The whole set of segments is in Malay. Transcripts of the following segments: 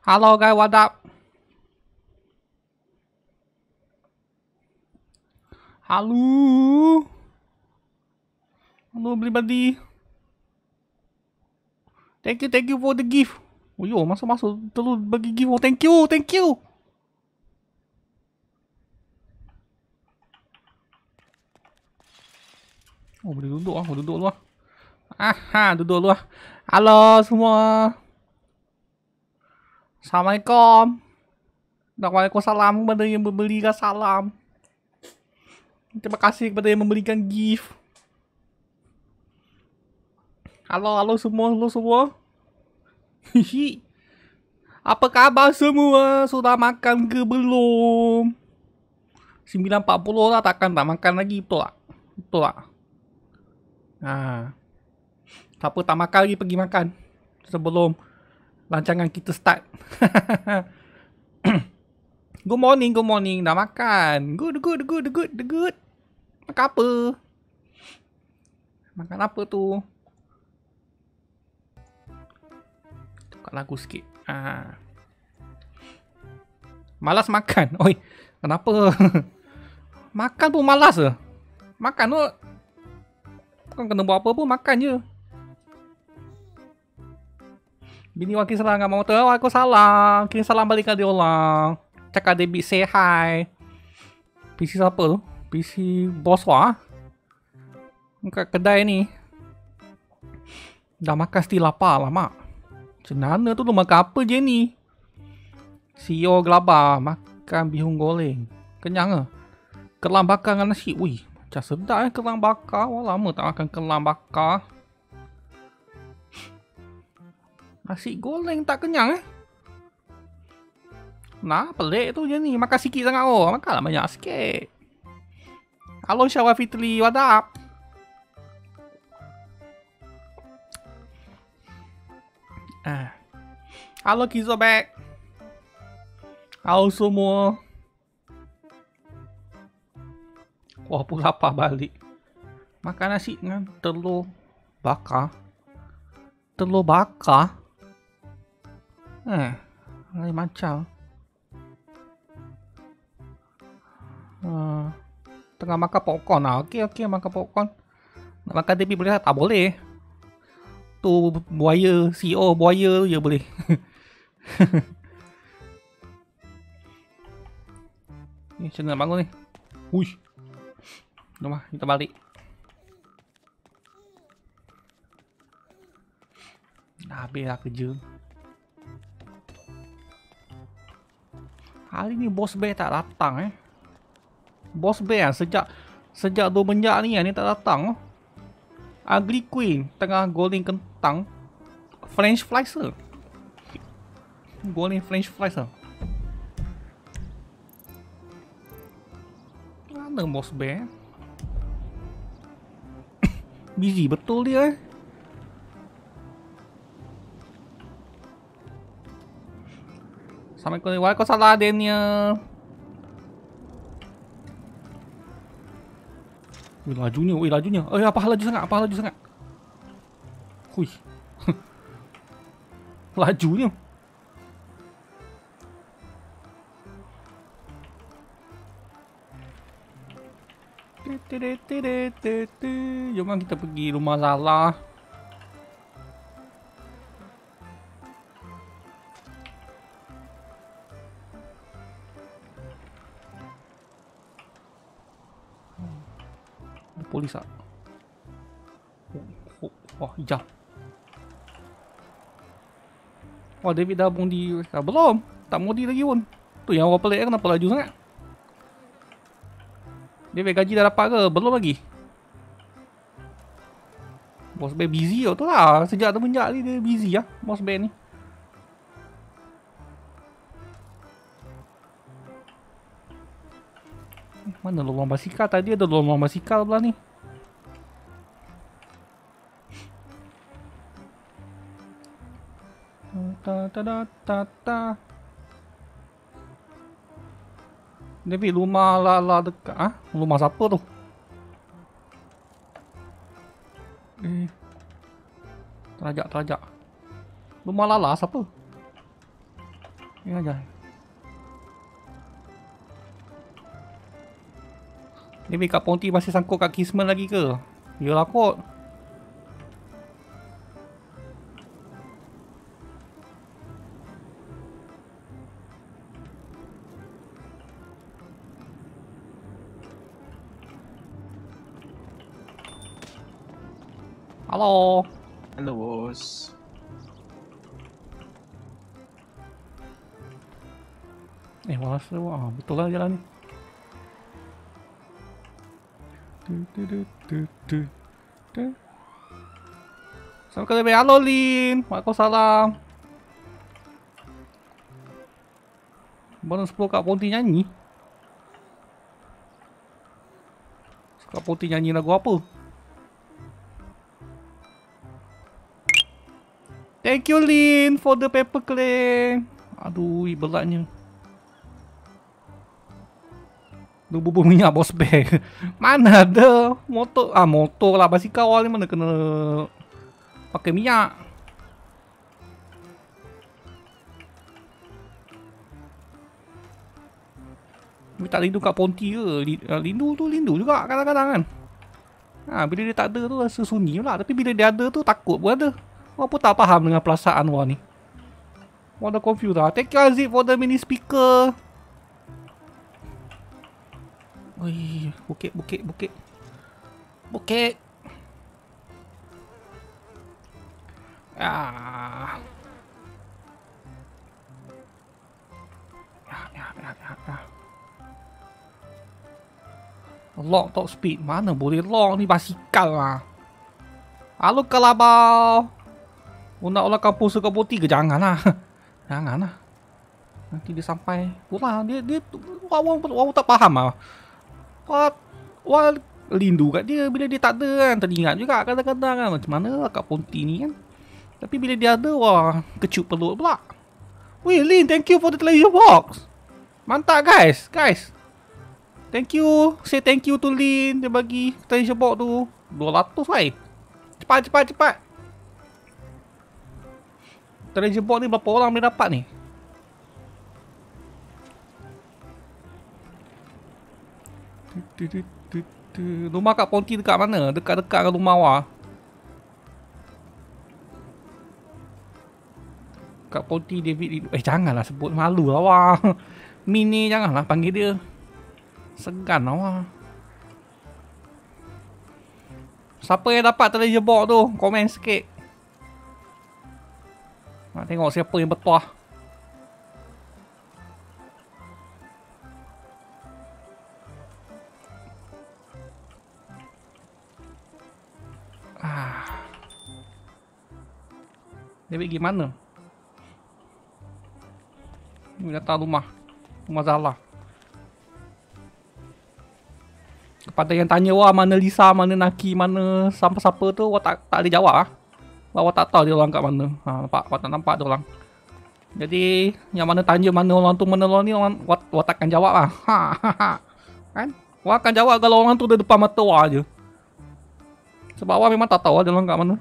Hello guys, what up? Halo. Halo everybody. Thank you for the gift. Oh yo, masuk terus bagi gift. Oh, thank you. Oh, boleh duduk ah, duduk lu ah. Aha, duduk lu ah. Halo semua. Assalamualaikum. Waalaikumsalam kepada yang memberikan salam. Terima kasih kepada yang memberikan gift. Halo semua. Hihi. Apa kabar semua? Sudah makan ke belum? 9.40 lah, takkan tak makan lagi, betul tak? Betul tak? Nah, siapa tak makan lagi pergi makan sebelum rancangan kita start. Good morning. Dah makan. Good. Makan apa? Makan apa tu? Tukar lagu sikit. Malas makan. Oi, kenapa? Makan pun malas ke? Makan tu bukan kena buat apa pun, makan je. Bini wakil salam dengan mama tu. Waalaikumsalam. Kirim salam balik ke dia orang. Cakap David say hi. PC siapa tu? PC bos wah. Kat kedai ni. Dah makan still lapar lah mak. Macam mana tu makan apa je ni? CEO gelabah makan bihun goreng. Kenyang ke? Kelang bakar dengan nasi. Ui, macam sedap kelang bakar. Wah, lama tak makan kelang bakar. Nasi goreng tak kenyang Nah, pelik tu je ni. Makan sikit sangat makanlah banyak sikit. Halo Syawal Fitri, what up? Halo Kizobek. Halo semua. Wah, pun lapar balik. Makan nasi dengan telur bakar. Lain macam. Tengah makan popcorn lah. Okey, makan popcorn. Nak makan TV boleh tak? Tak boleh. Tu buaya, CEO buaya tu je boleh. Ni macam nak bangun ni. Uish. Jom lah, kita balik. Dah habis lah kerja. Hari ni Boss Bear tak datang Boss Bear sejak 2 menjak ni tak datang. Ugly Queen tengah goreng kentang French fries ke? Goreng French fries ke? Mana Boss Bear? Busy betul dia Assalamualaikum. Waalaikumsalam Daniel. Lajunya. Apa laju sangat? Hui. Lajunya. Jom kita pergi rumah Lala. Polis tak? Wah, hijau. Wah, David dah mundi. Belum. Tak mundi lagi pun. Tu yang awak pelik kenapa laju sangat? David gaji dah dapat ke? Belum lagi. Boss Bear busy tu lah. Sejak temenjak ni dia busy lah. Boss Bear ni. Mana lubang basikal? Tadi ada lubang basikal belah ni. David, rumah Lala dekat rumah siapa tu? Terajak. Rumah Lala siapa? Ini aja. Ni Kak Ponti masih sangkut kat Kisman lagi ke? Yalah kot. Halo. Halo bos. Malas tu. Betul lah jalan ni. Assalamualaikum lebih. Halo Lin. Waalaikumsalam. Baru 10 Kak Ponti nyanyi. Kak Ponti nyanyi lagu apa? Thank you Lin for the paper claim. Aduh, beratnya. Lu bubur minyak bos bag. Mana ada motor? Motor lah basikal awal ni mana kena pakai minyak. Tapi tak rindu Kak Ponti ke? Rindu juga kadang-kadang kan. Bila dia tak ada tu rasa sunyi pula. Tapi bila dia ada tu takut pun ada. Wah pun tak faham dengan perasaan Wah ni. Wah dah confused lah. Thank you Aziz for the mini speaker. Ui, bukit. Ya. Lock top speed. Mana boleh lock ni basikal lah. Halo Kalabau. Nak olah kampung suka putih ke? Janganlah. Janganlah. Nanti dia sampai pula dia awak tak faham ah. Wah lindu kat dia bila dia tak ada kan. Teringat juga kadang-kadang kan macam mana lah Kak Ponti ni kan. Tapi bila dia ada wah kecut peluk pula. Weh Lin, thank you for the treasure box. Mantap guys. Thank you. Say thank you to Lin. Dia bagi treasure box tu 200 weh. Cepat. Treasure box ni berapa orang boleh dapat ni? Rumah Kak Ponti dekat mana? Dekat-dekat dengan rumah awak. Kak Ponti David. Janganlah sebut, malu lah awak. Mini janganlah panggil dia. Segan awak. Siapa yang dapat treasure box tu? Komen sikit. Nak tengok siapa yang bertuah. Dia pergi mana? Dia datang rumah Zala. Kepada yang tanya wah mana Lisa, mana Naki, mana siapa-siapa tu, wah tak boleh jawab ah. Wah tak tahu dia orang kat mana. Wah tak nampak dia orang. Jadi yang mana tanya mana orang tu mana orang ni, wah takkan jawab ah. Kan? Wah akan jawab kalau orang tu di depan mata wah je. Sebab wah memang tak tahu dia orang kat mana.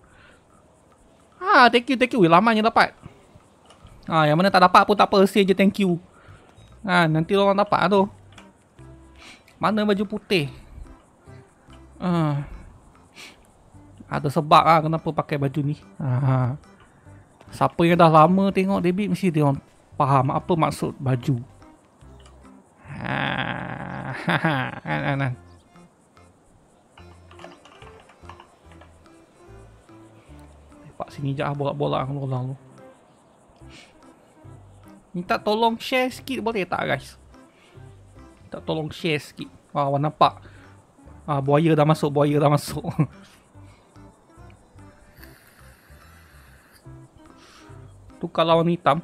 Thank you. Lamanya dapat. Yang mana tak dapat pun tak apa, say je thank you. Nanti orang dapat tu. Mana baju putih? Ada sebab kenapa pakai baju ni. Siapa yang dah lama tengok David mesti dia orang faham apa maksud baju. Pak sini je borak-borak lu. Minta tolong share sikit boleh tak guys? Minta tolong share sikit. Awak nampak? Buaya dah masuk. Tu kalau warna hitam.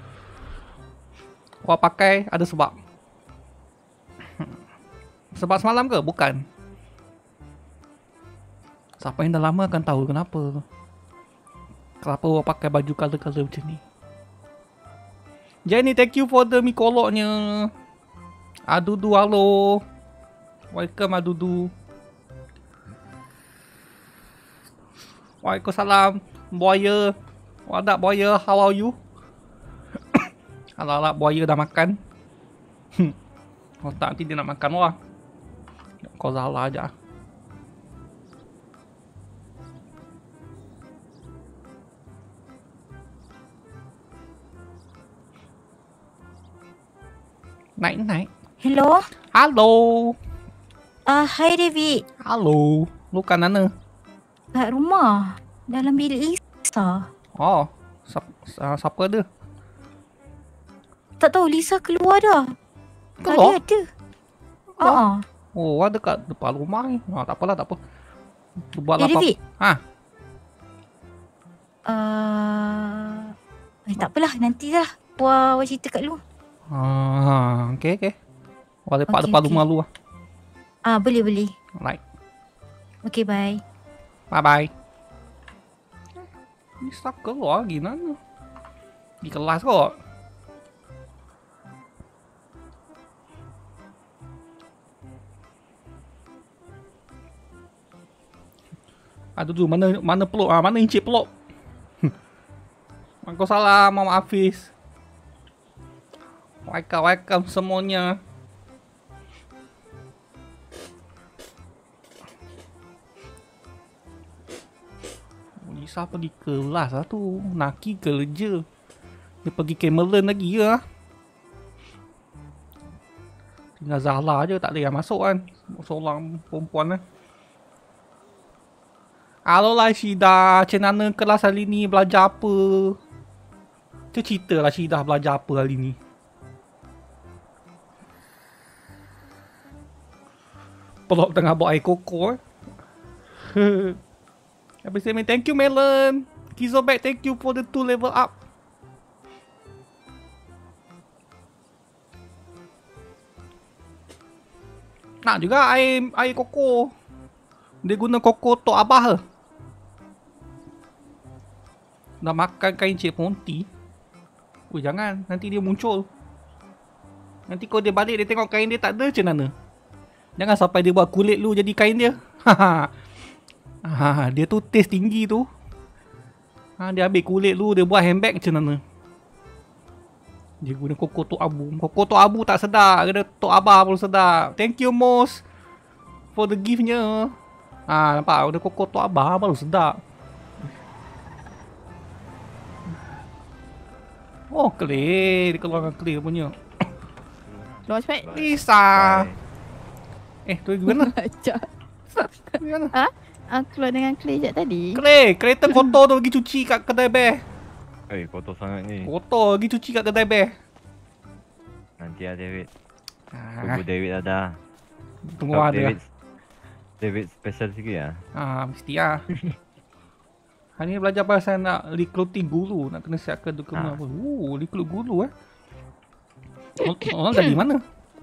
Awak pakai ada sebab. Sebab semalam ke? Bukan. Siapa yang dah lama akan tahu kenapa. Kenapa awak pakai baju color-color macam ni. Jenny, thank you for the mikoloknya. Adudu, halo. Welcome Adudu. Waalaikumsalam. Buaya. Wadak buaya, how are you? Alah-alah buaya dah makan. Otak nanti dia nak makan orang. Kau salah aja. Naik. Hello? Halo. Hai David. Halo. Lu kat mana? Kat rumah. Dalam bilik Lisa. Oh. Siapa ada? Tak tahu Lisa keluar dah. Keluar? Tadi ada. Oh, ada kat depan rumah ni. Tak apalah, tak apa. Buat apa? David. Ha. Tak apalah. Nantilah. Wah cerita kat lu. Okay. Wah, lepak Okay, depan okay. rumah lu lah. Boleh. Right. Okay, bye. Bye-bye. Bisa keluar lagi mana? Di kelas kok. Aduh tu mana peluk mana encik peluk. Aku salah Mama Hafiz. Welcome semuanya. Lisa pergi kelas lah tu. Naki kerja. Dia pergi Cameron lagi ya. Tinggal Zahla je tak ada yang masuk kan. Seorang perempuan lah. Halo lah Syida. Macam mana kelas hari ni? Belajar apa? Cerita lah Syida belajar apa hari ni. Pelok tengah buat air koko Habis saya thank you Melon. Kizobek thank you for the 2 level up. Nak juga air koko. Dia guna koko Tok Abah ke? Dah makan kain Cik Ponti. Oh jangan, nanti dia muncul. Nanti kalau dia balik dia tengok kain dia tak ada macam mana. Jangan sampai dia buat kulit lu jadi kain dia. Dia tu taste tinggi tu. Dia ambil kulit lu dia buat handbag macam mana. Dia guna koko Tok Abu. Koko Tok Abu tak sedap. Kena Tok Abah baru sedap. Thank you Mos for the gift-nya. Nampak ada koko Tok Abah baru sedap. Oh clear. Dia keluarkan clear punya. Keluar cepat. Lisa. Tu gimana? Macam. Gimana? Keluar dengan Clay sekejap tadi. Clay, kereta kotor tu pergi cuci kat kedai bear. Kotor sangat ni. Kotor pergi cuci kat kedai bear. Nanti lah David. Tunggu David ada. Tunggu ada. David special sikit lah. Mesti lah. Hari ni belajar pasal nak recruiting guru. Nak kena siapkan dokumen apa. Recruit guru Orang dari mana?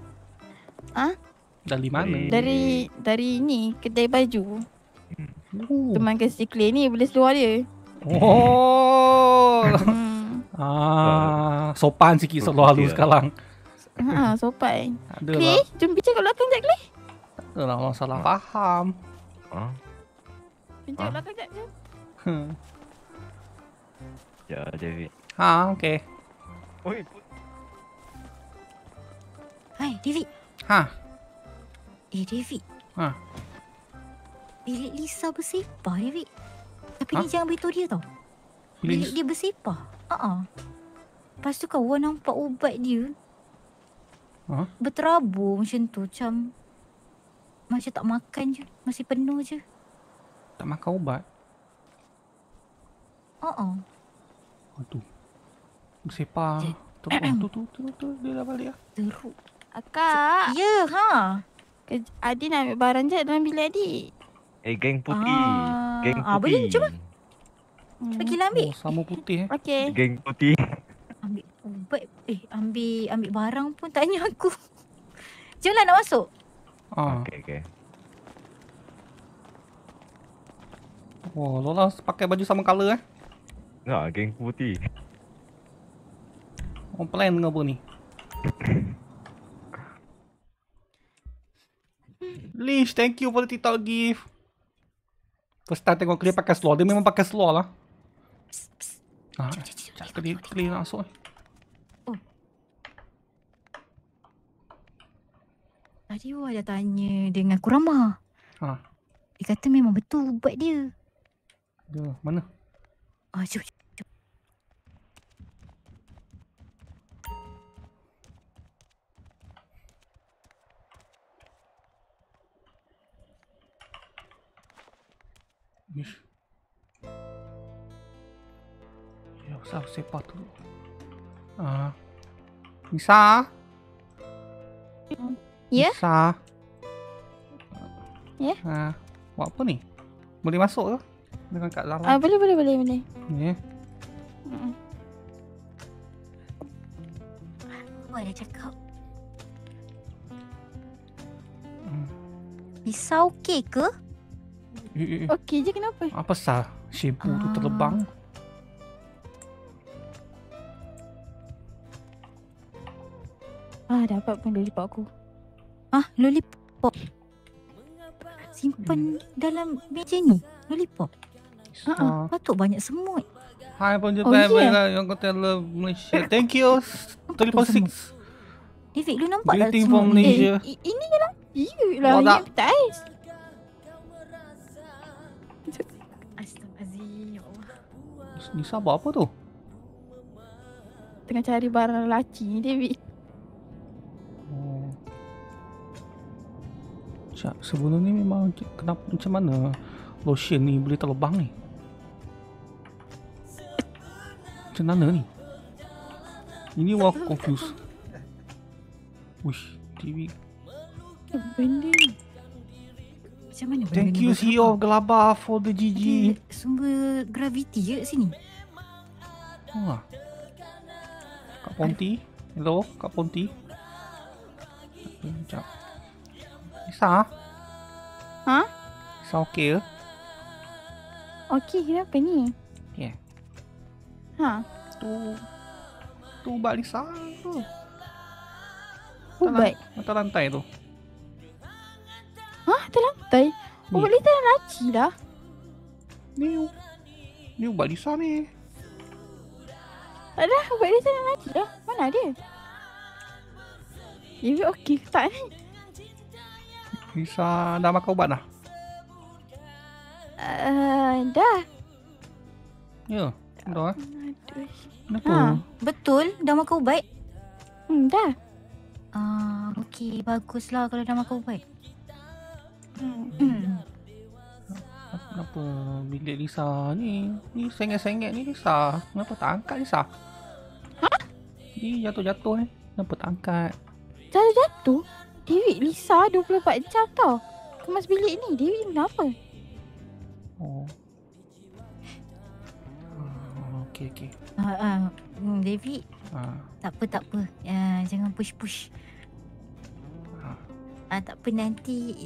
Dari mana? Dari ni kedai baju. Teman kasi Clay ni boleh seluar dia. Sopan sikit seluar lu sekarang. Sopan. Ada Clay, lah. jom bincang kat belakang sekejap Clay. Ada lah orang salah faham. Bincang kat belakang sekejap jom. Ya David. Okay. Oi. Hai David. David. Bilik Lisa bersepah David. Tapi ni jangan beritahu dia tau. Bilik dia bersepah. Lepas tu kau nampak ubat dia. Berterabur macam tu. Macam tak makan je. Masih penuh je. Tak makan ubat? Aduh. Bersepah. Tu dia dah balik lah. Teruk. Akak. Ya, Adi nak ambil barang je dalam bilik adik. Geng putih. Geng putih. Boleh, cuba. Pergilah ambil. Sama putih Okey. Geng putih. Ambil ubat. Ambil barang pun tanya aku. Jomlah nak masuk. Okay. Lola pakai baju sama colour Enggak, geng putih. Orang plan ke apa ni? Lish, thank you for the TikTok gift. First time tengok Clay pakai seluar. Dia memang pakai seluar lah. Clay nak masuk Tadi Wah dah tanya dengan Kurama. Ha. Dia kata memang betul ubat dia. Dia mana? Jom. Ish. Ya, usah sepak tu. Nisa? Ya? Nisa? Ya? Buat apa ni? Boleh masuk ke? Dengan kat dalam. Boleh. Ya. Wah dia cakap. Nisa okey ke? Okey je, kenapa? Apa sah? Shampoo tu terlebang. Dapat pun lollipop aku. Lollipop. Simpan dalam meja ni. Lollipop. Patut banyak semut. Hai pun Oh, yeah. yang kata Malaysia. Thank you. 346. David, lu nampak tak Greeting from semut ni? Malaysia. Ini je lah. Iyalah, Oh, tak. ini petais. Astaghfirullahaladzim. Ya Allah. Nisa buat apa tu? Tengah cari barang lelaki ni, David. Sebelum ni memang kenapa macam mana lotion ni boleh terbang ni? Macam mana ni? Ini aku confused. Wish, TV. Benda ni. Macam mana benda Thank ni you bergerak? CEO of Gelabah for the GG. Ada sumber graviti je kat sini. Kak Ponti. Hello, Kak Ponti. Sekejap. Nisa? Nisa okey ke? Okey, kenapa ni? Yeah. Tu ubat Lisa tu. Ubat? Atas lantai tu. Atas lantai? Ni. Ubat Lisa dah laci lah. Ni ubat Lisa ni. Tak dah, ubat Lisa dah laci dah. Mana dia? David okey ke tak ni? Lisa dah makan ubat dah? Dah. Ya. Dah. Aduh. Kenapa? Betul, dah makan ubat? Dah. Okey, baguslah kalau dah makan ubat. Kenapa bilik Lisa ni? Ni sengit-sengit ni Lisa. Kenapa tak angkat Lisa? Ni jatuh-jatuh ni. Kenapa tak angkat? Jatuh? David, Lisa 24 jam tau. Kemas bilik ni. David kenapa? Oh. Okey. David, tak apa. Jangan push. Tak apa, nanti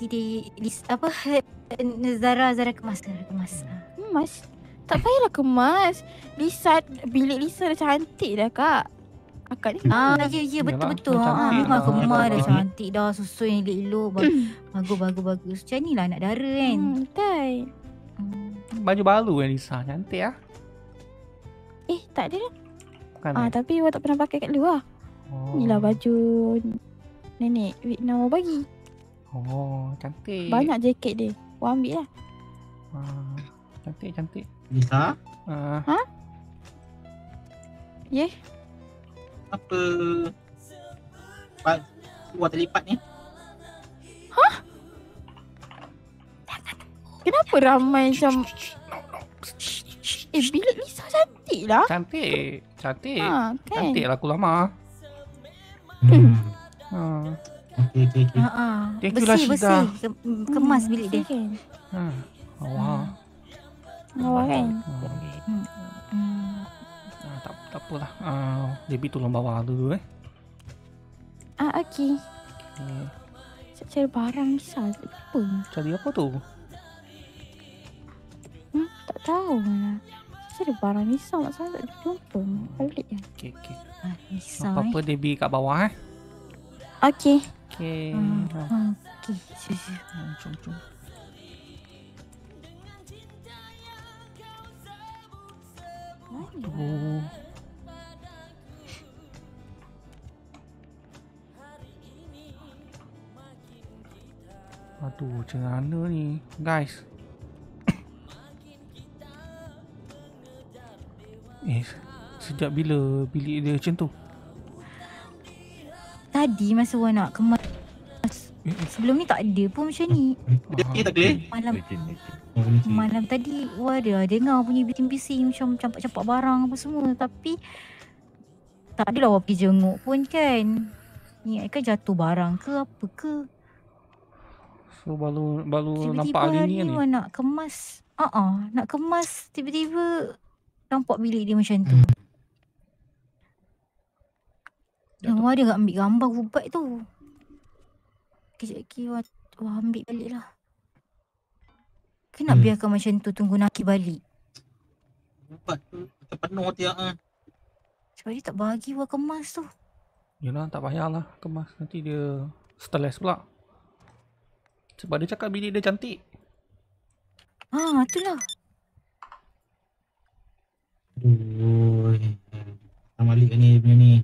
Zara kemas. Kemas? Tak payahlah kemas. Bilik Lisa dah cantik dah, Kak. Akak ni. Ya, betul. Memang kemas dah cantik dah. Susun yang elok-elok. Bagus. Macam ni lah anak dara kan. Betul. Baju baru kan Lisa. Cantik lah. Tak ada dah. Bukan Tapi awak tak pernah pakai kat luar. Inilah baju nenek Vietnam awak bagi. Cantik. Banyak jaket dia. Awak ambil lah. Cantik. Lisa? Ya? Apa? Buat terlipat ni? Kenapa ramai macam... bilik Lisa cantik lah. Cantik. Kan? Cantik lah aku lama. Okey. Thank you lah, Bersih. Syida. Kemas bilik dia. Awak. Awak kan? Tak apalah. Debbie tolong bawa dulu Okey. Cari barang Lisa. Apa? Cari apa tu? Tak tahu lah. Cari barang Lisa. Masalah tak jumpa. Balik je. Okey. Nisa Apa Debbie kat bawah Okey. Okey. Okey. Jom. Aduh. Aduh, macam mana ni? Guys. Sejak bila bilik dia macam tu? Tadi masa Wak nak kemas. Sebelum ni tak ada pun macam ni. Dia tak boleh. Malam Licin. Oh, ni. malam tadi Wak ada dengar bunyi bising-bising macam campak-campak barang apa semua. Tapi tak adalah Wak pergi jenguk pun kan. Ni kan jatuh barang ke apa ke. So baru Tiba-tiba nampak hari ni kan ni? Wak nak kemas. Nak kemas tiba-tiba nampak bilik dia macam tu. Yang Wak ada tak ambil gambar ubat tu. Kejap lagi Wak ambil balik lah. Kenapa nak biarkan macam tu tunggu Naki balik? Ubat tu macam penuh tiap Sebab dia tak bagi Wak kemas tu. Yelah, tak payahlah kemas. Nanti dia stress pula. Sebab dia cakap bilik dia cantik. Itulah. Aduh. Malik ni punya ni.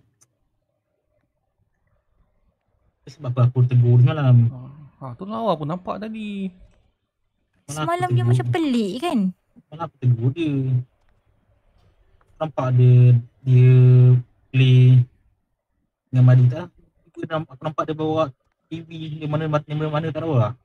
Sebab apa aku tegur semalam. Tu lah awak pun nampak tadi. Semalam dia macam pelik kan? Malah aku tegur dia. Nampak dia play dengan Madita. Aku nampak dia bawa TV di mana tak tahu lah.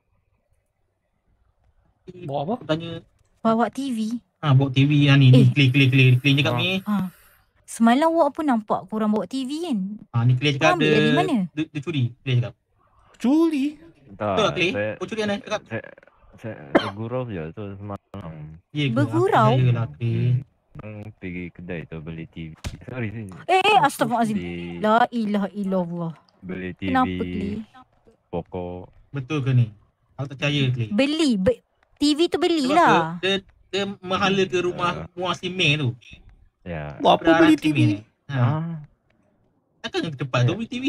Bawa apa? Aku tanya, Bawa TV. bawa TV ni Clay cakap ni. Semalam Wak pun nampak korang bawa TV kan? Ni Clay cakap Ambil dari mana? dia curi. Clay cakap. Curi? Betul tak Clay? Saya, Kau curi mana? Cakap. saya gurau je tu semalam. Ya ke? Bergurau? Aku percaya lah Clay. Pergi kedai tu beli TV. Sorry. Astagfirullahaladzim. La ilaha illallah. Beli TV. Kenapa Clay? Pokok. Betul ke ni? Aku tak percaya Clay. Beli. TV tu Sebab belilah. dia menghala ke rumah muar si Mei tu. Ya. Buat apa Daripada beli si TV? Mei. Takkan yang cepat tu beli TV?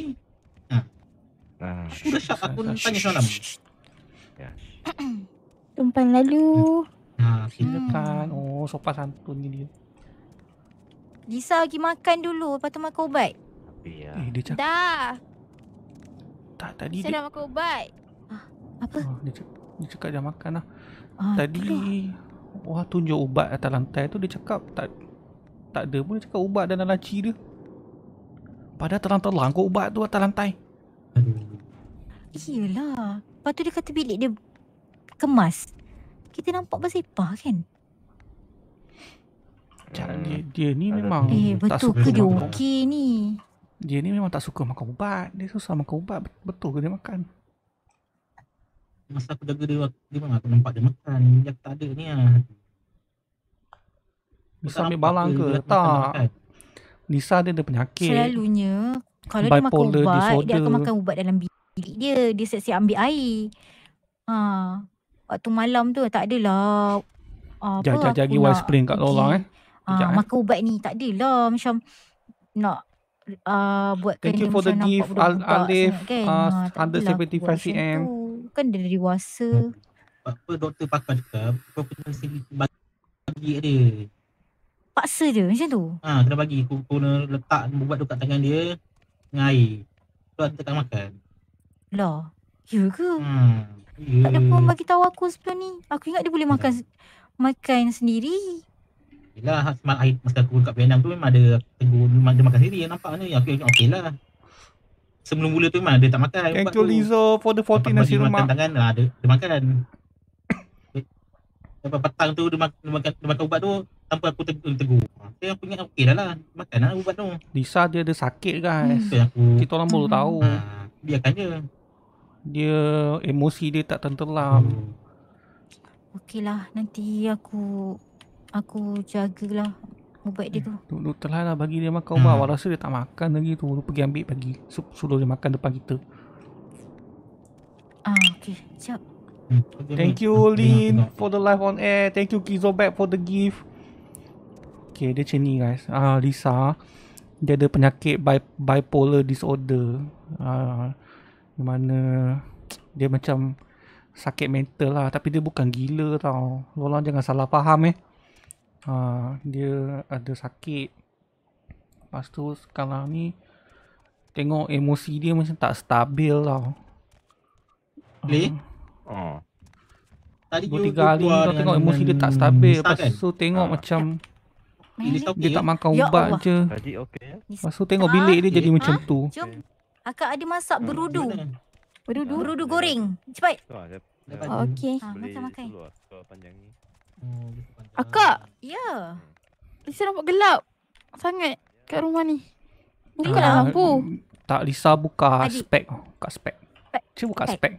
Aku dah syak aku tanya semalam. Ya. Tumpan lalu. Kita Kan. Oh, sopan santun ni dia. Lisa pergi makan dulu. Lepas tu makan ubat. Tapi ya. Dia cakap Dah. tak tadi Saya dia. dah makan ubat. Apa? Dia cakap dia makan lah. Tadi itulah. wah tunjuk ubat atas lantai tu, dia cakap tak ada pun. Dia cakap ubat dalam laci dia. Padahal terang-terang kau ubat tu atas lantai. Iyalah. Lepas tu dia kata bilik dia kemas. Kita nampak bersepah kan? Dia ni Ada memang tak Betul suka ke dia makan. okey ni? Dia ni memang tak suka makan ubat. Dia susah makan ubat. Betul ke dia makan? masa aku jaga dia memang aku nampak dia makan. Dia tak ada ni lah. Nisa ambil balang ke? Tak. Nisa dia ada penyakit. Selalunya kalau dia makan Bipolar ubat, dia disorder. akan makan ubat dalam bilik dia. Dia siap-siap ambil air. Waktu malam tu tak adalah Jagi wife spring kat orang Sekejap, makan ubat ni tak adalah macam nak buatkan Thank you dia for the macam nampak gift, budak-budak Alif, sangat kan. Tak 175 adalah aku buat macam cm. tu. Kan dia dah dewasa. Apa doktor pakar cakap, kau kena bagi dia. Paksa dia macam tu. Kena bagi. Kau kena letak ubat tu kat tangan dia dengan air. Tu dia takkan makan. Lah. Ya ke? Ya. Tak ada pun bagi tahu aku sebelum ni. Aku ingat dia boleh makan sendiri. Yelah, semalam air masa aku kat Penang tu memang ada tegur dia makan sendiri. Nampak ni okey lah. Sebelum mula tu memang dia tak makan. Thank you Lizo for the 14 nasi makan lemak. tangan dia makan. Lepas petang tu dia makan ubat tu tanpa aku tegur. Saya aku ingat okey lah. Makan lah ubat tu. Lisa dia ada sakit guys. So aku Kita orang baru tahu. biarkan je. Dia emosi dia tak tenteram. Okey lah. Nanti aku jagalah ubat dia tu. Doktor lah bagi dia makan ubat. Awak rasa dia tak makan lagi tu. Dia pergi ambil pagi. Suruh dia makan depan kita. Okey. Sekejap. Thank you Lin for the live on air. Thank you Kizobek for the gift. Okay, dia macam ni guys. Lisa dia ada penyakit bipolar disorder. Di mana dia macam sakit mental lah, tapi dia bukan gila tau. Lorang jangan salah faham dia ada sakit. Lepas tu sekarang ni tengok emosi dia macam tak stabil tau. Oh. Tadi 2-3 hari ni kau tengok emosi dia tak stabil. Lepas tu tengok Ah. macam Mana Lisa dia? okey dia ke? tak makan Ya ubat Allah. je. Tadi okey ya? Lepas tu tengok bilik dia jadi macam tu. Jom. Akak ada masak berudu. Berudu. Berudu goreng. Cepat. Tu lah, saya Okey. Ha, beli makan. dulu lah kalau panjang ni. Akak, Ya. Lisa nampak gelap sangat kat rumah ni. Buka Ah, lah lampu. Tak, Lisa buka Adik. spek. Buka spek. Cuba buka spek.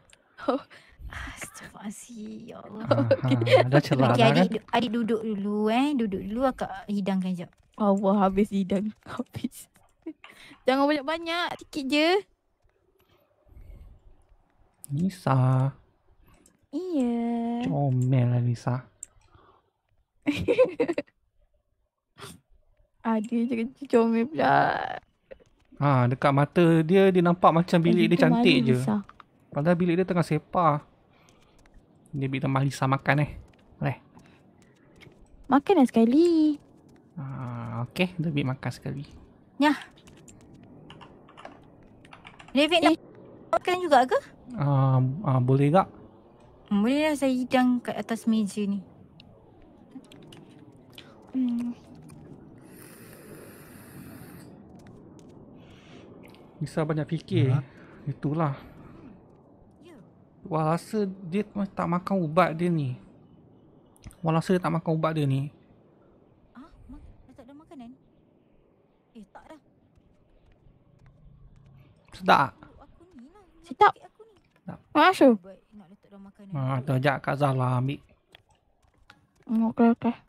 Astaghfirullahaladzim. Ya Allah. Dah celah Okey, dah kan. adik duduk dulu Duduk dulu akak hidangkan jap. Allah, habis hidang. Habis. Jangan banyak-banyak. Sikit je. Lisa. Iya. Comel lah Lisa. Ada je kecil comel pula. Dekat mata dia nampak macam bilik dia cantik je. Lisa. Padahal bilik dia tengah sepah. Dia bagi tambah Lisa makan Makan lah sekali. Okey, dia bagi makan sekali. David nak makan juga ke? Boleh tak? Boleh lah saya hidang kat atas meja ni. Lisa banyak fikir. Ya. Itulah. Ya. Wah, rasa dia tak makan ubat dia ni. Rasa dia tak makan ubat dia ni. Dah tak ada makanan? Tak dah. Sedap. Aku ni lah. Sedap. Aku ni. Masuk. Baik, nak letak dalam makanan. Tu ajak Kak Zahra ambil. Okey.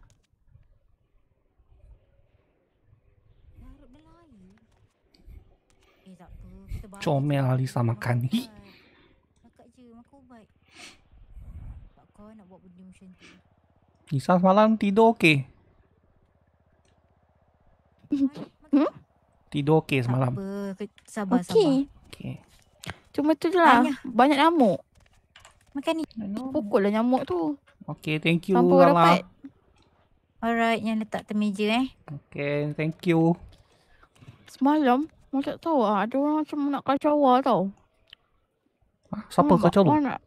Larut dalam air. Tak apa. Kita bahas. Comel lah Lisa makan ni. Cakap je makan ubat. Tak kau nak buat benda macam tu. Lisa semalam tidur okey? Tidur okey semalam? Tak apa. Sabar. Okey. Okey. Cuma tu je lah. Banyak. Banyak nyamuk. Makan ni. Pukul lah nyamuk tu. Okey, thank you Sampai orang Lala. dapat. Alright, yang letak atas meja Okey, thank you. Semalam, macam tak tahu lah. Ada orang macam nak kacau awak tau. Siapa kacau tu? Nak.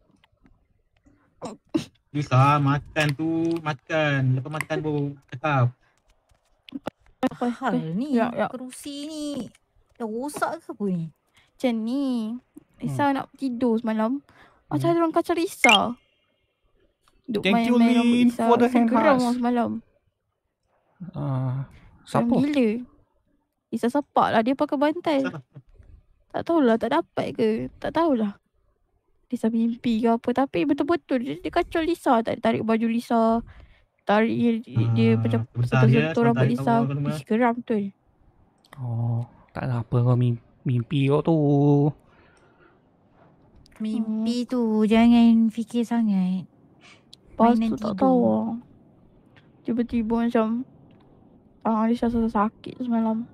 Lisa, makan tu. Makan. Lepas makan baru cakap. Apa hal ni? Ya. Kerusi ni. Dah rosak ke apa ni? Macam ni. Lisa nak tidur semalam. Macam ada orang kacau Lisa. Duk Thank you, main-main rambut Lin, Lisa. for the Lisa geram hand lah semalam. Siapa? Geram gila. Lisa sepak lah. Dia pakai bantal. Tak tahulah. Tak dapat ke. Tak tahulah. Lisa mimpi ke apa. Tapi betul-betul dia kacau Lisa. Tarik baju Lisa. Tarik dia macam besar dia, sentuh rambut tarik Lisa. awal ke Geram betul. Tak ada apa kau mimpi kau tu. Mimpi tu jangan fikir sangat. Lepas Mainan tu tak tidur. tahu lah. Tiba-tiba macam tangan Lisa sakit semalam.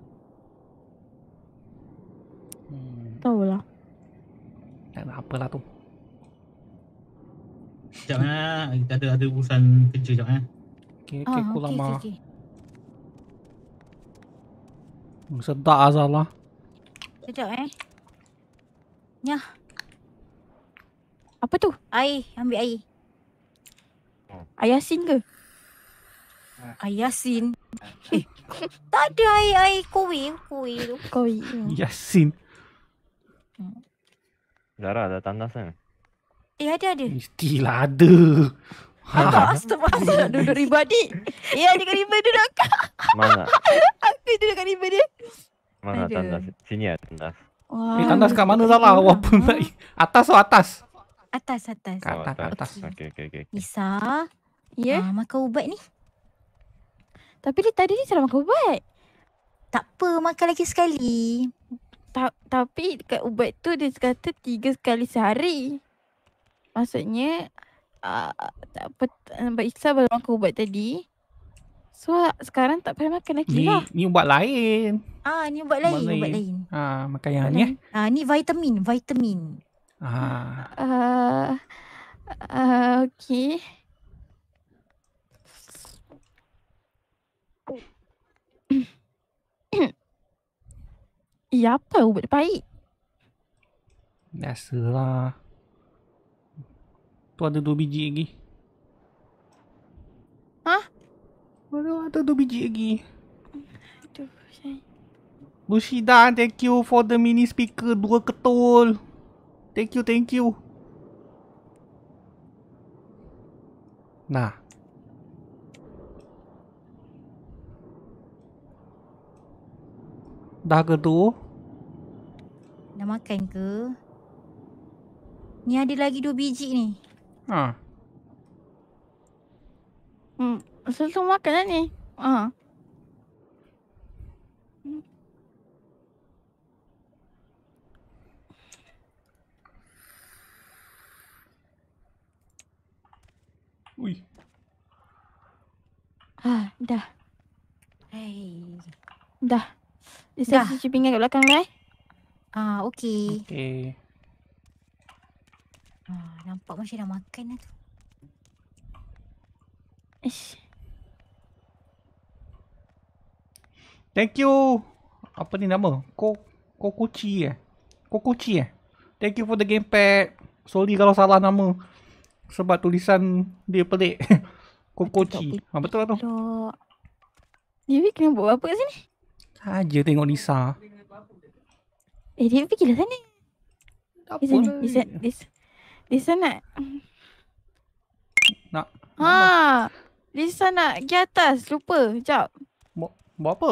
Tahulah. Tak ada apalah tu. Sekejap kita ada urusan kerja sekejap Okey, aku lama. okey. Sedap asal lah. Sekejap Apa tu? Air, ambil air. Ayasin ke? Ya. Ayasin. Tak ada air kuih tu. Koi. Yasin. Zara dah tandas kan? Ada. Mestilah ada. Astagfirullah. Duduk riba ni. Ya, dia kat riba duduk akak. Mana? Aku duduk kat riba dia. Mana Ada. tandas? Sini ada tandas. Wah. Tandas kat mana Zara? Awak pun tak. Atas tu atas. Atas. Kat atas. Okey. Lisa. Ya? Makan ubat ni. Tapi dia tadi dia salah makan ubat. Tak apa, makan lagi sekali. Tapi dekat ubat tu dia kata 3 kali sehari. Maksudnya tak apa, Mbak Isa baru makan ubat tadi. So sekarang tak payah makan lagi lah. Ni ubat lain. Ni ubat lain. Makan yang ni Ni vitamin. Okay. Apa ubat pahit? Biasalah. Tu ada 2 biji lagi. Hah? Ada 2 biji lagi. Aduh, saya. Lushida, thank you for the mini speaker 2 ketul. Thank you. Nah. Dah ke tu? Dah makan ke? Ni ada lagi 2 biji ni. Ha. Langsung makan lah ni. Ui. Dah. Hei. Dah. Saya Dah. cuci pinggan kat belakang lah Okey. Okay. Nampak macam dah makan lah tu. Ish. Thank you. Apa ni nama? Kokochi Kokochi. Thank you for the gamepad. Sorry kalau salah nama. Sebab tulisan dia pelik. Kokochi. Betul lah tu. Dewi kena buat apa kat sini? Saja tengok Nisa. Dewi pergilah sana. Tak Di sana. Di sana. Nak. Di sana. Pergi atas. Lupa. Sekejap. Buat apa?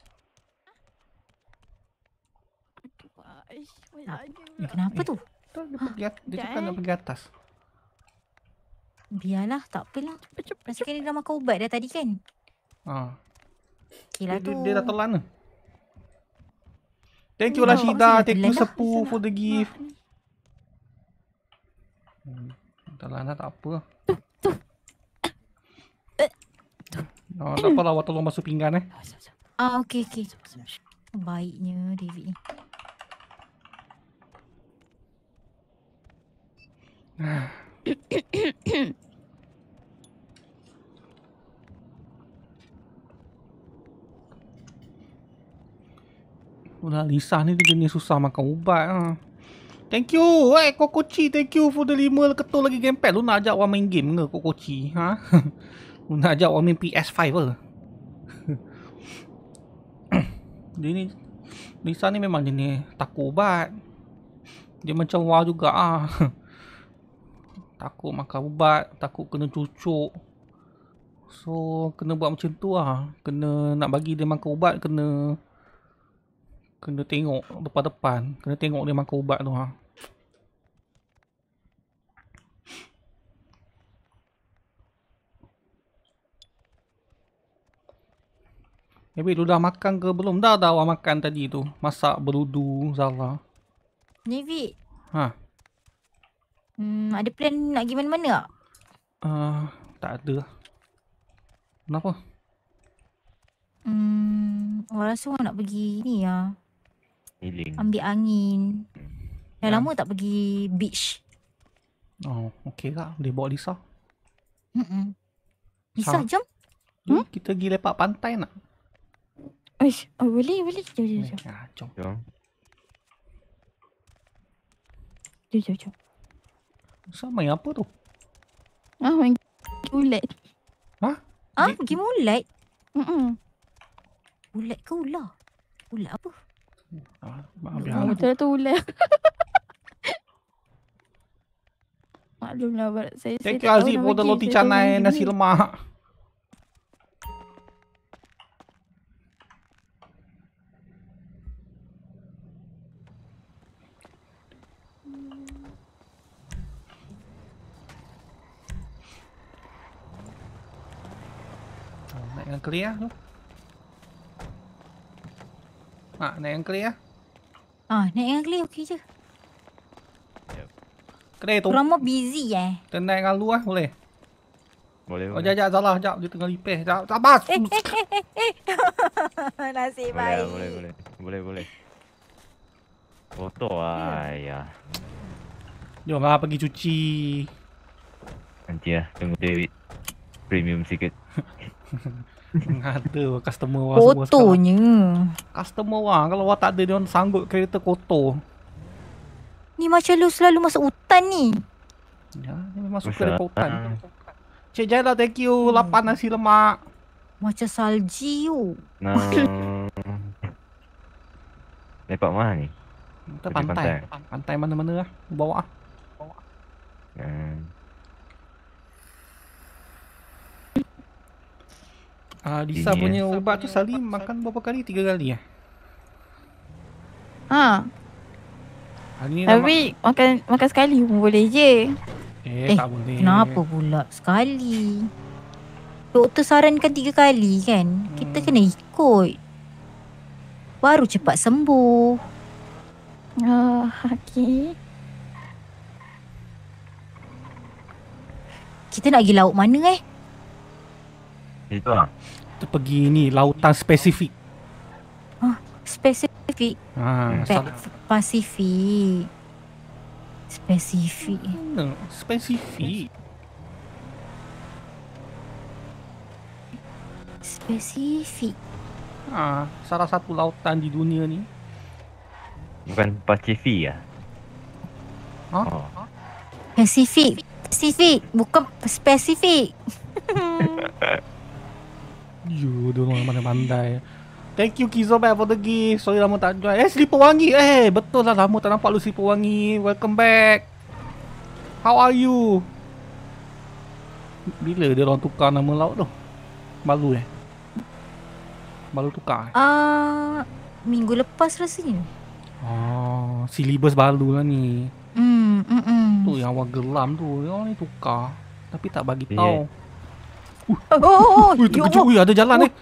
Kenapa tu? Dia cakap nak pergi atas. Biarlah, tak apalah. Rasakan dia dah makan ubat dah tadi kan? Okey lah tu. Dia dah telan ke? Thank you Rashida. Thank you Sepu for the gift. Telan dah tak apa. Tak apalah, awak tolong basuh pinggan Okey. Baiknya David ni. Udah Lisa ni dia jenis susah makan ubat. Thank you. Kokochi, thank you for the 5 ketul lagi gamepad. Lu nak ajak orang main game ke Kokochi? Lu nak ajak orang main PS5 ke? Dia ni Lisa ni memang jenis takut ubat. Dia macam Wah juga takut makan ubat, takut kena cucuk. So kena buat macam tu Kena nak bagi dia makan ubat, kena tengok depan-depan. Kena tengok dia makan ubat tu Maybe lu dah makan ke belum? Dah awak makan tadi tu. Masak berudu Zara. David. Ada plan nak pergi mana-mana tak? Tak ada. Kenapa? Orang rasa orang nak pergi ni Healing. ambil angin. Dah lama tak pergi beach. Okey lah. Boleh bawa Lisa. Lisa, jom. Kita pergi lepak pantai nak? Boleh. Jom. Jom. Jom. Sama yang apa tu? Main ulat. Game ulat? Ulat ke ular? Ulat apa? Betul tu ulat. Maklumlah saya. Thank you Aziz for the roti canai nasi lemak. Naik yang clear tu. Naik yang clear. Naik yang clear okey je. Clear tu. Orang mau busy Kita naik dengan lu boleh? Boleh. Sekejap salah. Sekejap. Dia tengah repair. Sekejap. Sabar. Nasib baik. Boleh. Kotor ya. Jom lah pergi cuci. Nanti tunggu David premium sikit. Ada customer orang semua sekarang. Kotornya. Customer orang. Kalau orang tak ada, dia orang sanggup kereta kotor. Ni macam lu selalu masuk hutan ni. Ya, dia memang suka Usah. repotan. Cik Jaila, thank you. 8 nasi lemak. Macam salji tu. Nah. Lepak mana ni? Kita Pergi pantai. Pantai mana-mana lah. Bawa ah. Lisa Ini, punya ubat tu Salim makan berapa kali? 3 kali ya? Ha. Hari ni Tapi makan sekali pun boleh je. tak boleh. Kenapa pula sekali? Doktor sarankan 3 kali kan? Kita kena ikut. Baru cepat sembuh. Okey. Kita nak pergi laut mana Itu lah. Kita pergi ni lautan spesifik. Spesifik. Pasifik. Spesifik. Spesifik. Spesifik. Salah satu lautan di dunia ni. Bukan Pasifik lah. Ha? Pasifik. Pasifik. Bukan spesifik. You, diorang pandai-pandai. Thank you Kizobel for the gift. Sorry lama tak join. Slipper wangi. Betul lah, lama tak nampak lu slipper wangi. Welcome back. How are you? Bila dia orang tukar nama laut tu? Baru Baru tukar Minggu lepas rasanya. Silibus baru lah ni. Tu yang warna gelam tu. Dia orang ni tukar. Tapi tak bagi tahu. Terkejut. Ada jalan ni.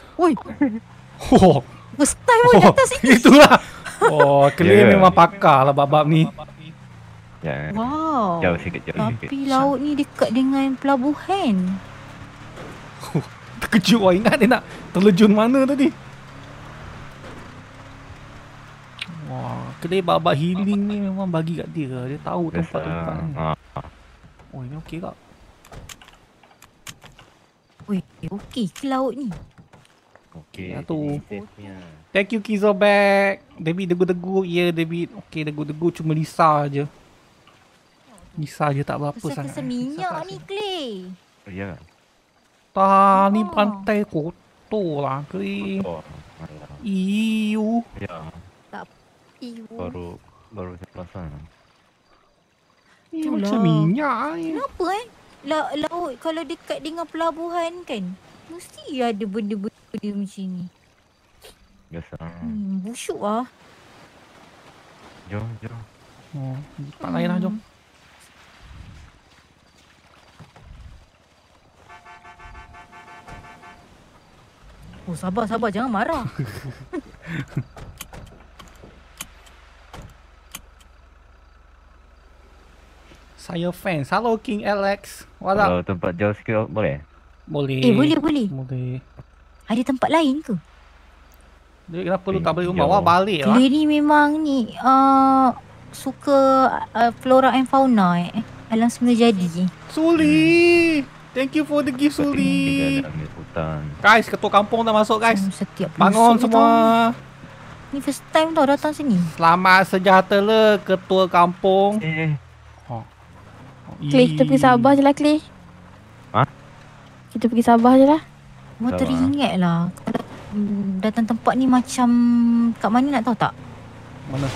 First time pun atas ni. Itulah. Clay memang pakar lah bab-bab ni. Ya. Wow. Jauh sikit. Tapi laut ni dekat dengan pelabuhan. Terkejut. Ingat dia nak terlejun mana tadi. Clay bab-bab healing ni memang bagi kat dia. Dia tahu tempat-tempat ni. Ini okey tak? Okey ke laut ni? Okey. Tu. Thank you Kizobek. David degu-degu. Ya David. Okey degu-degu cuma Lisa je. Lisa je tak berapa sangat. Kesan minyak ni Clay. Ya. Tak ni pantai kotor lah Clay. Iu. Ya. Baru saya pasang. Macam minyak ni. Kenapa laut kalau dekat dengan pelabuhan kan, mesti ada benda-benda macam ni. Biasa. Busuk lah. Jom. Tempat lain lah, jom. Sabar, jangan marah. Saya fans. Hello King Alex. What up? Kalau tempat jauh sikit boleh? Boleh. Boleh. Ada tempat lain ke? Dia kenapa lu tak balik rumah? Wah balik lah. Dia ni memang ni suka flora and fauna alam semula jadi. Suli. Thank you for the gift Suli. Guys, ketua kampung dah masuk guys. Setiap Bangun semua. Ni first time tau datang sini. Selamat sejahtera ketua kampung. Clay, kita pergi Sabah je lah Clay. Kita pergi Sabah je lah. Mau teringat lah. Datang tempat ni macam kat mana nak tahu tak? Mana?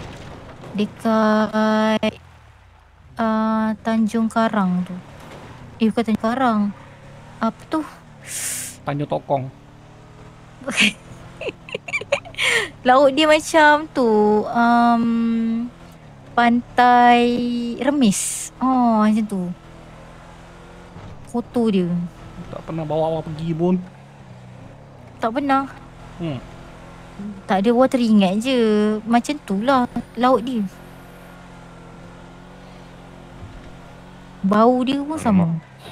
Dekat Tanjung Karang tu. Bukan Tanjung Karang. Apa tu? Tanjung Tokong. Laut dia macam tu. Pantai Remis. Macam tu. Foto dia. Tak pernah bawa awak pergi pun. Tak pernah. Tak ada, water ingat je. Macam tu lah laut dia. Bau dia pun sama.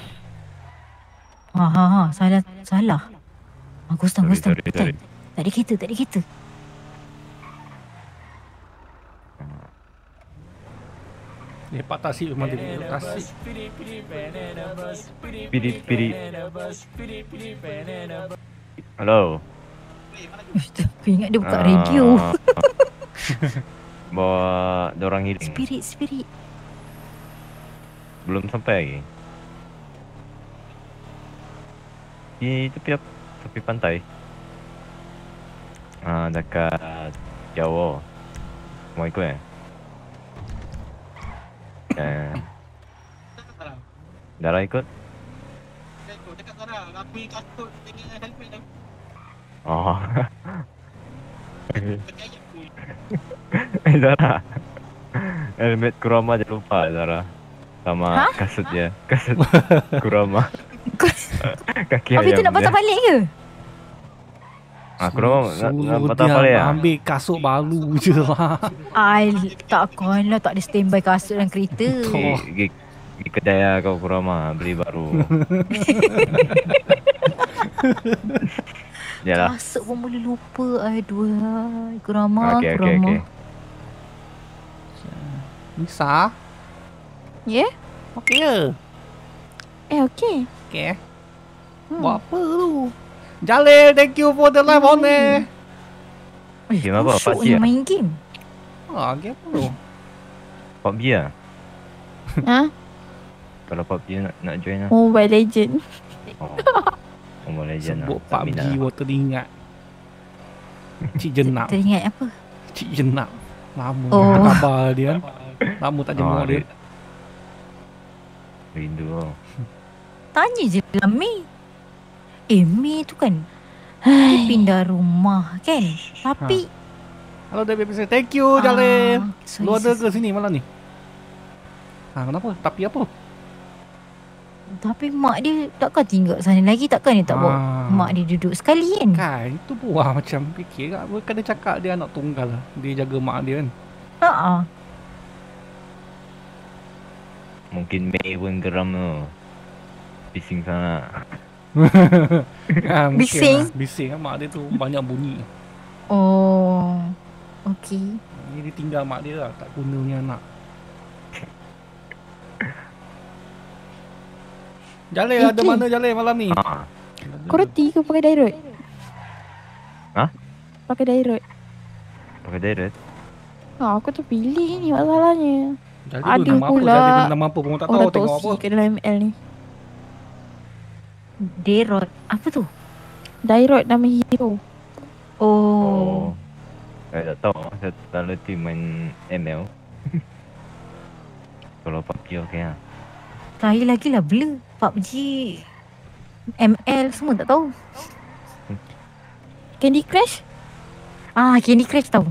Salah. Ghost town. Tak ada kereta. Lepak tasik memang dia tasik. Piri. Hello. Aku ingat dia buka radio. Bawa dorang healing. Spirit. Belum sampai lagi. Di tepi pantai. Dekat Jawa. Mau ikut eh? Darah ikut? Dekat Zara. Aku ni kasut dengan helmet dah. Oh. Percaya aku. Zara. Helmet Kurama jangan lupa Zara. Sama kasut dia. Kasut Kurama. Kaki Habis tu ayam nak patah dia. balik ke? Kurama nak Suruh patah dia balik lah. ambil kasut baru je lah. Takkanlah tak ada standby kasut dalam kereta. Pergi kedai lah kau Kurama. Beli baru. Yalah. Kasut pun boleh lupa. Aduh, kurama. Okay. Nisa, Ya? okey ke? Okey. Okey. Buat apa tu? Jalil, thank you for the live on air. Game apa? Syuknya PUBG main game. Game apa tu? PUBG lah. Ha? Kalau PUBG nak join lah. Mobile Legend. Oh. Mobile Legend Sebut lah. Tak minat PUBG lah. gua teringat. Cik Jenab. Teringat apa? Cik Jenab. Lama Oh. khabar dia kan. Lama tak jumpa dia. Rindu oh. Tanya je lah Mei. Mei tu kan dia pindah rumah kan. Tapi Halo David Pisa. Thank you Jalil. Lu ada ke sorry. sini malam ni? Kenapa? Tapi apa? Tapi mak dia takkan tinggal sana lagi. Takkan dia tak bawa mak dia duduk sekali kan. Kan itu buah macam fikir kat. Bukan dia cakap dia anak tunggal lah. Dia jaga mak dia kan. Haa. Mungkin Mei pun geram tu. Bising sangat. Mungkin Bising? lah. Bising kan mak dia tu banyak bunyi. Oh. Okey. Dia tinggal mak dia lah. Tak guna punya anak. Jalil ada Ki. mana Jalil malam ni? Kau reti ke pakai direct? Ha? Pakai direct. Pakai direct. Aku terpilih ni masalahnya. Jalil Ada tu nama apa? pula Jalil tu nama apa? Pun tak tahu Orang tengok apa. toksik ke dalam ML ni. Derot. Apa tu? Direct nama hero. Oh. Saya tak tahu. Saya tak letih main ML. Kalau PUBG okey lah. Saya lagi lah blur. PUBG, ML semua tak tahu. Candy Crush? Candy Crush tahu.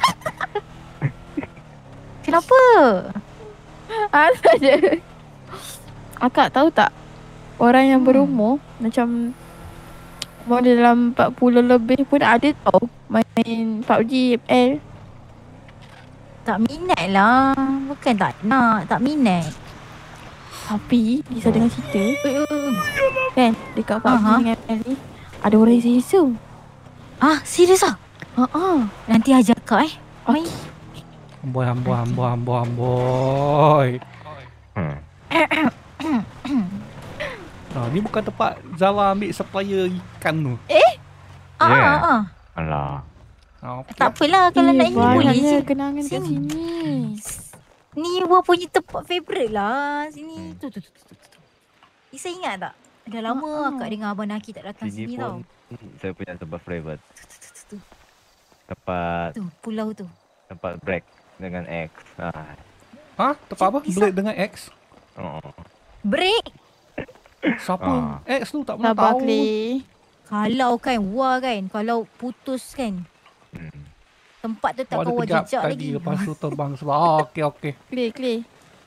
Kenapa? Ada je. Akak tahu tak? Orang yang berumur macam model dalam 40 lebih pun ada tau main PUBG, ML. Tak minat lah. Bukan tak nak. Tak minat. Tapi kisah dengan cerita kan dekat PUBG Aha. dengan ML ni ada orang yang selesa. Serius ah? Nanti ajar kak main. Amboi. Ni bukan tempat Zala ambil supplier ikan tu. Yeah. Alah. Okay. Tak apalah kalau nak ini boleh je. Kenangan kat Sini. sini. Ni Wah punya tempat favourite lah. Sini. Tu. Isa ingat tak? Dah lama akak dengan Abang Naki tak datang Sini sini tau. pun saya punya tempat favorite. Tu. Tempat Pulau tu. break dengan X. Tempat apa? Isa. Blade dengan X? Oh. Break. Siapa? X tu tak pernah Sabar tahu. Clay. Kalau kan kalau putus kan. Tempat tu tak Ada kawal kejap jejak tadi lagi. lepas tu terbang sebab. Okey. Clay.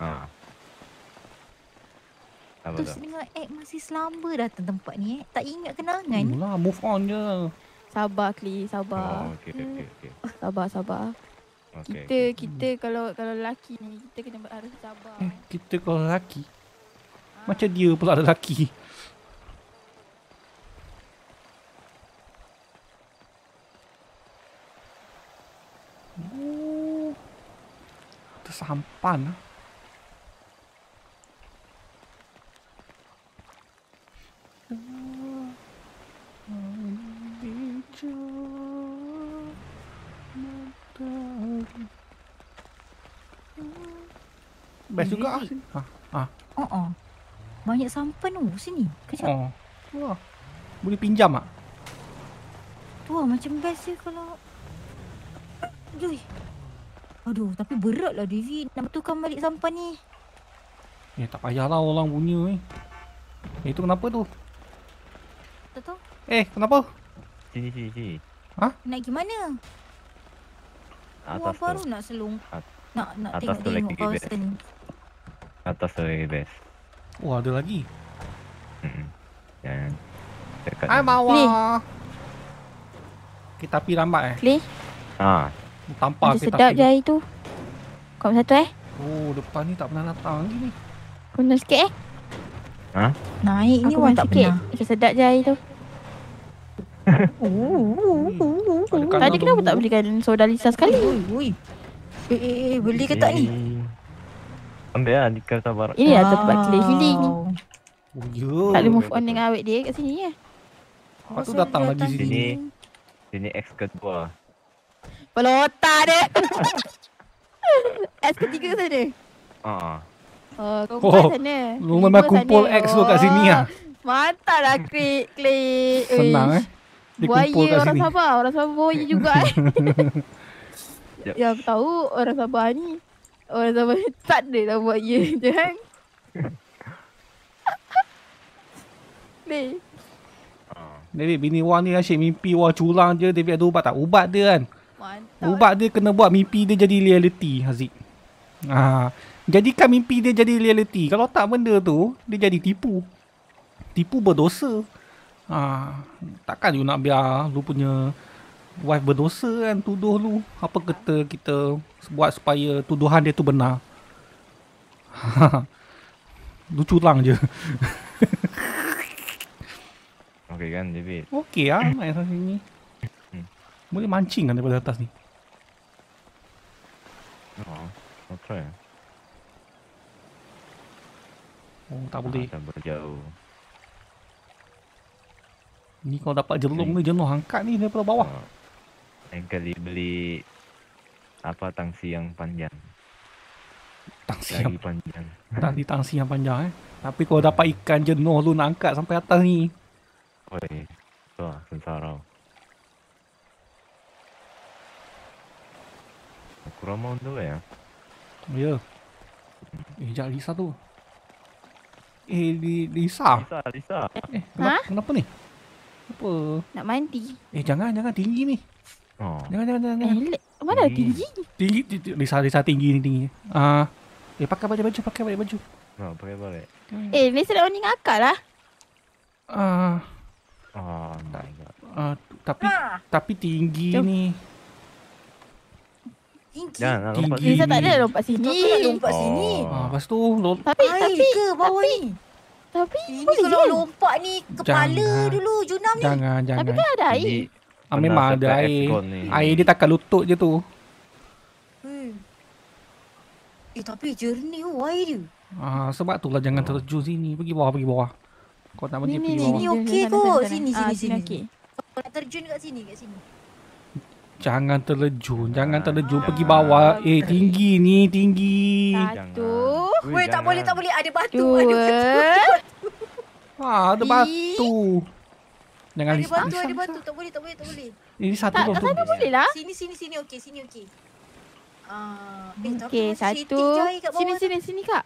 Apa Putus tu? dengan masih selamba datang tempat ni Tak ingat kenangan. Mula move on je. Sabar Clay, sabar. Oh, okey. Sabar. Okey. Kita kalau lelaki ni kita kena harus sabar. Kita kalau lelaki. Macam dia pula lelaki. Tersampan lah. Best juga ah. Banyak sampan tu sini. Kejap. Oh. Wah. Boleh pinjam tak? Tu lah macam best je kalau... Aduh. Aduh, tapi berat lah David nak betulkan balik sampan ni. Tak payahlah orang punya Itu kenapa tu? Tak tahu. Kenapa? Sini. Nak pergi mana? Atas baru tu. nak nak Atas tu tengok lagi kawasan ni. Atas tu lagi best. Oh, ada lagi. Jangan. Dekat. Hai bawah. Kita api lambat Clay, Tampar ada kita sedap api. je air tu. Kau satu Oh, depan ni tak pernah datang lagi ni. Guna sikit Naik ni Aku orang pun tak sikit. pernah. Macam sedap je air tu. Tadi kenapa tak belikan soda Lisa sekali? Ui. Beli ke tak ni? Ambil lah di Kereta Barat. Ini lah tempat Clay healing. Oh, ya. Tak boleh move on dengan awet dia kat sini ya. Lepas tu datang lagi sini. Sini X kedua. Kepala otak dia. S ketiga sana. Kau Oh, buat sana. lu memang Lima kumpul sana. X tu kat sini lah. Mantap lah Clay. Senang Dia kumpul Buaya kat orang sini. Sabah. Orang Sabah buaya juga Jap. Yang aku tahu orang Sabah ni. Orang Sabah ni tak ada lah buaya je kan. Clay. David, bini Wah ni asyik mimpi Wah curang je. David ada ubat tak? Ubat dia kan. Mantap. Ubat dia kena buat mimpi dia jadi reality, Haziq. Jadikan mimpi dia jadi reality. Kalau tak benda tu, dia jadi tipu. Tipu berdosa. Takkan you nak biar lu punya wife berdosa kan, tuduh lu. Apa kata kita buat supaya tuduhan dia tu benar. Lu curang je. Okey kan David? Okey lah naik atas sini. Boleh mancing kan daripada atas ni. I'll try. Oh, tak boleh. Tak berjauh. Ni kalau dapat jelung ni jenuh angkat ni daripada bawah. Lain kali beli tangsi yang panjang. Tangsi Lagi yang, panjang. tali tangsi yang panjang Tapi kalau dapat ikan jenuh lu nak angkat sampai atas ni. Oi. Tu lah sengsara. Aku ramah dulu ya. Ya. Sekejap Lisa tu. Lisa. Lisa. Kenapa ni? Apa? Nak mandi. Jangan tinggi ni. Jangan. Mana Tinggi. tinggi? Tinggi. Lisa tinggi ni tinggi. Pakai baju. Pakai balik. Ni sedap ni ngakak lah. Tapi tinggi Jom. ni. Tinggi. Jangan Tinggi. lompat Lisa tak ni. ada lompat sini. Tak nak lompat sini. Lepas tu Tapi Air ke bawah ni? Ini boleh kalau je. lompat ni kepala Jangan. dulu Junam ni. jangan. Tapi kan ada air. Memang ada air. Air dia takat lutut je tu. Tapi jernih air dia. Sebab tu lah jangan terjun sini. Pergi bawah. Kau nak pergi Ni bawah. Sini okey kot. Sini Sini. okey. Kalau nak terjun kat sini. Jangan terjun. Pergi bawah. Tinggi ni. Tinggi. Satu. Weh, tak boleh. Ada batu. Dua. Ada batu. Jangan Ada Lisa. batu. Tak boleh. Ini satu Tak, tu. kat sana boleh lah. Sini okey. Okey, satu. Sini kak.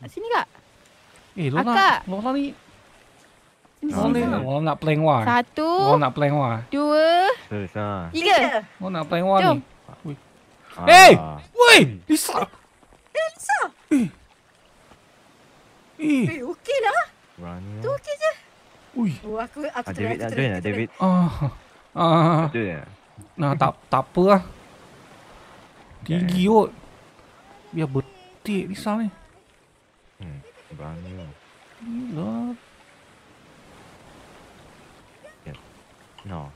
Akak. Lola ni. Sini. Lola nak plank wah. Satu. Lola nak plank wah. Dua. Lisa. Tiga. Lola nak plank wah Jom. ni. Woi, Lisa. Lisa. Okey lah. Berani. Tu okey je. Ui. Aku David nak join lah David. Ah. Join lah. Nah, tak apa lah. Tinggi kot. Biar betik Lisa ni. Berani lah. Gila. No.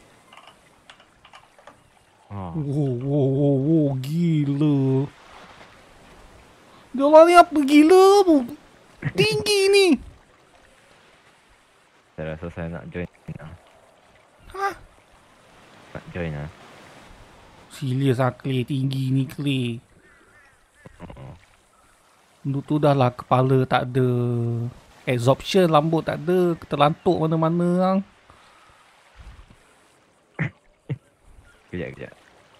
Wow, gila. Dia orang ni apa gila apa? Tinggi ni. Saya rasa saya nak join lah. Nak join lah. Serius lah Clay, tinggi ni Clay. Dulu tu dah lah kepala tak ada absorption, rambut tak ada, terlantuk mana-mana hang. Kejap.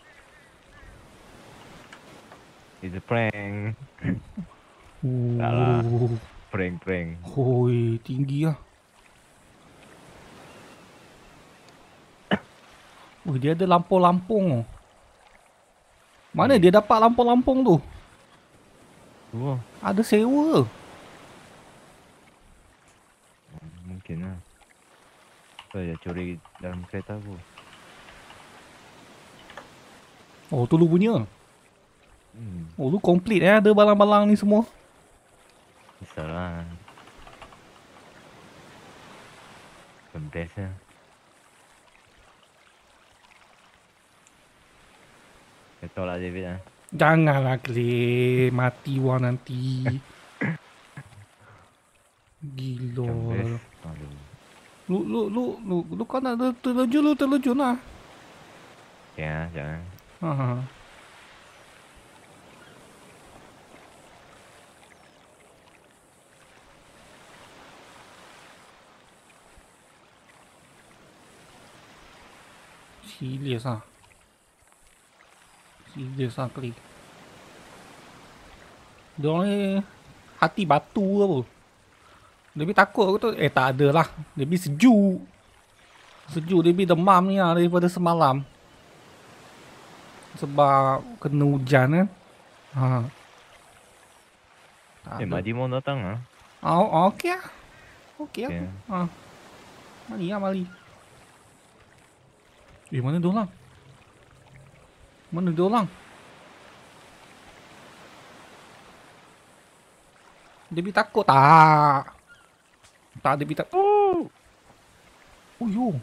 It's a prank. Tak lah. Oh, Prank. hoi, tinggi lah. Oh, dia ada lampung-lampung. Mana dia dapat lampung-lampung tu? Tu lah. Ada sewa. Mungkin lah. Saya curi dalam kereta aku. Oh, tu lu punya. Hmm. Oh, lu complete ada balang-balang ni semua. Besar lah. Best lah. Kau lah David lah. Janganlah Clay, mati wang nanti. Gila. Best. Aduh. Lu kau nak terlejun lah. Jangan. Ha. Serius ah. Serius ah Clay. Dia orang ni hati batu ke apa? Lebih takut aku tu. Tak ada lah. Lebih sejuk. Lebih demam ni lah daripada semalam. Sebab kena hujan kan. Ha. Tak ada. Madi mau datang lah. Okey lah. Okey lah. Okay. Ha. Mari. Mana dia orang? Debbie takut tak? Tak, Debbie tak. Oh yo.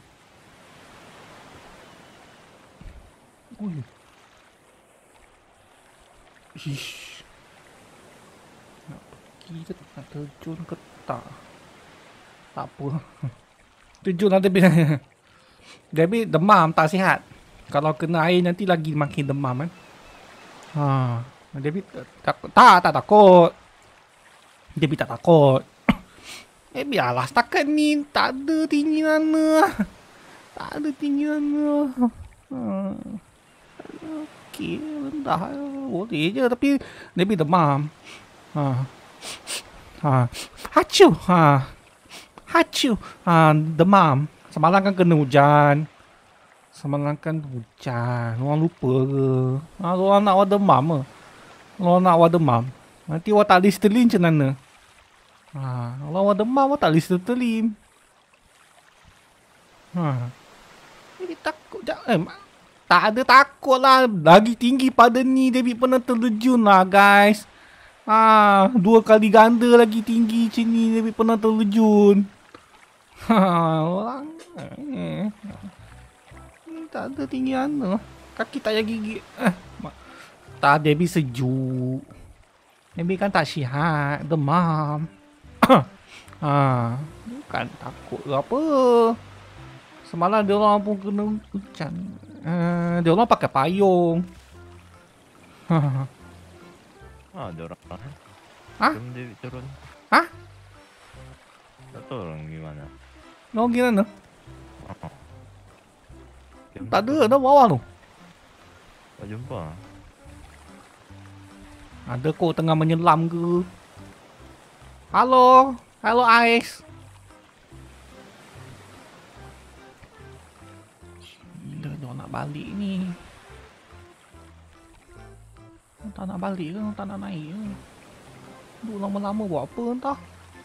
Ish. Nak pergi ke nak terjun ke tak? Tak apa. Terjun lah Debbie. Debbie demam, tak sihat. Kalau kena air nanti lagi makin demam kan. Debbie takut. Tak takut. Debbie tak takut. Biarlah setakat ni tak ada tinggi mana. Okey, rendah. Boleh je tapi Debbie demam. Hacu. Demam. Semalam kan kena hujan. Orang lupa ke? Orang nak awak demam ke? Orang nak awak demam. Nanti awak tak Listerine macam mana? Kalau awak demam, awak tak Listerine. Jadi takut. Tak ada takut lah. Lagi tinggi pada ni. David pernah terlejun lah guys. 2 kali ganda lagi tinggi macam ni. David pernah terlejun. Orang tak ada tinggi mana. Kaki tak payah gigit. Tak, Debbie sejuk. Debbie kan tak sihat. Demam. Bukan takut ke apa. Semalam dia orang pun kena hujan. Dia orang pakai payung. Ada orang lah. Jom David turun. Tak tahu orang gimana. Orang gimana? Tak ada bawah tu. Tak jumpa. Ada kok tengah menyelam ke? Halo Ais. Gila dia nak balik ni. Tak nak balik ke? Tak nak naik ke? Duk lama-lama buat apa entah.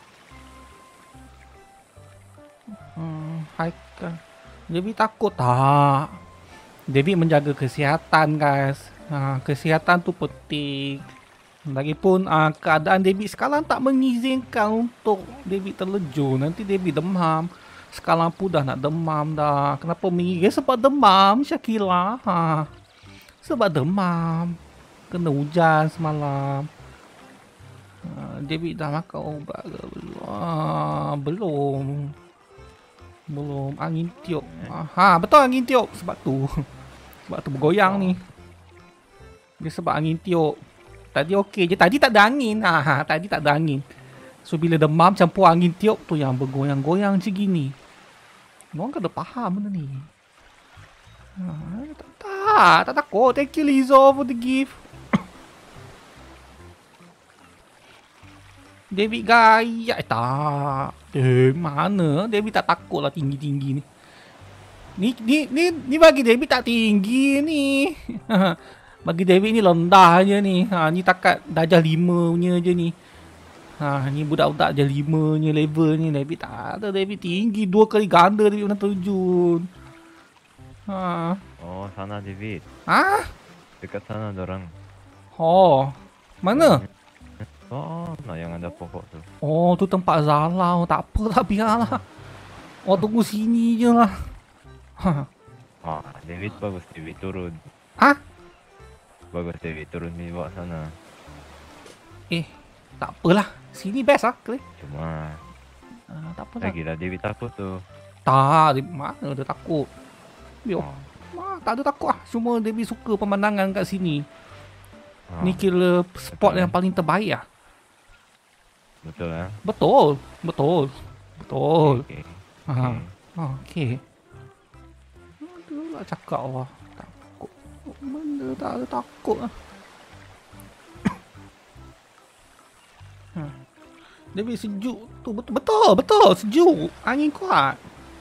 Haikal. Debbie takut tak? Debbie menjaga kesihatan guys. Kesihatan tu penting. Lagipun keadaan Debbie sekarang tak mengizinkan untuk Debbie terlejun. Nanti Debbie demam. Sekarang pun dah nak demam dah. Kenapa menggigil? Sebab demam Syakila. Sebab demam. Kena hujan semalam. Debbie dah makan ubat ke belum? Belum. Angin tiup. Betul angin tiup. Sebab tu bergoyang ni. Dia sebab angin tiup. Tadi okey je. Tadi tak ada angin. Tadi tak ada angin. So bila demam campur angin tiup tu yang bergoyang-goyang macam gini. Orang kena faham benda ni. Tak takut. Thank you Lizo for the gift. David gaya tak. Mana David tak takut lah tinggi-tinggi ni. Ni bagi David tak tinggi ni. Bagi David ni rendah je ni. Ni takat darjah 5 punya je ni. Ni budak-budak darjah 5 punya level ni. David tak ada. David tinggi 2 kali ganda David pernah terjun. Oh, sana David. Dekat sana dorang. Oh, mana? Oh, nah yang ada pokok tu. Oh, tu tempat Zala. Tak apa lah, biarlah. Tunggu sini je lah. David bagus David turun. Bagus David turun di bawah sana. Tak apalah. Sini best lah, Clay. Cuma tak apa lah. lagilah David takut tu. Tak, mana dia takut. Tak ada takut lah. Cuma David suka pemandangan kat sini. Ni kira spot yang paling terbaik lah. Betul lah. Betul. Okay. Okey. Aduh lah cakap lah. Takut. Benda tak ada takut lah. David sejuk tu. Betul. Sejuk. Angin kuat.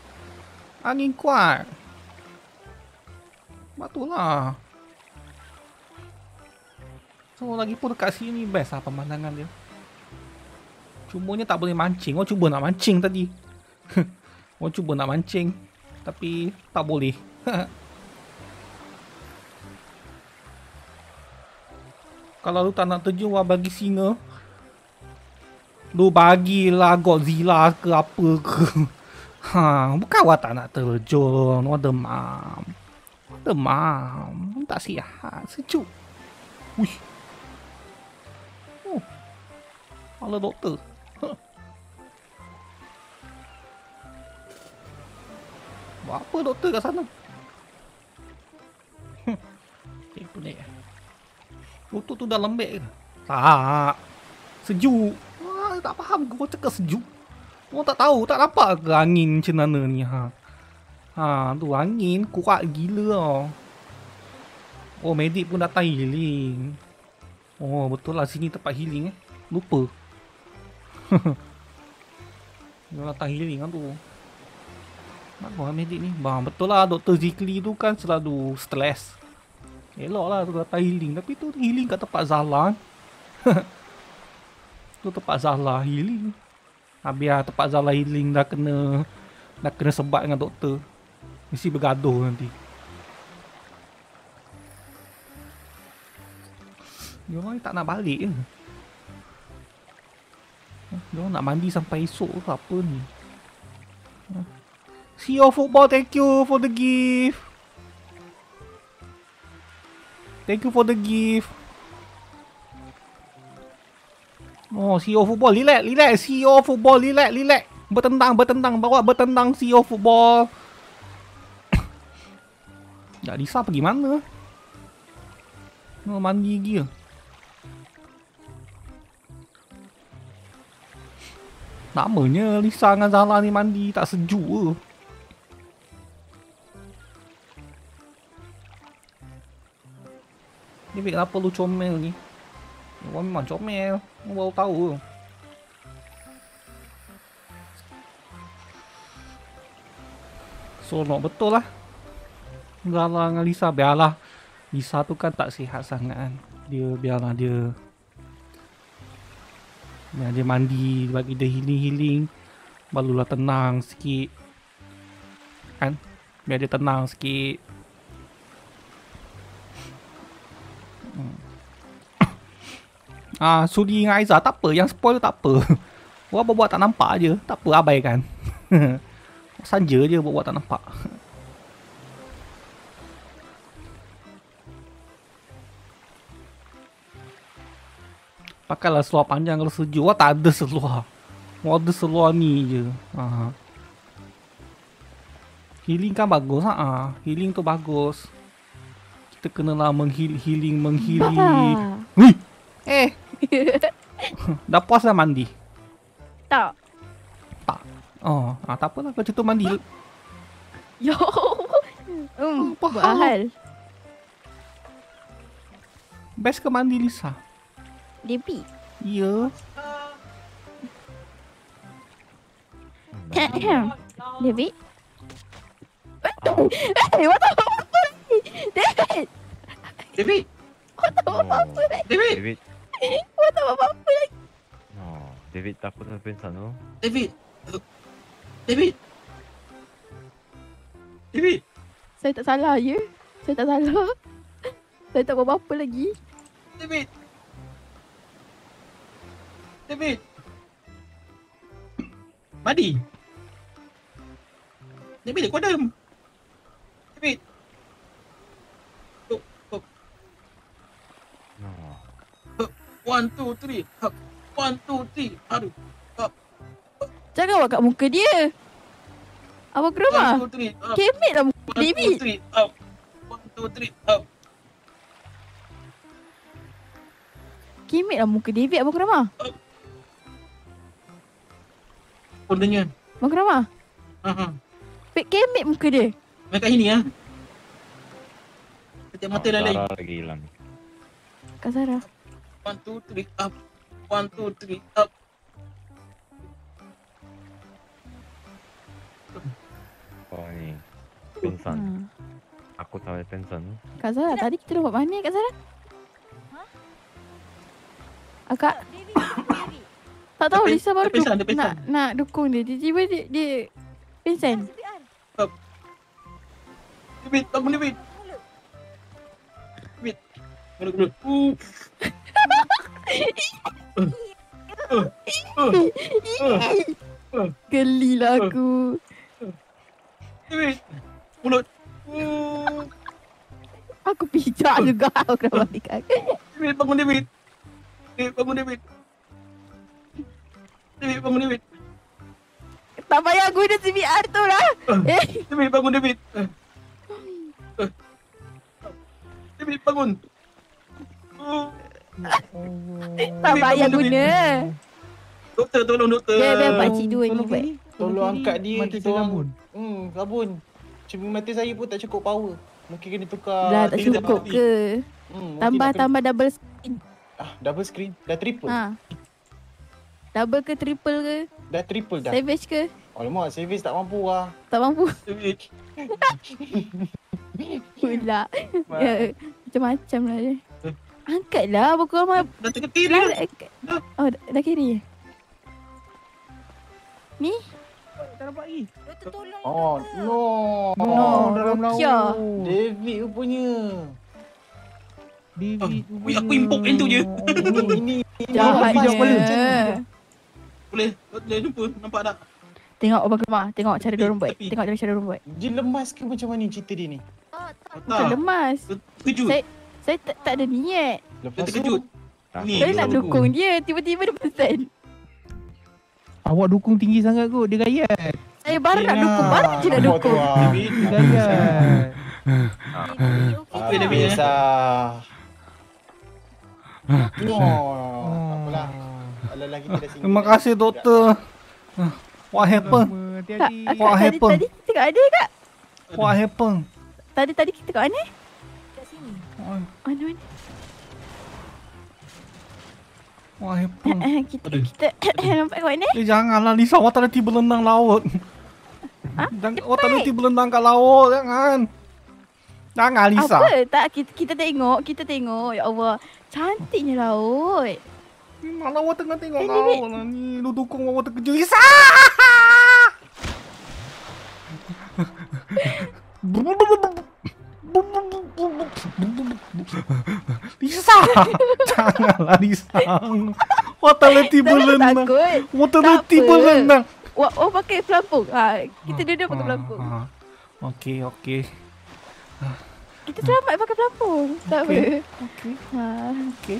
Betul lah. So lagi pun dekat sini best lah pemandangan dia. Cumanya tak boleh mancing. Orang cuba nak mancing tadi. Orang cuba nak mancing. Tapi tak boleh. Kalau lu tak nak terjun, bagi singa. Lu bagilah Godzilla ke apa ke. Bukan awak tak nak terjun. Awak demam. Tak sihat. Sejuk. Uish. Ala doktor. Buat apa doktor kat sana? Pelik. Lutut tu dah lembek ke? Tak. Sejuk. Tak faham ke kau cakap sejuk? Kau tak tahu, tak nampak ke angin macam mana ni? Tu angin kuat gila tau. Oh, medik pun datang healing. Oh, betul lah sini tempat healing Lupa. Dia datang healing kan tu. Kenapa medik ni? Betul lah Dr. Zikli tu kan selalu stress. Elok lah tu datang healing. Tapi tu healing kat tempat Zala. Tu tempat Zala healing. Habis tempat Zala healing dah kena sebat dengan doktor. Mesti bergaduh nanti. Diorang ni tak nak balik ke? Diorang nak mandi sampai esok ke apa ni? CEO Football, thank you for the gift. Oh, CEO Football, relax. CEO Football, relax. Bertendang. Bawa bertendang CEO Football. Dah Lisa pergi mana? Mandi lagi ke? Namanya Lisa dengan Zala ni mandi tak sejuk ke? David, kenapa lu comel ni? Orang memang comel. Orang baru tahu ke? Seronok betul lah. Zala dengan Lisa, biarlah. Lisa tu kan tak sihat sangat kan. Biarlah dia mandi, bagi dia healing. Barulah tenang sikit. Kan? Biar dia tenang sikit. Sudi dengan Aiza tak apa. Yang spoil tak apa. Orang buat tak nampak je. Tak apa, abaikan. Sanja je buat tak nampak. Pakailah seluar panjang kalau sejuk. Wah, tak ada seluar. Wah, ada seluar ni je. Healing kan bagus. Healing tu bagus. Kita kenalah healing. Wih! Dah puas dah mandi? Tak. Tak. Oh, tak apalah kau cutu mandi. Ya. Apa Buat hal? hal. Best ke mandi Lisa? Debbie. Ya. David. What the David. David! What the apa lagi? David! David. What the apa lagi? No, David takut na pensan, no? David! David! David! Saya tak salah ya. Saya tak salah. Saya tak buat apa-apa lagi. David! David! Madi! David, kau ada? David! No. 1, 2, 3. 1, 2, 3. Aduh. Jangan buat kat muka dia. Abang ke rumah. 1, 2, 3. Kemet lah muka 1, David. 2, 3. Up. 1, 2, 3. Up. Kemet lah muka David abang ke rumah. Pondanya. Abang ke rumah. Pek kemet muka dia. Main kat sini ah. Kecil mata dah lain. Sarah lagi hilang. Kak Sarah. 1, 2, 3. Up. 1, 2, 3. Up. Oh ni. Pensan. Ha. Aku tahu dia pensan. Kak Sarah tadi kita dah buat mana Kak Sarah? Akak tak tahu Dia Lisa baru dia pingsan, dia pingsan. nak dukung dia. Tiba-tiba dia pingsan. David, bangun David. David. Gelut-gelut. Gelilah aku. David. Mulut. Aku pijak juga aku dah balik aku. David, bangun David. David, bangun David. David, bangun David. Tak payah guna CPR tu lah. David, bangun David. David, bangun. Tak payah bangun, guna. Doktor, tolong doktor. Biar pakcik dua ni Tolong buat. ni. Tolong angkat dia. Mata Kita saya orang gabun. Gabun. Cuma mata saya pun tak cukup power. Mungkin kena tukar. Dah tak tiga cukup tadi. ke? Mungkin Tambah nak kena- double double screen. Dah triple. ha. Double ke triple ke? Dah triple dah. Savage ke? Alamak, service tak mampu lah. Tak mampu David. pula. Ya, macam-macam lah dia. Angkatlah buku amal. Dah tengah kiri. Oh, dah kiri. Ni? Tak nampak lagi. Oh, no. No, dalam Nokia. laut. David rupanya. David. Wih, aku import yang tu je. Ini. Jahatnya. Boleh jumpa. Nampak tak? Tengok abang kelemah. Tengok cara dia orang buat. Tapi- Tengok cara dia orang buat. Dia lemas ke macam mana cerita dia ni? Bukan lemas. Terkejut. Saya tak ada niat. Dia Lepas tu, terkejut. Ni. Saya nak dia dukung dia. Tiba-tiba dia pesan. Awak dukung tinggi sangat kot. Dia gayat. Saya baru nak dukung. Baru je nak dukung. David. Dia gayat. Okey, David, eh. Kisah. No. Tak apalah. Alah kita dah singgah. Terima kasih doktor. What happened? Kak, What tadi happened? kita kat ada kak? What happened? Tadi kita kat mana? Kat sini. Mana? What happened? Kita nampak kat mana? Janganlah Lisa, awak tak nanti berenang laut. Awak tak nanti berenang kat laut, jangan. Jangan Lisa. Apa? Tak, kita tengok. Ya Allah. Cantiknya laut. Malah awak tengah tengok Eh, laut lah ni. Lu dukung awak terkejut. Lisa! Lisa! Janganlah Lisa. Awak tak nanti Jangan berenang. takut. Awak tak Tak nanti apa. berenang. Oh, pakai pelampung. Kita duduk pakai pelampung. Okey. Kita selamat pakai pelampung. Tak apa. Okey. Ha. Okey.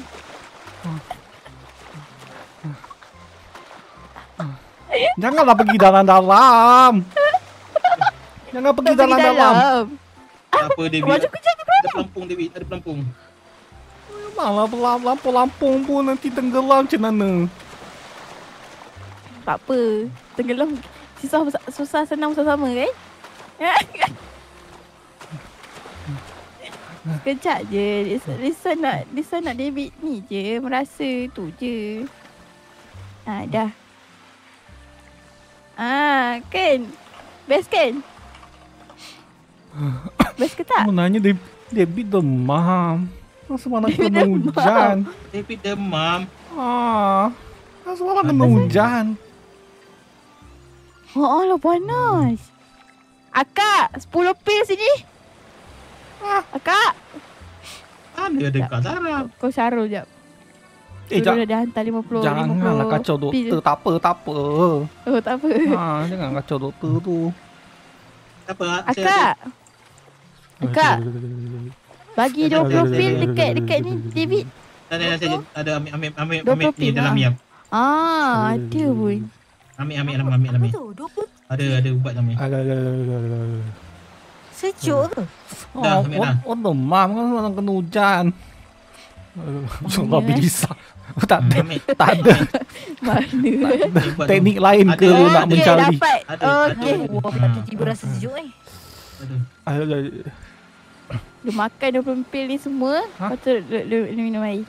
Janganlah pergi dalam-dalam. Jangan pergi Tak pergi dalam-dalam. dalam. Apa David? Baju kerja tu Ada pelampung David, ada pelampung. Alah, lampu Lampung pun nanti tenggelam macam mana? Tak apa. Tenggelam susah senang sama kan? Sekejap je. Lisa nak David ni je. Merasa tu je. Dah. Kan? Best kan? Best ke tak? Sebenarnya David demam. Semalam David kena demam. hujan. David demam. Semalam kena hujan. Oh lah panas. Akak, 10 pil sini. Akak. Ada dekat Zara. Kau Syarul jap. Jangan. Dah dah hantar 50. Janganlah kacau doktor. Tak apa. Oh tak apa. Jangan kacau doktor tu. Tak apa. Akak. Bagi 20 pil dekat ni David. Ada ambil 20 ni pil, dalam ni. Ada pun. Ambil. Apa tu? 20 Ada ubat dalam ni. sejuk ke? Dah, ambil dah. Demam kan semalam kena hujan. Babi Lisa. Tak ada Mana? teknik lain ke Ada. nak mencari. Dapat. Ada. Okey. Wah, tiba-tiba rasa sejuk Dia makan 20 pil ni semua. Lepas tu dia minum air.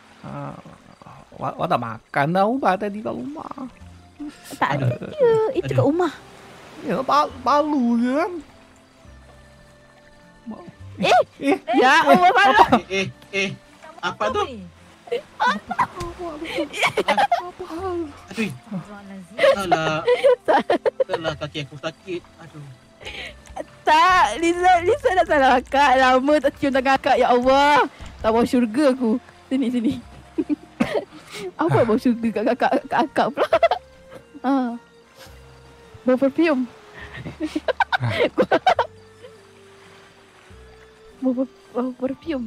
Awak dah makan dah ubat tadi kat rumah. Tak ada. Itu kat rumah. Ya, balu je kan. Ya Allah Farah. Apa tu? Aduh. Alah kaki aku sakit. Aduh. Tak, Lisa dah salah akak. Lama tak cium tangan akak. Ya Allah. Tak bau syurga aku. Sini. Apa bau syurga kat akak pula? Bau perfume. Bau perfume.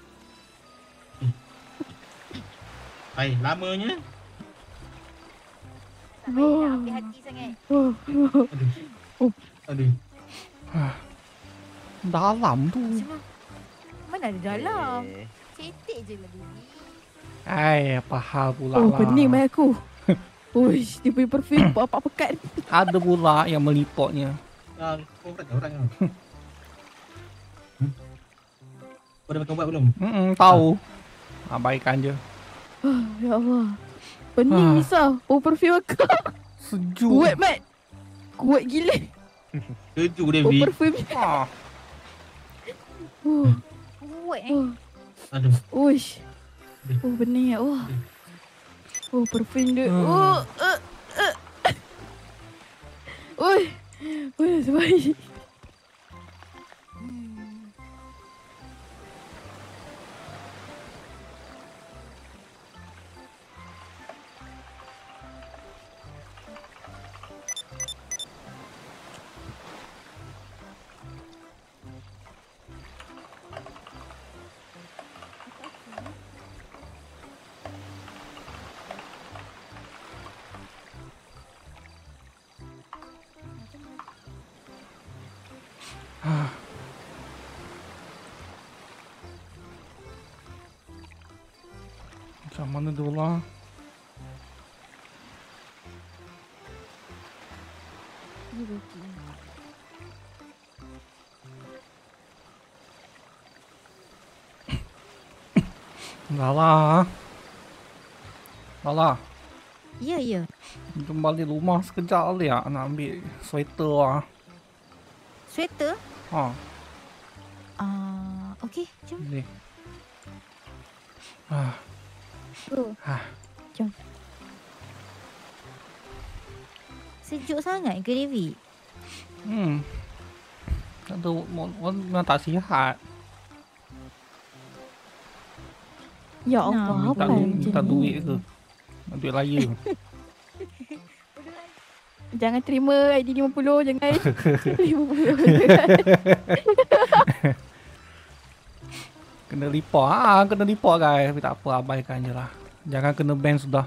Hai, lamanya. Ambil hati sangat. Aduh. Dalam tu. Mana ada dalam? Cetek je lah David. Apa hal pula Oh, lah. pening mai aku. Uish, dia punya perfume apa pekat. Ada pula yang meliputnya. Orang kan. Kau dah makan ubat belum? Tahu. Abaikan je. Ya Allah. Pening Lisa. Bau perfume akak. Sejuk. Kuat mat. Kuat gila. Sejuk Bau David. perfume. Kuat Aduh. Uish. Oh pening ya. Oh perfume dia. Oi. Sebaik. Macam mana tu lah? Lala. Ya. Kembali rumah sekejap boleh tak nak ambil sweater lah. Sweater? Okey, jom. Boleh. Jom. Sejuk sangat ke David? Tak ada, memang tak sihat. Ya Allah, Tak apa macam tak ni? duit ke? Duit raya. Jangan terima ID 50, jangan. 50. Kena report. Kena report guys. Tapi tak apa, abaikan je lah. Jangan kena ban sudah.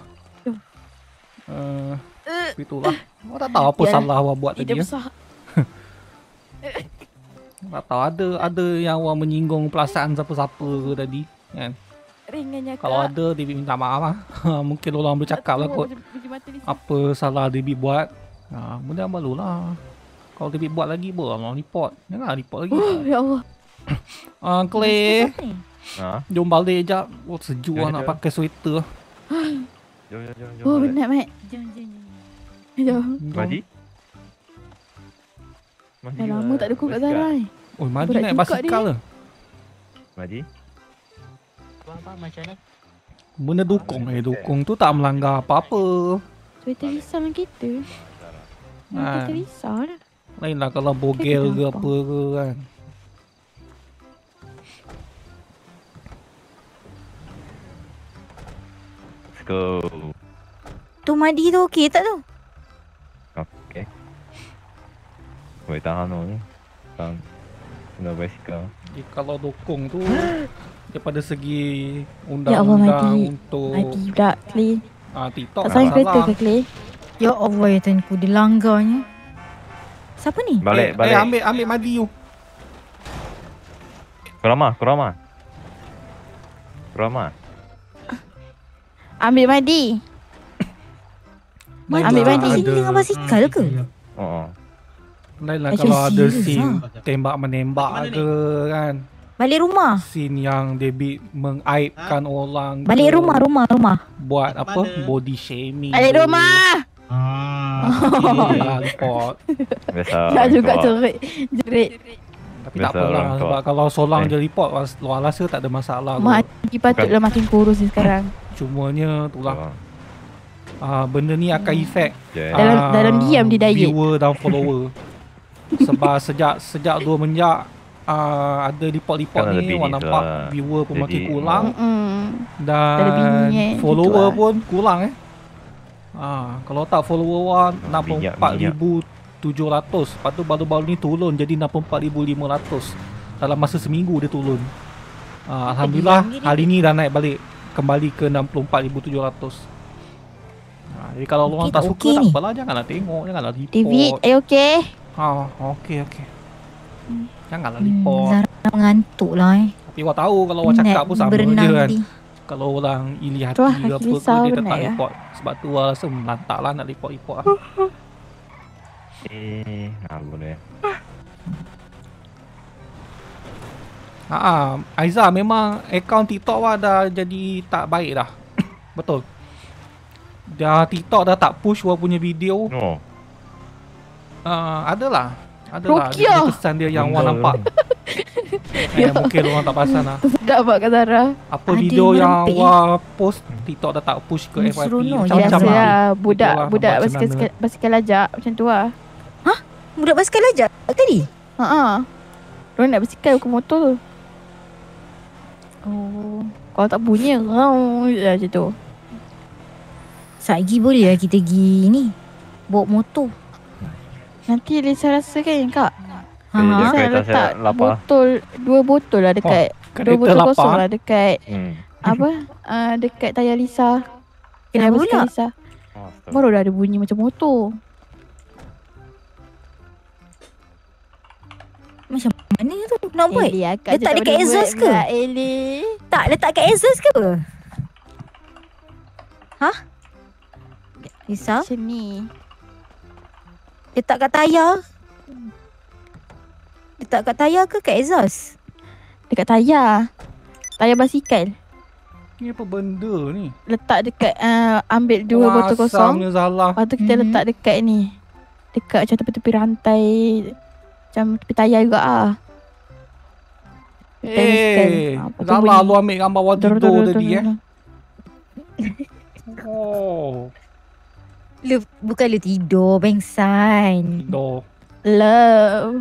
Itulah. Awak tak tahu apa Yalah, salah awak buat tadi Tidak ya? besar. Tak tahu ada yang awak menyinggung perasaan siapa-siapa ke tadi kan? ringannya Kak. Kalau ada Debbie minta maaf lah. Mungkin orang bercakap lah kot. Apa salah Debbie buat. Benda malu lah. Kalau Debbie buat lagi orang report. Jangan report lagi. Ya Allah. Clay, Apa ni? Ha? jom balik jap. Sejuk Ya, lah nak ya. pakai sweater. Jom. Oh, balik. penat, Mat. Jom, jom, jom. Jom. Maji? Dah lama tak dukung kat Zara ni. Oh, Maji Berat naik juga basikal dia. lah. Maji? Apa macam ni? Benda dukung tu tak melanggar apa-apa. Sweater risau dengan kita. Ha. Kita risau lah. Lain lah kalau bogel ke kenapa? apa ke kan. Let's go. Tu Madi tu okey tak tu? Okay. Boleh tahan ni. Tahan. Guna basikal. Jadi kalau dukung tu daripada segi Ya Allah, undang-undang Madi. untuk Mati pula, Clay. TikTok Tak tak sayang kereta salah. ke, Clay? Ya Allah ya Tuanku, dia langgarnya. Siapa ni? Balik. Ambil Madi tu. Kurama. Ambil Madi. Lain Ambil lah Madi. Sini ada- dengan basikal ke? Oh. Lain lah Macam kalau ada serious scene lah. tembak-menembak Mana ni? ke kan. Balik rumah. Scene yang David mengaibkan orang Balik ke, rumah. buat Kat apa mana? body shaming Balik ke. rumah. Okay lah report. Biasa. Tak juga keluar. jerit. Tapi tak Biasa apalah orang sebab tua. kalau seorang Eh. je report luar rasa tak ada masalah kot. Mati patutlah makin kurus ni sekarang. Cumanya itulah Oh. benda ni akan efek Yeah. Dalam diam dia diet. viewer dan follower. Sebab sejak 2 menjak ada report-report Kan ada ni bini orang tu nampak lah. viewer pun makin Jadi, kurang Ada bini, dan follower pun kurang kalau tak follower orang 64,700. Lepas tu baru-baru ni turun jadi 64,500. Dalam masa seminggu dia turun. Alhamdulillah hari ni dah naik balik kembali ke 64,700. Jadi kalau orang tak suka okey tak ni. apalah, janganlah tengok, janganlah report. David, okay? Okey. Janganlah report. Zara mengantuk lah Tapi awak tahu kalau awak cakap pun sama berenang je kan. tadi. Kalau orang iri hati Tu lah, ke apa ke, risau dia tak benar ya. report. Sebab tu awak rasa melantak lah nak report-report lah. Boleh. Aiza memang akaun TikTok awak dah jadi tak baik dah. Betul. TikTok dah tak push awak punya video. Oh. Adalah Rokia. dia kesan dia yang Benda orang nampak. Mungkin orang tak perasan lah. Sedap buat kat Zara. Apa Ada video yang yang merempek, awak post TikTok dah tak push ke FYP Seronok je macam-macam Biasa lah. lah. Budak Itulah basikal, basikal lajak. Macam tu lah. Budak basikal aja tadi. Haa. Diorang nak basikal bukan motor tu. Oh. Kalau tak bunyi, macam tu. Satgi boleh lah kita pergi ni. Bawa motor. Nanti Lisa rasa kan kak. Ha. Dia Saya kereta letak saya lapar. botol, 2 botol lah dekat. 2 Kereta botol kosong lapar. lah dekat apa? Dekat tayar Lisa. Kenapa basikal pula? Lisa. Oh, Baru dah ada bunyi macam motor. Macam mana tu nak buat? Eli akak Letak je tak dekat boleh exhaust buat ke? pula, Eli. Tak letak kat exhaust ke apa? Ha? Lisa? Macam ni. Letak kat tayar? Letak kat tayar ke kat exhaust? Dekat tayar. Tayar basikal. Ni apa benda ni? Letak dekat ambil 2 botol kosong. Asamnya Zala. Lepas tu kita Mhm. letak dekat ni. Dekat macam tepi-tepi rantai. Macam tepi tayar juga ah. Zala lu ambil gambar awak tidur tadi Oh, Lu bukan lu tidur bengsan. tidur. Love.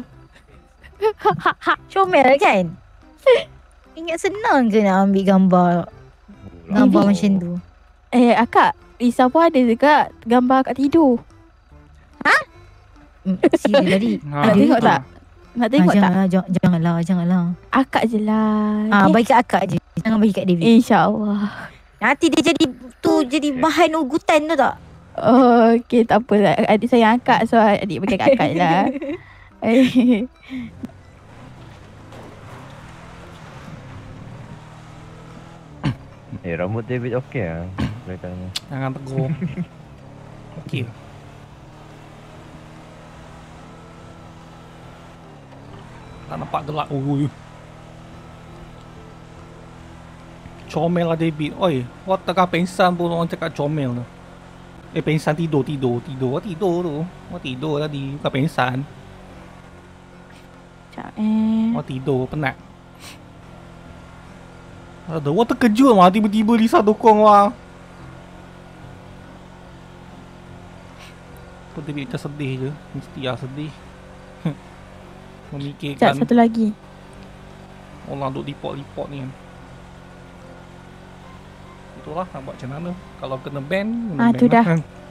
Comel kan? Ingat senang ke nak ambil gambar macam tu? Akak, Lisa pun ada juga gambar akak tidur. Serius tadi. Nak tengok tak? Nak tengok tak? Janganlah. Akak je lah. Bagi kat akak je. Jangan bagi kat David. InsyaAllah. Nanti dia jadi bahan ugutan tu tak? Oh, okay, tak apa. Adik sayang akak, so adik bagi kat akak je lah. Rambut David okey lah. Kelihatannya. Jangan tegur. Okey. Tak nampak gelap. Oi. Comel lah David. Oi, awak tengah pengsan pun orang cakap comel tu. Pengsan tidur tu. Awak tidur tadi, bukan pengsan. Sekejap Awak tidur, penat. Ada, awak terkejut mah tiba-tiba Lisa dokong awak. Kau David macam sedih je. Mesti lah sedih. Sekejap, Memikirkan satu lagi. orang duk lipot-lipot ni kan. Itulah nak buat macam mana. Kalau kena ban, kena ban Tu lah. dah.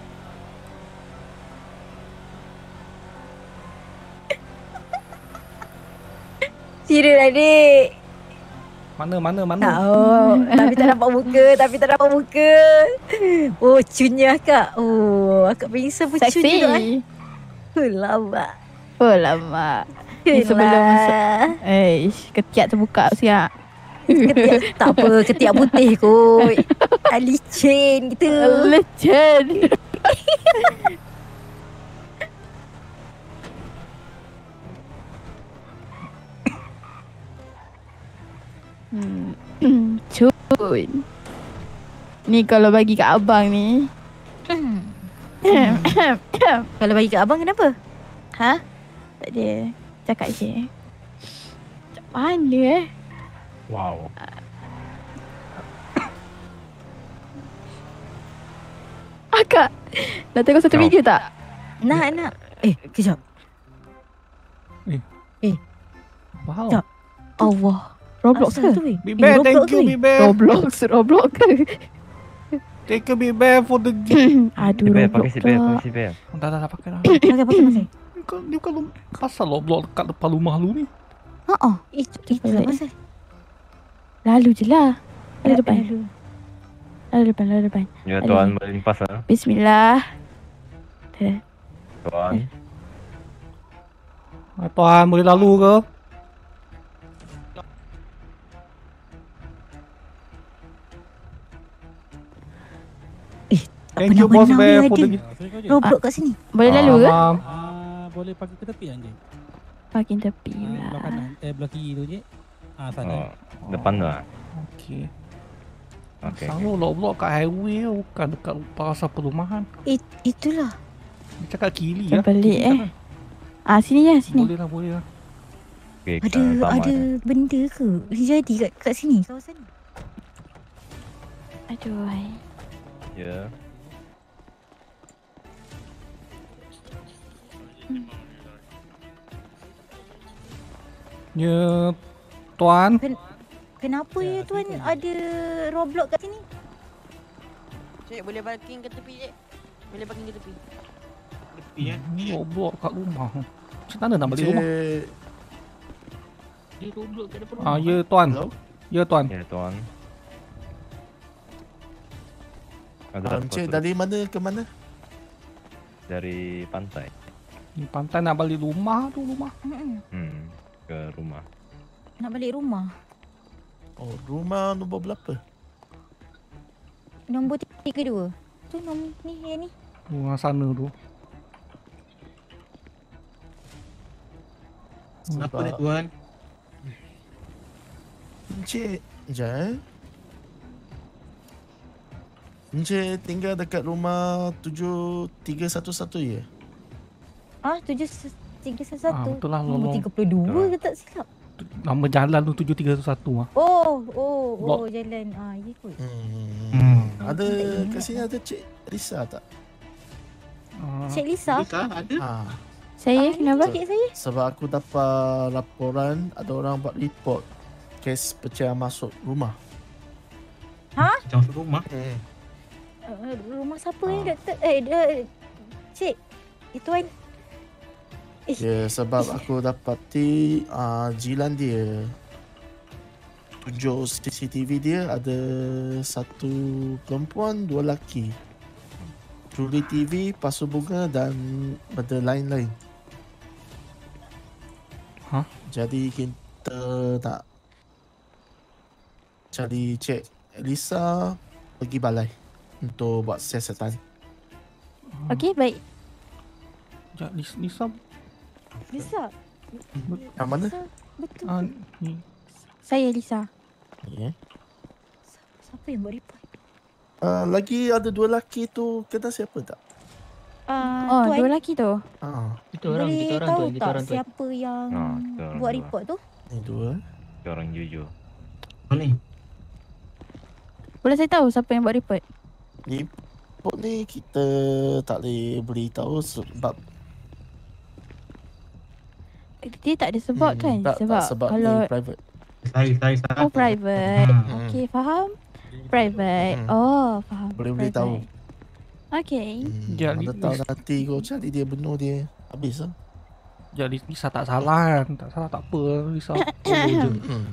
Serius lah, Dik. Mana? Tapi tak nampak muka. Oh, cunya akak. Oh, akak pengsan pun cun juga. Seksi. Lama. Oh lama. Ni sebelum ketiak terbuka siap. Ketiak, tak apa, ketiak putih kot. Licin gitu. Legend. Cun. Ni kalau bagi kat abang ni. Kalau bagi kat abang kenapa? Ha? Tak ada. Cakap je. Macam mana Wow. Akak, nak tengok satu video tak? Nak. Kejap. Wow. Tak. Allah. Roblox Asal ke? tu, weh? Big Bear, Roblox thank tu, you weh? Big Bear. Roblox ke? Take a Big Bear for the... Aduh, Pakai Roblox seat belt, pula. pakai seat belt. Dah pakai dah. Pakai. Dia kalau pasal Roblox dekat depan rumah lu ni. Itu lah pasal. Lalu je lah. Lalu depan. Lalu. Lalu depan. Ya tuan boleh limpas lah. Bismillah. Tuan. Tuan boleh lalu ke? Thank you Boss Bear for the... Roblox kat sini. Boleh lalu ke? Faham. Boleh pakai ke tepi je. Parking tepi Belah pula. kanan, belah kiri tu je. Sana. Depan tu lah. Okey. Okey. Selalu Roblox kat highway bukan dekat kawasan perumahan. Itulah. Dia cakap kiri Macam lah. pelik sini je, sini. Boleh lah. Okey, kita sama Ada je. benda ke? Jadi kat sini, kawasan ni. Aduh. Ya. Ya, Tuan. Kenapa ya tuan ada Roblox kat sini? Cik, boleh parking ke tepi, Cik? Boleh parking ke tepi. Tepi kan. Roblox kat rumah. Macam mana nak balik rumah? Dia Roblox kat depan Ya Tuan. Ya Tuan. Ya tuan. Ada Encik dari mana ke mana? dari pantai. Ni pantai nak balik rumah tu rumah. Ke rumah. Nak balik rumah. Oh, rumah nombor berapa? Nombor 32. Tu nombor ni, yang ni. Rumah sana tu. Kenapa ni tuan? Encik, sekejap Encik tinggal dekat rumah 7311 ya? 731. Betul lah Nombor lolong. 32 ke tak silap? Nama jalan tu 7311 ah. Oh, jalan. Ya kot. Ada kat sini ada Cik Lisa tak? Cik Lisa? Ada. Saya kenapa? Cik saya? Sebab aku dapat laporan ada orang buat report kes pecahan masuk rumah. Macam masuk rumah. Rumah siapa ni doktor? Cik. Tuan. Ya, sebab aku dapati jiran dia tunjuk CCTV dia ada satu perempuan, dua lelaki. Truly TV, pasu bunga dan benda lain-lain. Jadi kita nak cari cek Lisa pergi balai untuk buat siasatan. Okey, baik. Sekejap, Lisa. Lisa. Yang mana? Lisa. Betul. Ni. Saya Lisa. Ya. Siapa yang buat report? Lagi ada 2 lelaki tu, kenal siapa tak? Oh, Tuan, 2 lelaki tu. Kita orang, boleh kita orang tahu tuan, kita tak orang tuan. siapa yang kita orang buat tuan. report tu? Ni 2. Kita orang jujur. Boleh. Boleh saya tahu siapa yang buat report? Report ni kita tak boleh beritahu sebab Dia tak ada sebab kan? sebab kalau ni private. Saya. Oh, private. Hmm. Okey, faham? Private. Oh, faham. Boleh beritahu. Okey. Mana tahu nanti kau cari dia bunuh dia. Habis lah. Jadi Lisa tak salah kan. Tak salah tak apa. Lisa follow je.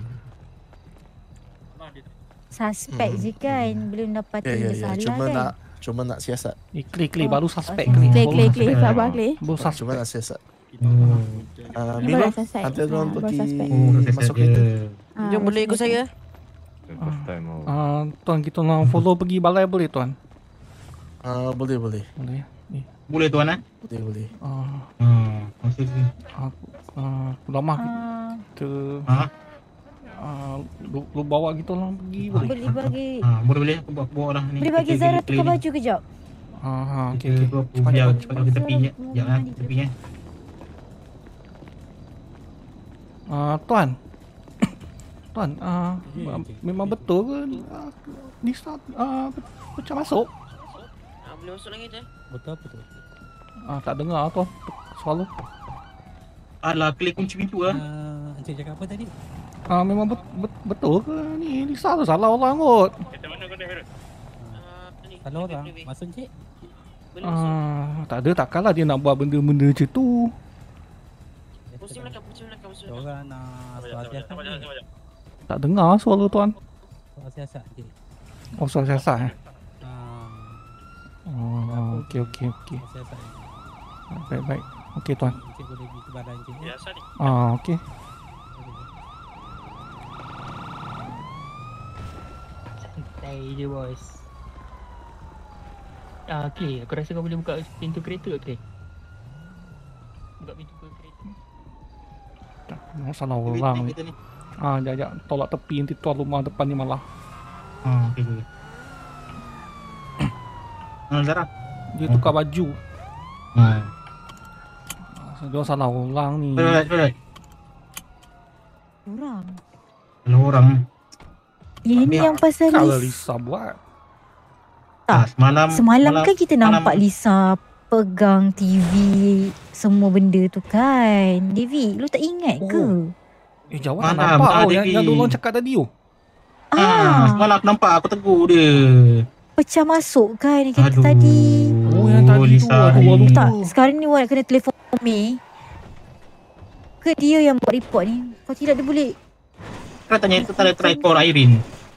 Suspek je kan. Belum dapat bersalah kan. Cuma nak siasat. Klik baru suspek. Klik. Sabar, klik. Baru suspek. Cuma nak siasat. Baru Milo, suspek. nanti tuan Baru pergi suspek. masuk kereta. Jom boleh ikut saya. First time Tuan kita nak follow pergi balai boleh tuan? Boleh. Boleh. Boleh tuan eh? Boleh. Maksud ni. Aku lama kita lu bawa kita orang pergi boleh? Boleh bagi Boleh aku bawa lah ni. boleh bagi Zara tukar baju kejap. Okey. Cepat kita tepi je. Jangan tepi eh. Tuan. Memang betul ke Lisa pecah masuk? Boleh masuk lagi je. Betul. Tak dengar tuan. Selalu. Alah, klik kunci pintu lah. Encik cakap apa tadi? Memang betul ke ni Lisa tu salah orang kot? Salah orang. Masuk encik? Tak ada, takkanlah dia nak buat benda-benda macam tu. Pusing belakang. Orang nak soal siasat ni. Tak dengar suara tuan. Soal siasat je. Oh, soal siasat eh? Okey. Soal siasat ni. Baik. Okey tuan. Encik boleh pergi ke badan encik. Biasa ni. Okey. Santai je bos. Okey, aku rasa kau boleh buka pintu kereta okey. Buka pintu kereta. Salah orang ni. Jap. Tolak tepi nanti tuan rumah depan ni malah. Okey. Zara. Dia tukar baju. Dia salah orang ni. Betul. Orang. Ini yang pasal Kalau Lisa buat. Tak. Semalam kan kita nampak Lisa pegang TV semua benda tu kan. David, lu tak ingat ke? Jawab tak nampak yang dulu orang cakap tadi tu. Semalam aku nampak, aku tegur dia. Pecah masuk kan yang kata tadi. Yang tadi tu aku tak. Sekarang ni Wan kena telefon May. Ke dia yang buat report ni. Kalau tidak dia boleh. Kau tanya itu try call Irene.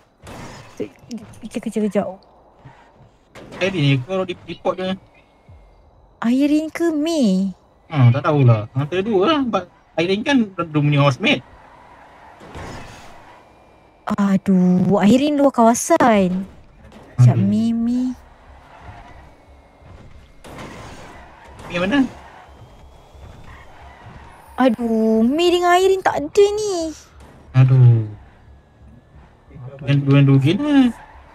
Kejap. Irene ni kalau report dia. Irene ke May? Tak tahulah. Antara dua lah. Irene kan dia punya housemate. Aduh, Irene luar kawasan. Sekejap, Mimi. Yang mana? Aduh, Mi dengan Irene tak ada ni. Aduh. Dua dugi lah.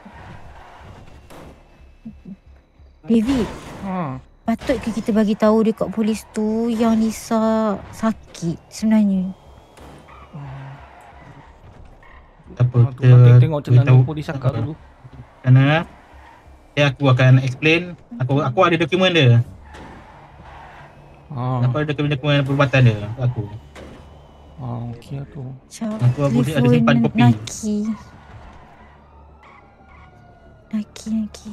David. Patut ke kita bagi tahu dekat polis tu yang Lisa sakit sebenarnya? Apa? Tengok cerita polis cakap dulu. Kerana aku akan explain. Aku ada dokumen dia. Aku ada dokumen perubatan dia. Aku. Okey tu. Aku ada simpan kopi. Naki.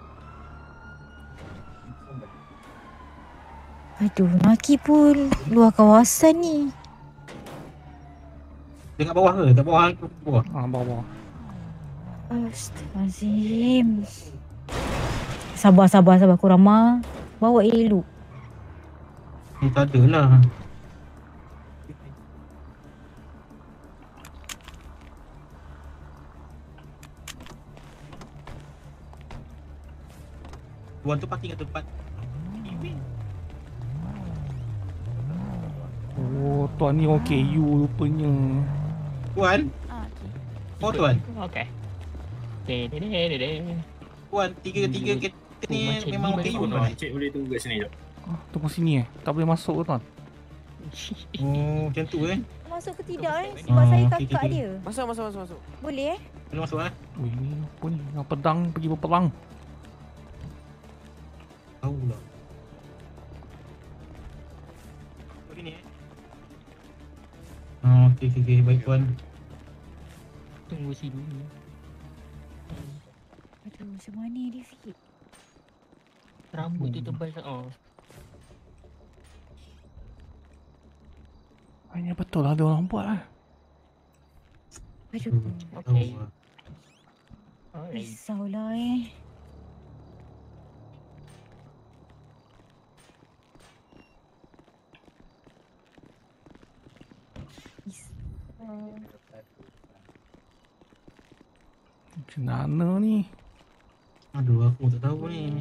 Aduh, Naki pun luar kawasan ni. Dekat bawah ke? Dekat bawah ke? Bawah. Astaghfirullahaladzim. Sabar Kurama. Bawa elok. Tak adalah. Tuan tu parking kat tempat event. Oh, tuan ni OKU rupanya. Tuan? Ah, okey. Oh tuan. Okey. Tuan, tiga-tiga kereta ni macam memang ni okey baru tuan. Encik boleh tunggu kat sini jap. Tunggu sini Tak boleh masuk ke tuan? Oh, macam tu Masuk ke tidak sebab saya okey, kakak okey. dia. Masuk. Boleh Boleh masuk Ui, ni apa ni? Yang pedang pergi berperang. Tahu lah. Begini okey. Baik tuan. Tunggu sini. Aduh, macam mana dia fit? Rambut tu tebal sangat. Oh. Hanya betul lah ada orang buat lah. Aduh, Okey. Tahu lah. Alright. risaulah Macam mana ni? Aduh, aku tak tahu ni.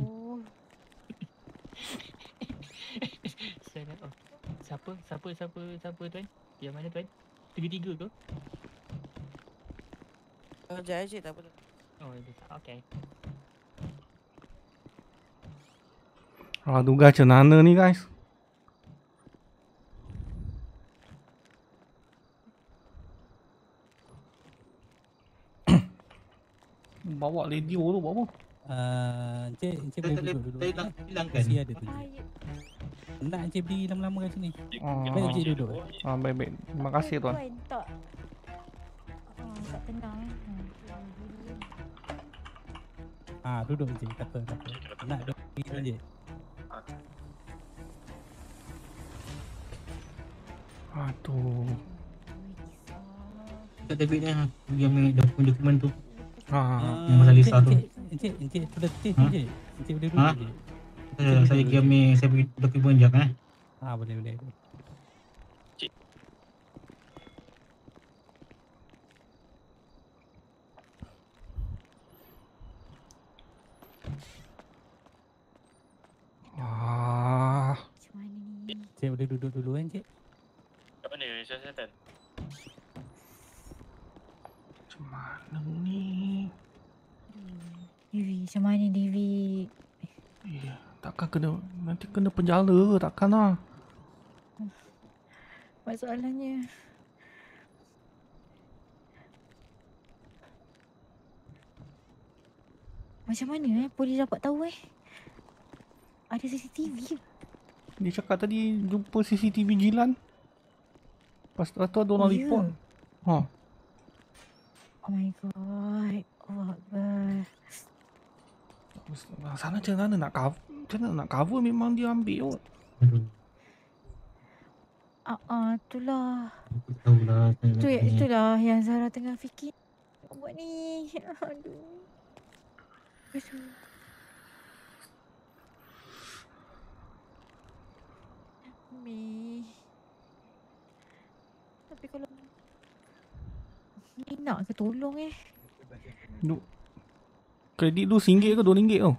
Siapa tuan? Yang mana tuan? Tiga-tiga ke? Sekejap cik, tak apa. Oh, okey. Duga macam mana ni guys? Bawa radio tu bawa. Encik boleh duduk dulu. Saya bilang kan. Masih ada tu. Nak encik berdiri lama-lama kat sini. Baik encik duduk. Baik. Terima kasih tuan. Tak. Tak tenang Duduk encik. Tak apa. Nak duduk encik. Aduh. Kat David ni yang ambil dokumen tu. Yang pasal Lisa tu. Encik boleh letih encik. Encik boleh duduk encik. Saya pergi ambil saya pergi dokumen jap Boleh. Macam mana ni? Encik boleh duduk dulu encik. Kat mana siasatan? Macam mana ni? Devi, macam mana Devi? Takkan nanti kena penjara takkan lah. Masalahnya macam mana polis dapat tahu ada CCTV ke? Dia cakap tadi jumpa CCTV jilan. Lepas tu ada orang Ya. report. Oh my god. Allah Akbar. Sana macam mana nak cover? Macam mana nak cover memang dia ambil. Itulah. Tahulah. Itulah yang Zara tengah fikir. Buat ni. Aduh. Mi. Tapi kalau ni nak ke tolong Kredit tu RM1 ke RM2 tu?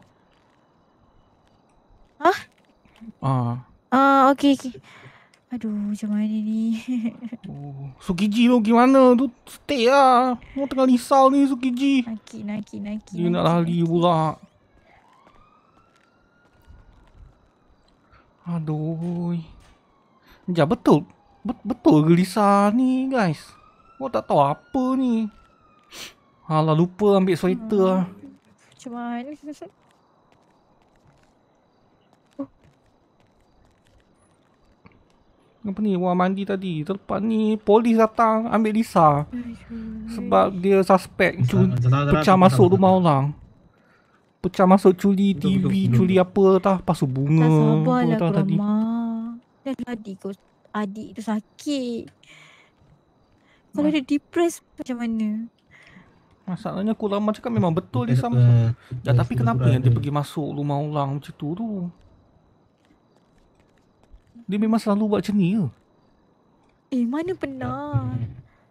Okey. Aduh, macam mana ni? Sukiji tu gimana? Tu stay lah. Orang tengah risau ni Sukiji. Naki. Dia nak lari pula. Aduh. Sekejap, betul ke Lisa ni guys? Kau tak tahu apa ni. Alah, lupa ambil sweater lah. Macam mana? Apa ni, orang mandi tadi. Terlepas ni polis datang ambil Lisa. Sebab dia suspek pecah masuk rumah orang. Pecah masuk culi TV, culi apa tah, pasal bunga. Tak sabarlah apa tah tadi. Dan adik tu sakit. Kalau dia depressed macam mana? Masalahnya aku lama cakap memang betul dia sama. Tapi kenapa yang dia pergi masuk rumah orang macam tu? Dia memang selalu buat macam ni ke? Mana pernah?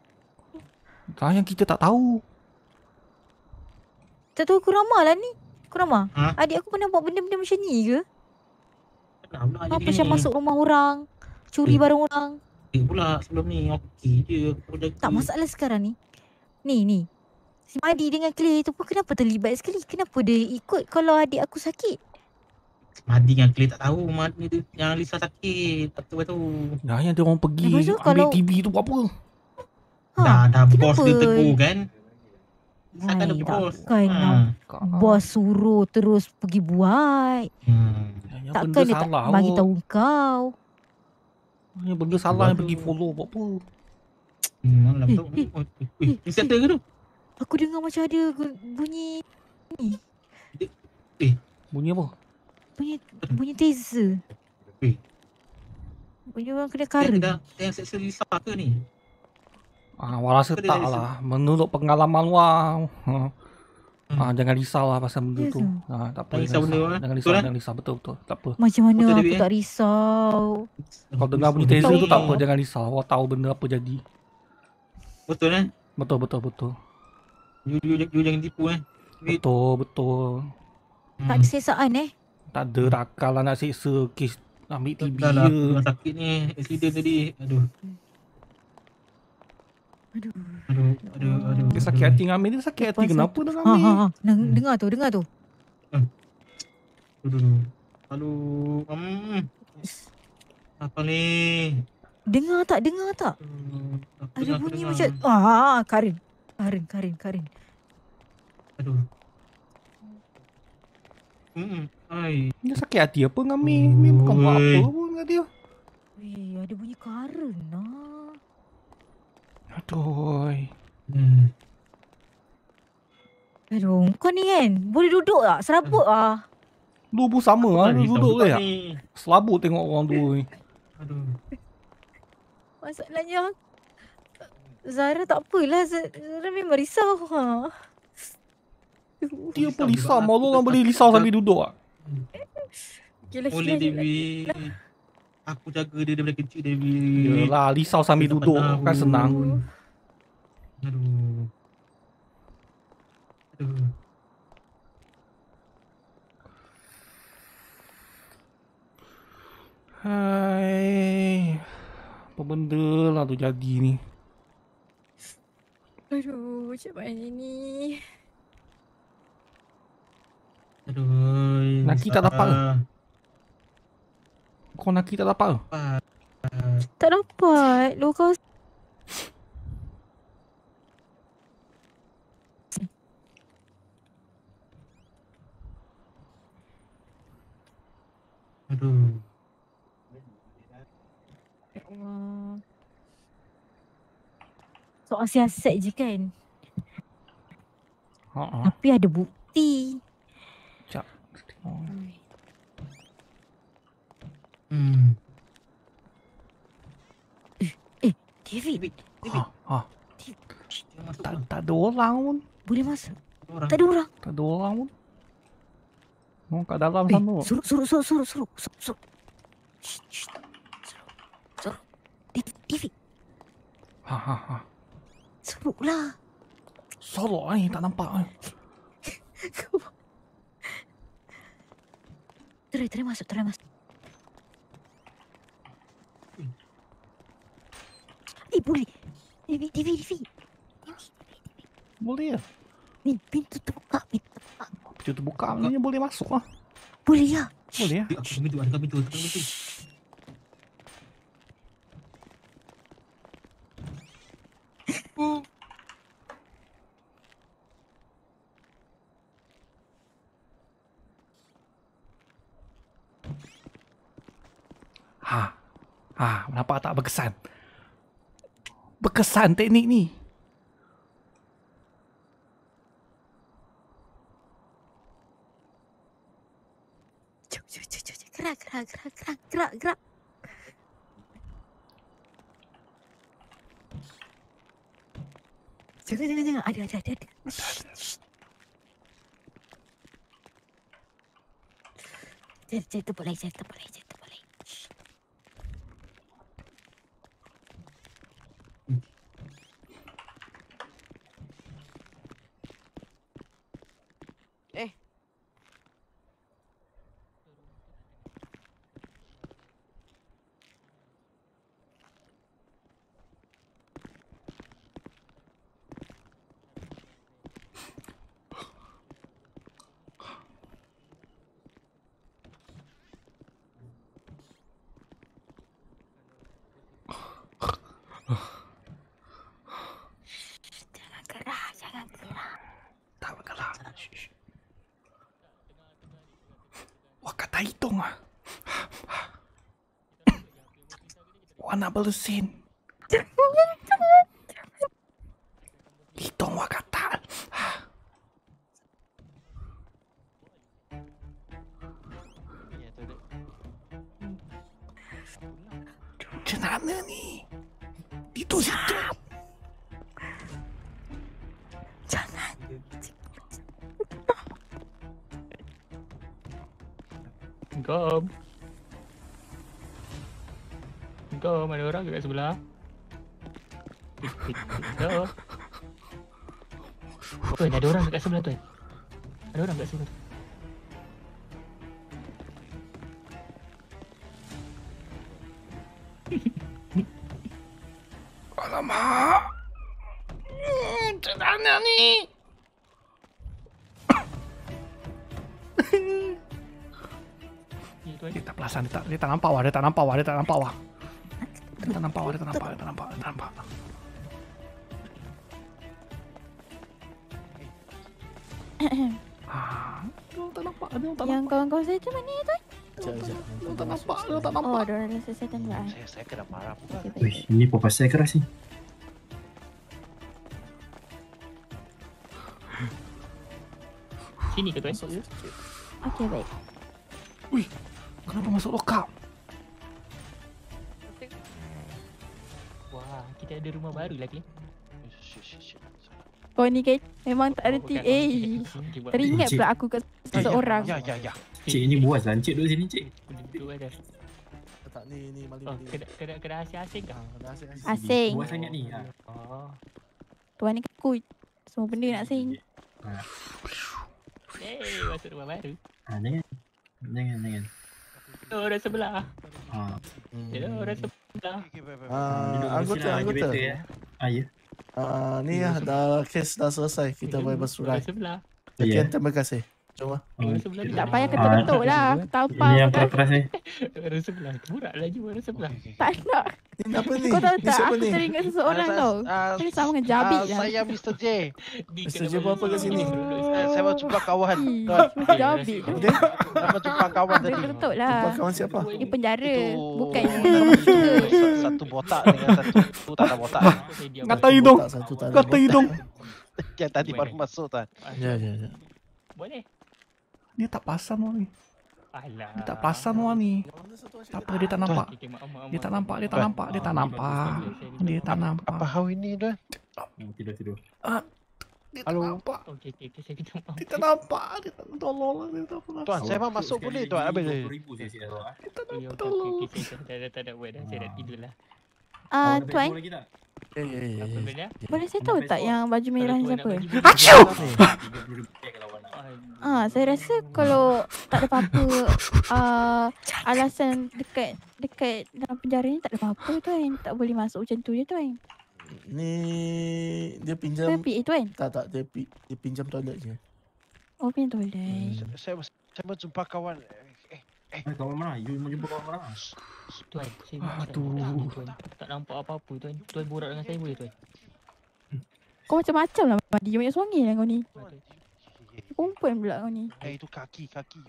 Yang kita tak tahu. Tak tahu aku ramal lah ni. Kurama, Ha? adik aku pernah buat benda-benda macam ni ke? Pernah pula Apa jadi macam ni. masuk rumah orang, curi barang orang. Pula sebelum ni okey je aku jaga. Tak, masalah sekarang ni. Ni. Si Madi dengan Clay tu pun kenapa terlibat sekali? Kenapa dia ikut kalau adik aku sakit? Madi dengan Clay tak tahu Madi tu yang Lisa sakit. Tak tahu tu. Dah yang dia orang pergi Lepas tu ambil kalau- TV tu buat apa? Dah bos kenapa? dia tegur kan. Lisa kan Hai, ada bos. takkan bos suruh terus pergi buat. Yang Takkan benda dia tak salah bagi kot. tahu kau. Yang benda salah yang pergi follow buat apa? Malam tu. Ni settle ke tu? Aku dengar macam ada bunyi ni. Bunyi apa? Bunyi taser. Bunyi orang kena kara. Yang seksa Lisa ke ni? Wah rasa Apa dia tak dari lah. Menurut pengalaman wah. Jangan risau lah pasal benda tu. Tak apa. Jangan risau benda, Jangan risau, betul, jangan risau. Betul. Tak apa. Macam mana Betul, aku Dewi, tak risau. Kalau dengar bunyi taser tu tak apa, jangan risau. Awak tahu benda apa jadi. Betul kan? Betul. You jangan tipu Betul. Tak ada sesaan Tak ada rakal lah nak seksa kes ambil TB Dah lah, je. aku sakit ni. Accident tadi. Aduh. Dia sakit hati dengan Amir. Dia sakit hati kenapa dengan Amir? Dengar tu. Aduh. Apa ni? Dengar tak? Ada bunyi macam Karin. Aduh. Ai. Dia sakit hati apa dengan Amir? Amir bukan buat apa pun dengan dia. Weh, ada bunyi Karin lah. Aduh. Aduh, kau ni kan boleh duduk tak? Serabut lah. Lu pun sama lah. Lu duduk ke tak? ni. Selabut tengok orang tu ni. Aduh. Masalahnya Zara tak apalah. Zara memang risau. Dia pun risau. Malu orang boleh risau sambil duduk tak? Boleh Dewi. Aku jaga dia daripada kecil Dewi. Yelah, risau sambil duduk kan senang. Aduh. Hai. Apa benda lah tu jadi ni? Aduh, macam mana ni? Aduh. Naki tak dapat ke? Kau Naki tak dapat ke? Tak dapat. Lu kau Aduh. soal siasat je kan. Tapi ada bukti. Sekejap. David. Tak ada orang pun. Boleh masuk. Tak ada orang. Tak ada orang pun. Orang kat dalam sana. Suruh. David. Suruh lah. Sorok ni tak nampak ni. Try masuk. Boleh. David. Boleh ya? Ni pintu terbuka. Pintu terbuka maknanya boleh masuk lah. Boleh ya? Boleh ya? Ada pintu. Nampak tak berkesan? Berkesan teknik ni. Jom. Gerak. Jangan. Ada. Cari tempat lain. hitung ah. Wah nak bersin. Hitung wah kata. Macam mana ni? Itu situ. Jangan. Kom. Kom, ada orang kat sebelah. Kom. Tuan, ada orang kat sebelah tuan. Ada orang kat sebelah. Alamak. Macam mana ni? Dia tak perasan, dia tak nampak wah, dia tak nampak wah. Dia tak nampak. Dia tak nampak. Yang kawan-kawan saya tu mana tuan? Dia tak nampak. Oh, ada orang rasa saya tanda. Saya kena marah pula. Wih, ini papas saya keras ni. Sini ke tuan? Okey, baik. Wih, kenapa masuk lokap? Wah, kita ada rumah baru lagi. Kau ni kan memang tak ada teringat pula aku kat seorang. Ya. Cik ni buas lah. Cik duduk sini, cik. Duduk ada. Tak ni Mali. Oh, kena asing kah? Asing. Buas sangat ni. Oh. Tuan ni kekut. Semua benda nak asing. Masuk rumah baru. Jangan. Orang sebelah. Orang sebelah. Anggota. Ya. Ni lah, dah kes dah selesai. Kita boleh bersurai. Sebelah. Sekian, terima kasih. Cuma. Tak payah ketuk-ketuk lah. Tampar. Ini yang keras ni. Orang sebelah. Murah lagi orang sebelah. Tak nak. Ini apa ni? Kau tahu Ni tak? siapa Aku ni? teringat seseorang tau. Ini sama dengan Jabik lah. Saya Mr. J. Mr. J buat apa kat sini? Saya mau jumpa kawan. Mr. Jabik tu. Saya mau jumpa kawan tadi. Ketuk lah. Jumpa kawan siapa? Di penjara. Bukan satu botak dengan satu tak ada botak. Kata hidung. Kata hidung. Yang tadi baru masuk tuan. Ya. Boleh. Dia tak perasan wah ni. Alah. Dia tak perasan wah ni. Tak apa, dia tak nampak. Dia tak nampak. Apa hal ini tuan? Tidur. Dia tak nampak. Okey, saya minta maaf. Dia tak nampak. Dia tak tolong. Dia tak pernah. Tuan, saya mau masuk boleh tuan. Habis dia. Okey, saya tak ada buat dah. Saya dah tidur lah. Tuan, Ya. boleh saya tahu tak yang baju merah ni siapa? Aciu! Saya rasa kalau tak ada apa-apa alasan dekat dalam penjara ni tak ada apa-apa tuan. Tak boleh masuk macam tu je tuan. Ni dia pinjam. Tapi tuan. Tak, dia pinjam toilet je. Oh, pinjam toilet. Saya mau jumpa kawan. Kawan mana? You mau jumpa kawan mana? Tuan, saya tuan. Tak nampak apa-apa tuan. Tuan borak dengan saya boleh tuan? Kau macam-macam lah Madi. Banyak suami lah kau ni. Perempuan pula kau ni. Itu kaki.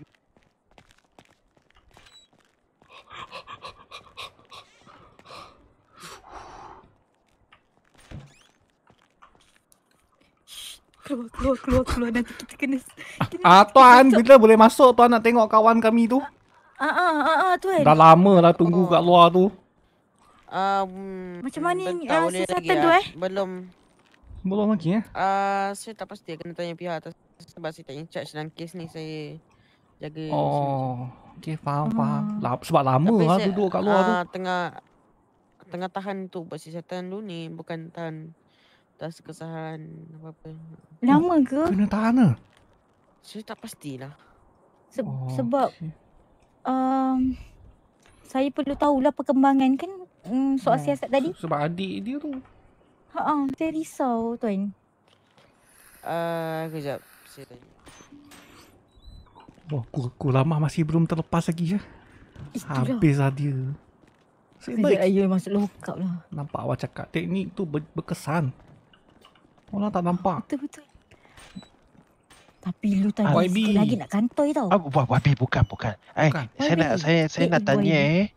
Keluar nanti kita kena. Tuan, bila boleh masuk tuan nak tengok kawan kami tu? Tuan. Dah lama lah tunggu kat luar tu. Macam mana siasatan tu Belum lagi Saya tak pasti, kena tanya pihak atas sebab saya tak in charge dalam kes ni, saya jaga. Okey, faham. Sebab lama lah duduk kat luar tu. Tengah tahan tu buat siasatan dulu ni, bukan tahan atas kesalahan apa-apa. Lama ke? Kena tahan lah. Saya tak pastilah. Sebab saya perlu tahulah perkembangan kan soal siasat tadi. Sebab adik dia tu. Saya risau tuan. Kejap. Saya tanya. Wah, aku lama masih belum terlepas lagi ya. Habis lah dia. Sekejap ayo masuk lokap lah. Nampak awak cakap teknik tu berkesan. Orang tak nampak. Betul. Tapi lu tadi YB. sikit lagi nak kantoi tau. YB bukan. Saya nak tanya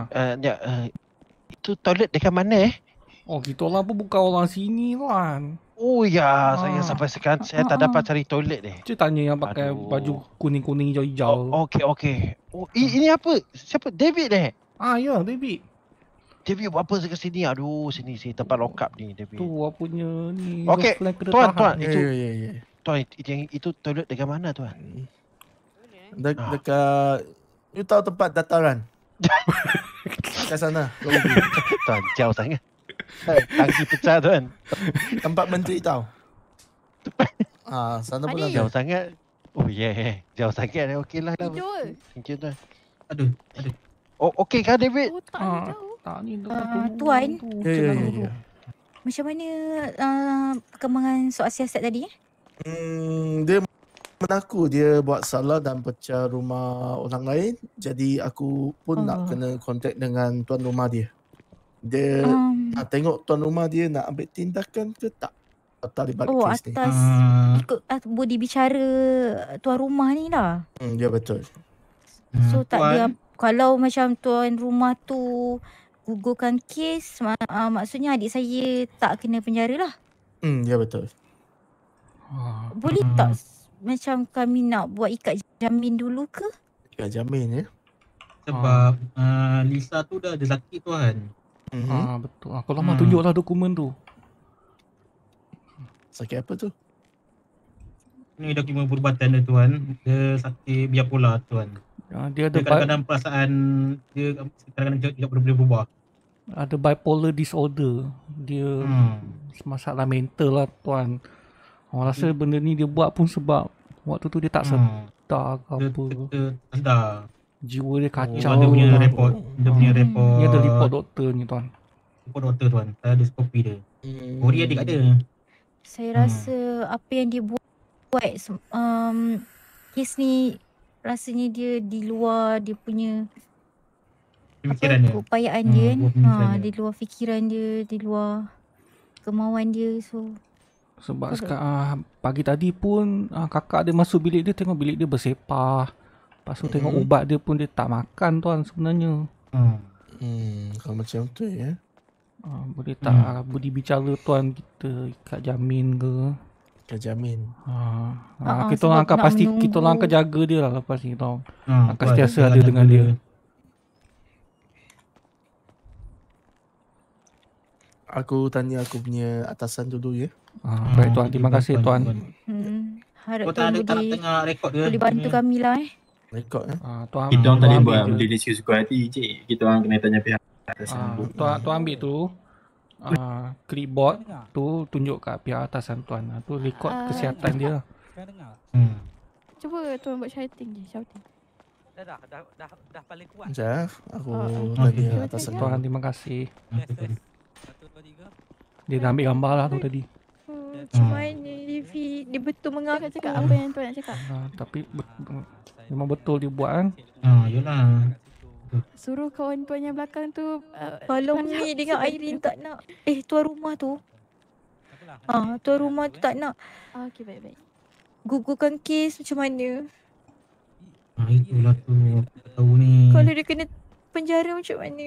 itu toilet dekat mana? Oh, kita lah pun bukan orang sini kan. Oh ya, saya sampai sekarang saya tak dapat cari toilet ni. Cik tanya yang pakai baju kuning-kuning hijau-hijau. Okey. Oh, ini apa? Siapa? David Ya, David. David buat apa ke sini? Aduh, sini tempat lock up ni, David. Tu punya ni. Okey, tuan, Ya. Tuan, itu toilet dekat mana, tuan? Dekat, you tahu tempat dataran? Dekat sana. Tuan, jauh sangat. Tangki pecah, tuan. Tempat menteri tahu. Sana pun ada. Jauh sangat. Oh jauh sangat. Okeylah. Thank you, tuan. Aduh. Oh, okey kah, David? Tak ni. Tuan. Ya. Macam mana perkembangan soal siasat tadi? Dia mengaku dia buat salah dan pecah rumah orang lain. Jadi aku pun nak kena kontak dengan tuan rumah dia. Dia nak tengok tuan rumah dia nak ambil tindakan ke tak atas balik kes ni. Atas ikut budi bicara tuan rumah ni lah. Ya betul. So tak ada, kalau macam tuan rumah tu gugurkan kes, maksudnya adik saya tak kena penjara lah. Ya betul. Boleh tak macam kami nak buat ikat jamin dulu ke? Ikat jamin ya? Sebab Lisa tu dah ada sakit, tuan. Betul. Kalau lama tunjuklah dokumen tu. Sakit apa tu? Ni dokumen perubatan dia, tuan. Dia sakit bipolar, tuan. Dia ada kadang-kadang perasaan dia kadang-kadang tidak boleh berubah. Ada bipolar disorder. Dia masalah mental lah, tuan. Orang rasa benda ni dia buat pun sebab waktu tu dia tak sedar ke apa. Sedar. Jiwa dia kacau. Dia punya report. Dia ada report doktor ni, tuan. Report doktor, tuan. Saya ada kopi dia. Korea dia kat dia. Saya rasa apa yang dia buat kes ni rasanya dia di luar dia punya keupayaan dia kan. Di luar fikiran dia, di luar kemauan dia. So sebab sekarang pagi tadi pun kakak dia masuk bilik dia, tengok bilik dia bersepah. Lepas tu tengok ubat dia pun dia tak makan, tuan, sebenarnya. Kalau macam tu ya. Boleh tak budi bicara, tuan, kita ikat jamin ke? Ikat jamin. Kita orang akan pasti menunggu. Kita orang akan jaga dia lah lepas ni, tau. Akan sentiasa ada dengan dia. Aku tanya aku punya atasan dulu ya. Baik, tuan. Terima kasih, tuan. Harap tuan boleh bantu kami lah rekod kita orang tadi buat berdiskusi suka hati, cik. Kita orang kena tanya pihak atasan. Tuan ambil tu clipboard tu, tunjuk kat pihak atasan, tuan. Tu rekod kesihatan dia. Cuba tuan buat shouting je, shouting. Dah paling kuat. Sekejap, aku tanya atasan. Tuan, terima kasih. Dia dah ambil gambar lah tu tadi. Macam mana dia betul mengaku cakap apa yang tuan nak cakap. Tapi memang betul dia buat kan. Yelah. Suruh kawan tuan yang belakang tu kalau Mi dengan Irene tak nak tuan rumah tu tuan rumah tu tak nak okey, baik-baik, gugurkan kes, macam mana? Itulah tu. Tahu ni. Kalau dia kena penjara macam mana?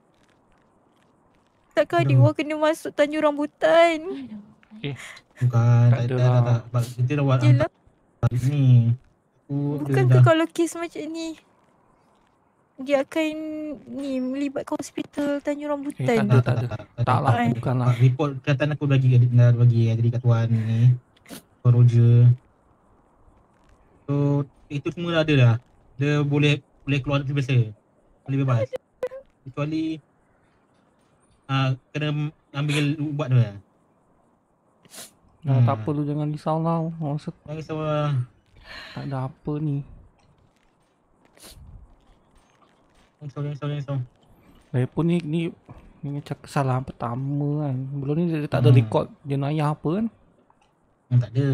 Takkan adik orang kena masuk Tanjung Rambutan? Bukan, tak ada. Kita dah buat ni. Bukan ke kalau kes macam ni dia akan melibatkan hospital Tanjung Rambutan? Tak lah, bukanlah. Report kelihatan aku bagi tadi kat tuan ni, Tuan Roger. So itu semua ada dah. Dia boleh keluar macam biasa, boleh bebas. Kecuali kena ambil ubat tu lah. Tak apa, lu jangan risau lah. Jangan risau lah. Tak ada apa ni. Jangan risau. Lagipun ni macam kesalahan pertama kan. Belum ni dia tak ada rekod jenayah apa kan. Tak ada.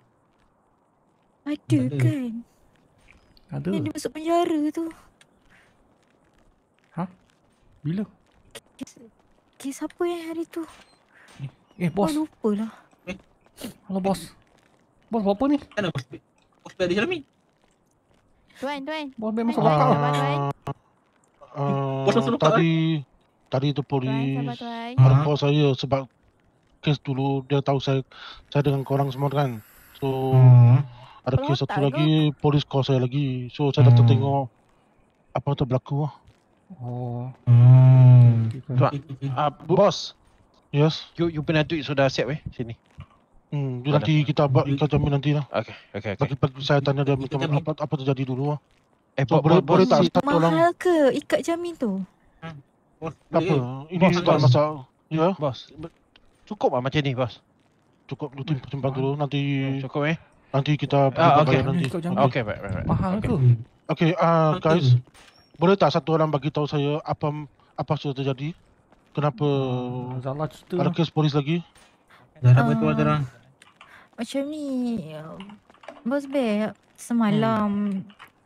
Ada kan? Ada. Yang dia masuk penjara tu. Bila? Kes apa yang hari tu? Bos. Lupa lah. Halo bos. Bos buat apa ni? Bos ada Syalami. Tuan. Bos memang Tuan, salah. sabar, Tuan. Bos masuk lupa, Tadi tu Tuan, polis sabar, Tuan. ada call saya sebab kes dulu dia tahu saya dengan korang semua kan. So ada Kalau kes tak satu ke? lagi, polis call saya lagi. So saya datang tengok apa tu berlaku lah. Oh. Tuan, bos. Yes. You punya duit sudah siap sini. Nanti kita buat ikat jamin nanti lah. Okay. Bagi saya tanya dia minta apa terjadi dulu lah. So, boleh tak satu orang? Mahal ke ikat jamin tu? Apa? Ini tak masalah. Ya. Bos. Cukup lah macam ni, bos. Cukup lu timbang dulu nanti. Cukup Nanti kita okay. bayar nanti. Okay, baik. Mahal ke? Okay, guys. Boleh tak satu orang bagi tahu saya apa sudah terjadi? Kenapa salah cerita. ada kes polis lagi? Apa tu ada? Macam ni, Bos Bear, semalam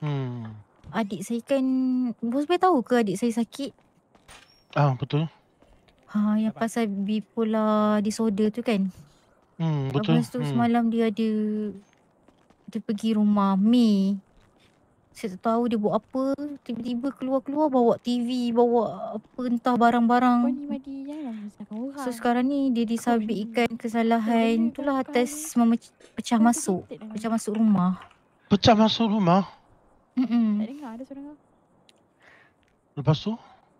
adik saya kan, Bos Bear tahu ke adik saya sakit? Betul. Yang pasal bipolar disorder tu kan? Betul. Lepas tu semalam dia pergi rumah May. Saya tak tahu dia buat apa, tiba-tiba keluar bawa TV, bawa apa entah barang-barang. So sekarang ni dia disabitkan kesalahan itulah atas pecah masuk rumah. Pecah masuk rumah? Tak dengar ada suara kau. Lepas tu?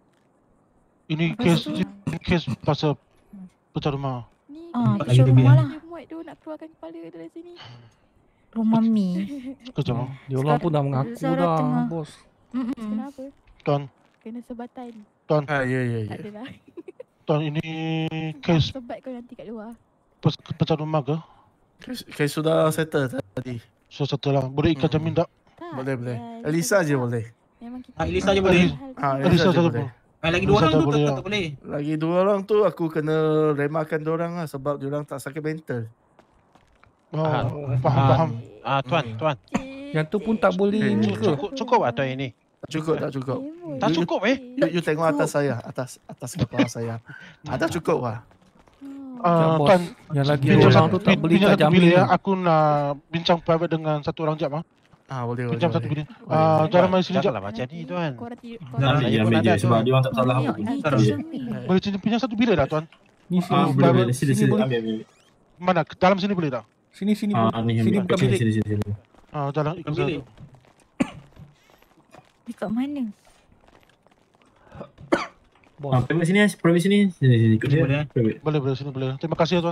Ini kes pasal pecah rumah. Pecah rumah lah. Dia muat tu nak keluarkan kepala dari sini. Rumah Mi. Sekejap. Dia orang pun dah mengaku dah, bos. Kenapa? Tuan. Kena sebatan. Tuan. Tak adalah. Tuan, ini kes Sebat kau nanti kat luar. pecah rumah ke? Kes sudah settle tadi. Sudah settle lah. Boleh ikat jamin tak? Boleh. Elisa je boleh. Memang kita Elisa je boleh. Elisa je boleh. Lagi dua orang tu tak boleh. Lagi dua orang tu aku kena remakan diorang lah sebab diorang tak sakit mental. Faham. Tuan. Yang tu pun tak boleh ni ke? Cukup lah tuan ini. Tak cukup. Tak cukup You tengok atas saya, atas kepala saya. Ada cukup lah. Tuan, yang lagi orang tu tak boleh ikat jamin. Aku nak bincang private dengan satu orang jap. Boleh. Bincang satu bilik. Jangan main sini jap. Janganlah macam ni tuan. Ambil je sebab dia orang tak salah apa pun. Boleh sini pinjam satu bilik tak tuan? Ni Boleh. Sini ambil. Mana? Dalam sini boleh tak? Sini bukan bilik. Sini. Jalan ikut saya. Dekat mana? Private sini. Sini ikut dia. Boleh sini boleh. Terima kasih ya tuan.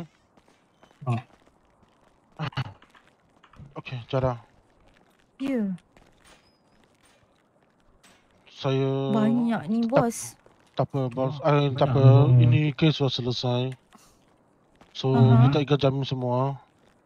Okey, cara. Ya. Saya Banyak ni bos. Tak apa bos. Tak apa. Ini kes sudah selesai. So kita ikat jamin semua.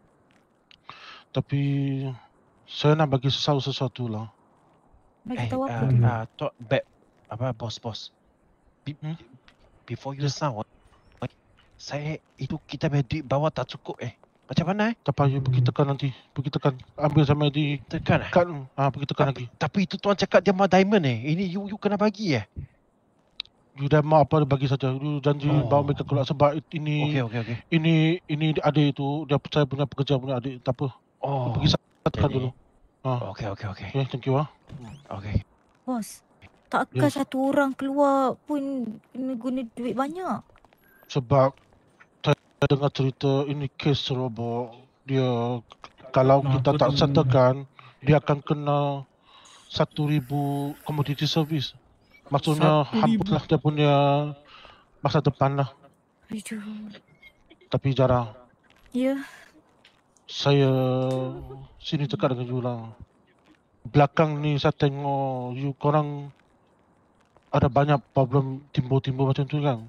Tapi saya nak bagi sesuatu lah. Bagi tahu apa tu? Bos. Before you sound, saya itu kita punya duit bawa tak cukup Macam mana Tak payah pergi tekan nanti. Pergi tekan. Ambil sampai di tekan pergi tekan lagi. Tapi itu tuan cakap dia mau diamond Ini you kena bagi You dah mau apa bagi saja. You janji bawa mereka keluar sebab ini okay. Ini adik itu dia saya punya pekerja punya adik. Tak apa. Pergi tekan dulu. Okay. Okay, thank you Okay. Bos, takkan satu orang keluar pun kena guna duit banyak? Sebab saya dengar cerita ini kes serobok. Dia kalau kita tak settlekan, dia akan kena 1,000 commodity service. Maksudnya hapuslah dia punya masa depan lah. Aduh. Tapi jarang. Ya. Saya sini dekat dengan you lah. Belakang ni saya tengok you korang ada banyak problem timbul-timbul macam tu kan.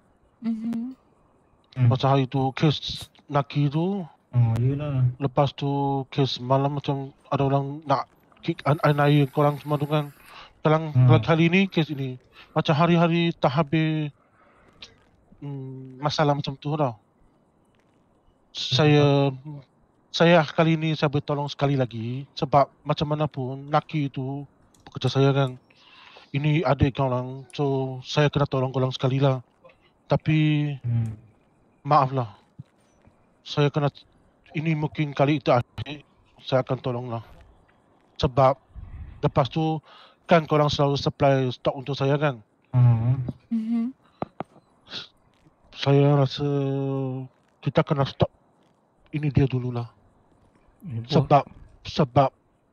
Macam hari tu kes Naki tu. Yelah. Lepas tu kes malam macam ada orang nak kick air korang semua tu kan. Dalam kali ni kes ini macam hari-hari tak habis masalah macam tu tau. Saya kali ni saya bertolong sekali lagi sebab macam mana pun Naki itu pekerja saya kan. Ini adik korang, so saya kena tolong korang sekali lah. Tapi maaf lah, saya kena ini mungkin kali itu akhir. saya akan tolong lah. Sebab lepas tu kan korang selalu supply stok untuk saya kan. Saya rasa kita kena stop ini dia dululah. Sebab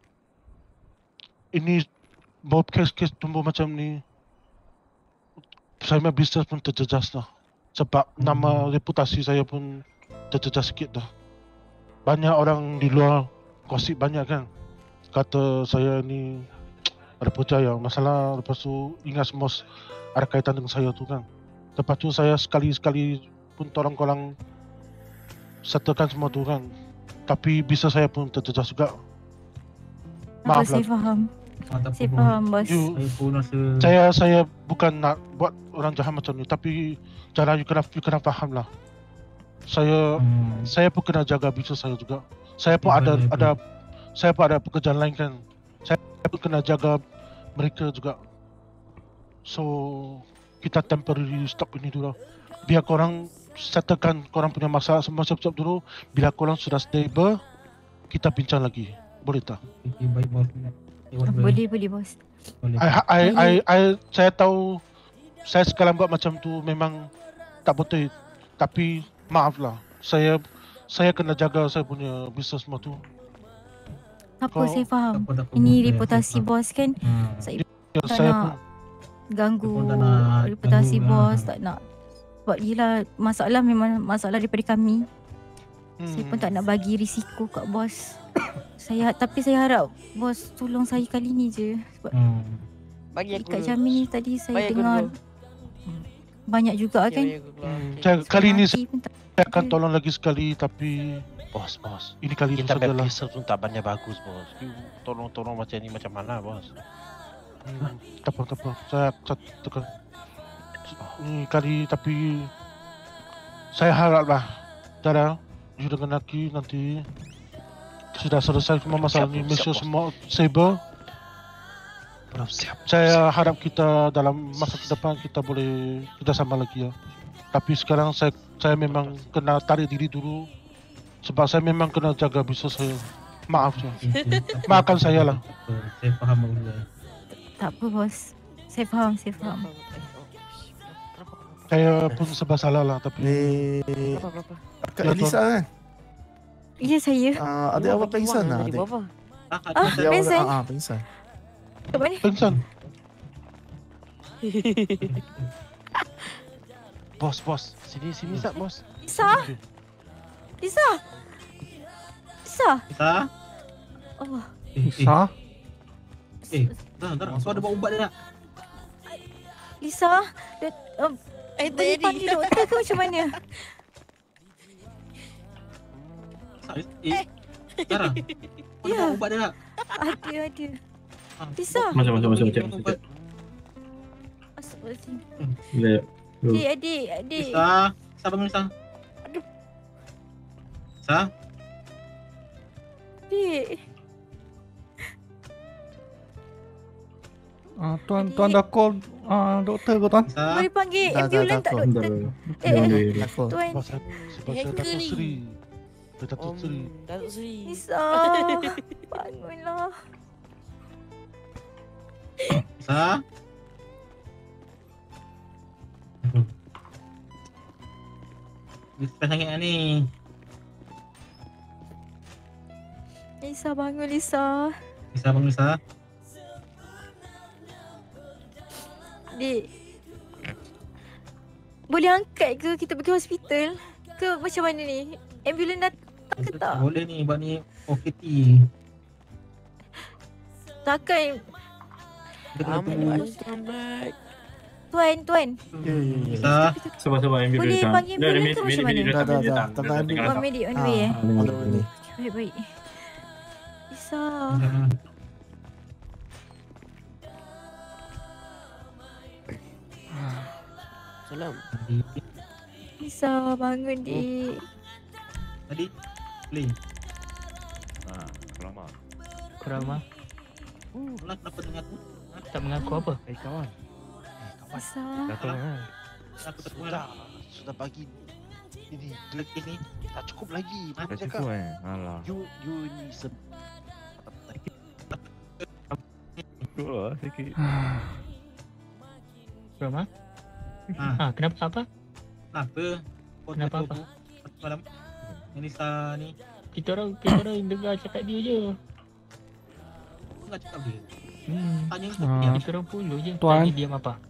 ini bawa kes-kes tumbuh macam ni, saya punya bisnes pun terjejas dah. Sebab nama reputasi saya pun terjejas sikit dah. Banyak orang di luar gosip banyak kan. Kata saya ni ada percaya masalah, lepas tu ingat semua ada kaitan dengan saya tu kan. Lepas tu saya sekali-sekali pun tolong korang settlekan semua tu kan. Tapi bisa saya pun terjejas juga. Maaf Saya lah. faham. Saya faham, bos. Saya bukan nak buat orang jahat macam ni, tapi cara you kena faham lah. Saya pun kena jaga bisnes saya juga. Saya pun ada pekerjaan lain kan. Saya pun kena jaga mereka juga. So kita temporary stop ini dulu. Biar korang settlekan korang punya masalah semua siap-siap dulu. Bila korang sudah stable, kita bincang lagi. Boleh tak? Baik, bos. Boleh, bos. Saya tahu saya sekarang buat macam tu memang tak betul. Tapi maaflah. Saya kena jaga saya punya bisnes semua tu. Apa saya faham. Ini reputasi bos kan. Saya tak nak ganggu reputasi bos, tak nak. Sebab yelah masalah memang masalah daripada kami. Saya pun tak nak bagi risiko kat bos. Tapi saya harap bos tolong saya kali ni je. Sebab Bagi aku kat dulu. Jamin ni tadi saya Bagi aku dengar dulu. banyak juga kan. Kali ni saya akan tolong lagi sekali, tapi Bos, ini kali kita sajalah. punya business pun tak banyak bagus, bos. You tolong macam ni macam mana, bos? Tak apa. Saya tekan. Ni kali tapi saya haraplah Dara, you dengan Naki nanti sudah selesai semua masalah ni. Make sure semua stable. Saya harap kita dalam masa ke depan kita boleh kerjasama lagi ya. Tapi sekarang saya memang kena tarik diri dulu. Sebab saya memang kena jaga bisnes saya. Maaf je. Maafkan saya lah. Saya faham bos. Tak apa bos. Saya faham. Saya pun sebab salah lah tapi Kak Elisa kan? Ya saya. Ada awak pengsan lah. Tadi buat apa? Pengsan. Pengsan. Kat mana? Pengsan. Bos. Sini sat, bos. Lisa. Oh. Lisa? Dah. So ada buat ubat dia tak? Lisa. Boleh panggil doktor ke macam mana? Sarah. Ya. Ada ubat dia tak? Ada. Lisa. Macam. Astagfirullahaladzim. Adik. Lisa bangun Lisa. Aduh. Lisa. Adik. Tuan dah call doktor ke tuan? Boleh panggil ambulans tak doktor? Tuan. Datuk Sri. Datuk Sri. Lisa. Bangunlah. Lisa. Lisa sangat ni. Lisa bangun Lisa. Lisa bangun Lisa. Dik. Boleh angkat ke kita pergi hospital? Ke macam mana ni? Ambulans datang ke tak? Boleh ni buat ni OKT. Takkan Tuan. Lisa. Sabar ambulans. Boleh panggil ambulans ke macam mana? Dah. Tengah ambulans. Abang medik on the way Baik. Lisa. Salam. Lisa bangun dik. Tadi play. Kurama. Lah kenapa dengan aku? Tak mengaku apa? Kawan. Lisa. Sudah pagi. Ini duit ni tak cukup lagi. Mana Tak cakap? cukup Alah. You ni Cukup lah sikit. Rama? Kenapa apa? Kenapa? Kenapa apa? Malam Nisa ni. Kita orang dengar cakap dia je. Enggak cakap dia. Tanya Kita orang follow je. Tuan. Tanya diam apa?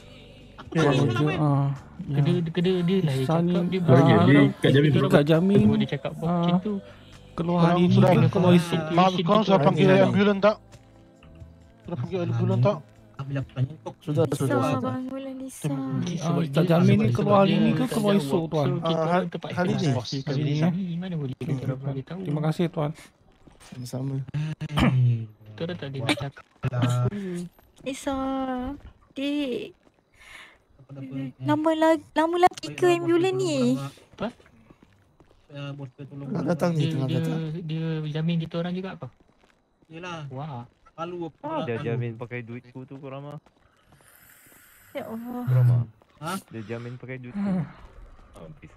Kena dia lah yang cakap. Dia Kak Jamin dia cakap macam tu. keluar hari ni sudah keluar esok. Maaf, korang sudah panggil ambulan tak? Sudah panggil ambulan tak? Sudah. Bangunlah Lisa. Kak Jamin ni keluar hari ni ke keluar esok tuan? Hari ni. Hari ni Mana boleh kita orang boleh tahu. Terima kasih tuan. Sama-sama. Kita orang tak ada cakap. Lisa. Dik. Lama lagi ke ambulan ni? Apa? Tengah datang ni, tengah datang. Dia jamin kita orang juga apa? Yelah. Wah. Malu Dia jamin pakai duitku tu korang mah. Ya Allah. Korang mah. Ha? Dia jamin pakai duitku. Bisa.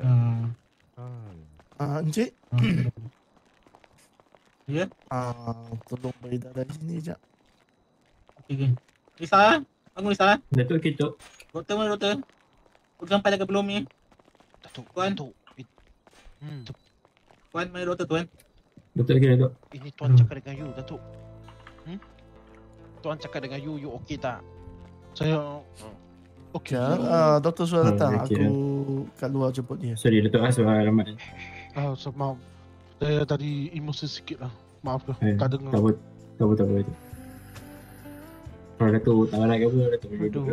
Encik. Ya? Tolong beredar dari sini sekejap. Okey. Lisa, bangun Lisa. Datuk kita. Doktor mana doktor? Doktor sampai lagi belum ni? Datuk. Tuan. Tuan, mana doktor tuan? Datuk lagi Datuk. Ini tuan cakap dengan you, Datuk. Tuan cakap dengan you okey tak? Saya okey. Doktor sudah datang. okey Aku kat luar jemput dia. Sorry Datuk sebab alamat. Maaf. Saya tadi emosi sikit lah. Maaf ke? Tak dengar. Tak apa. Kalau Datuk tak nak ke apa, Datuk duduk.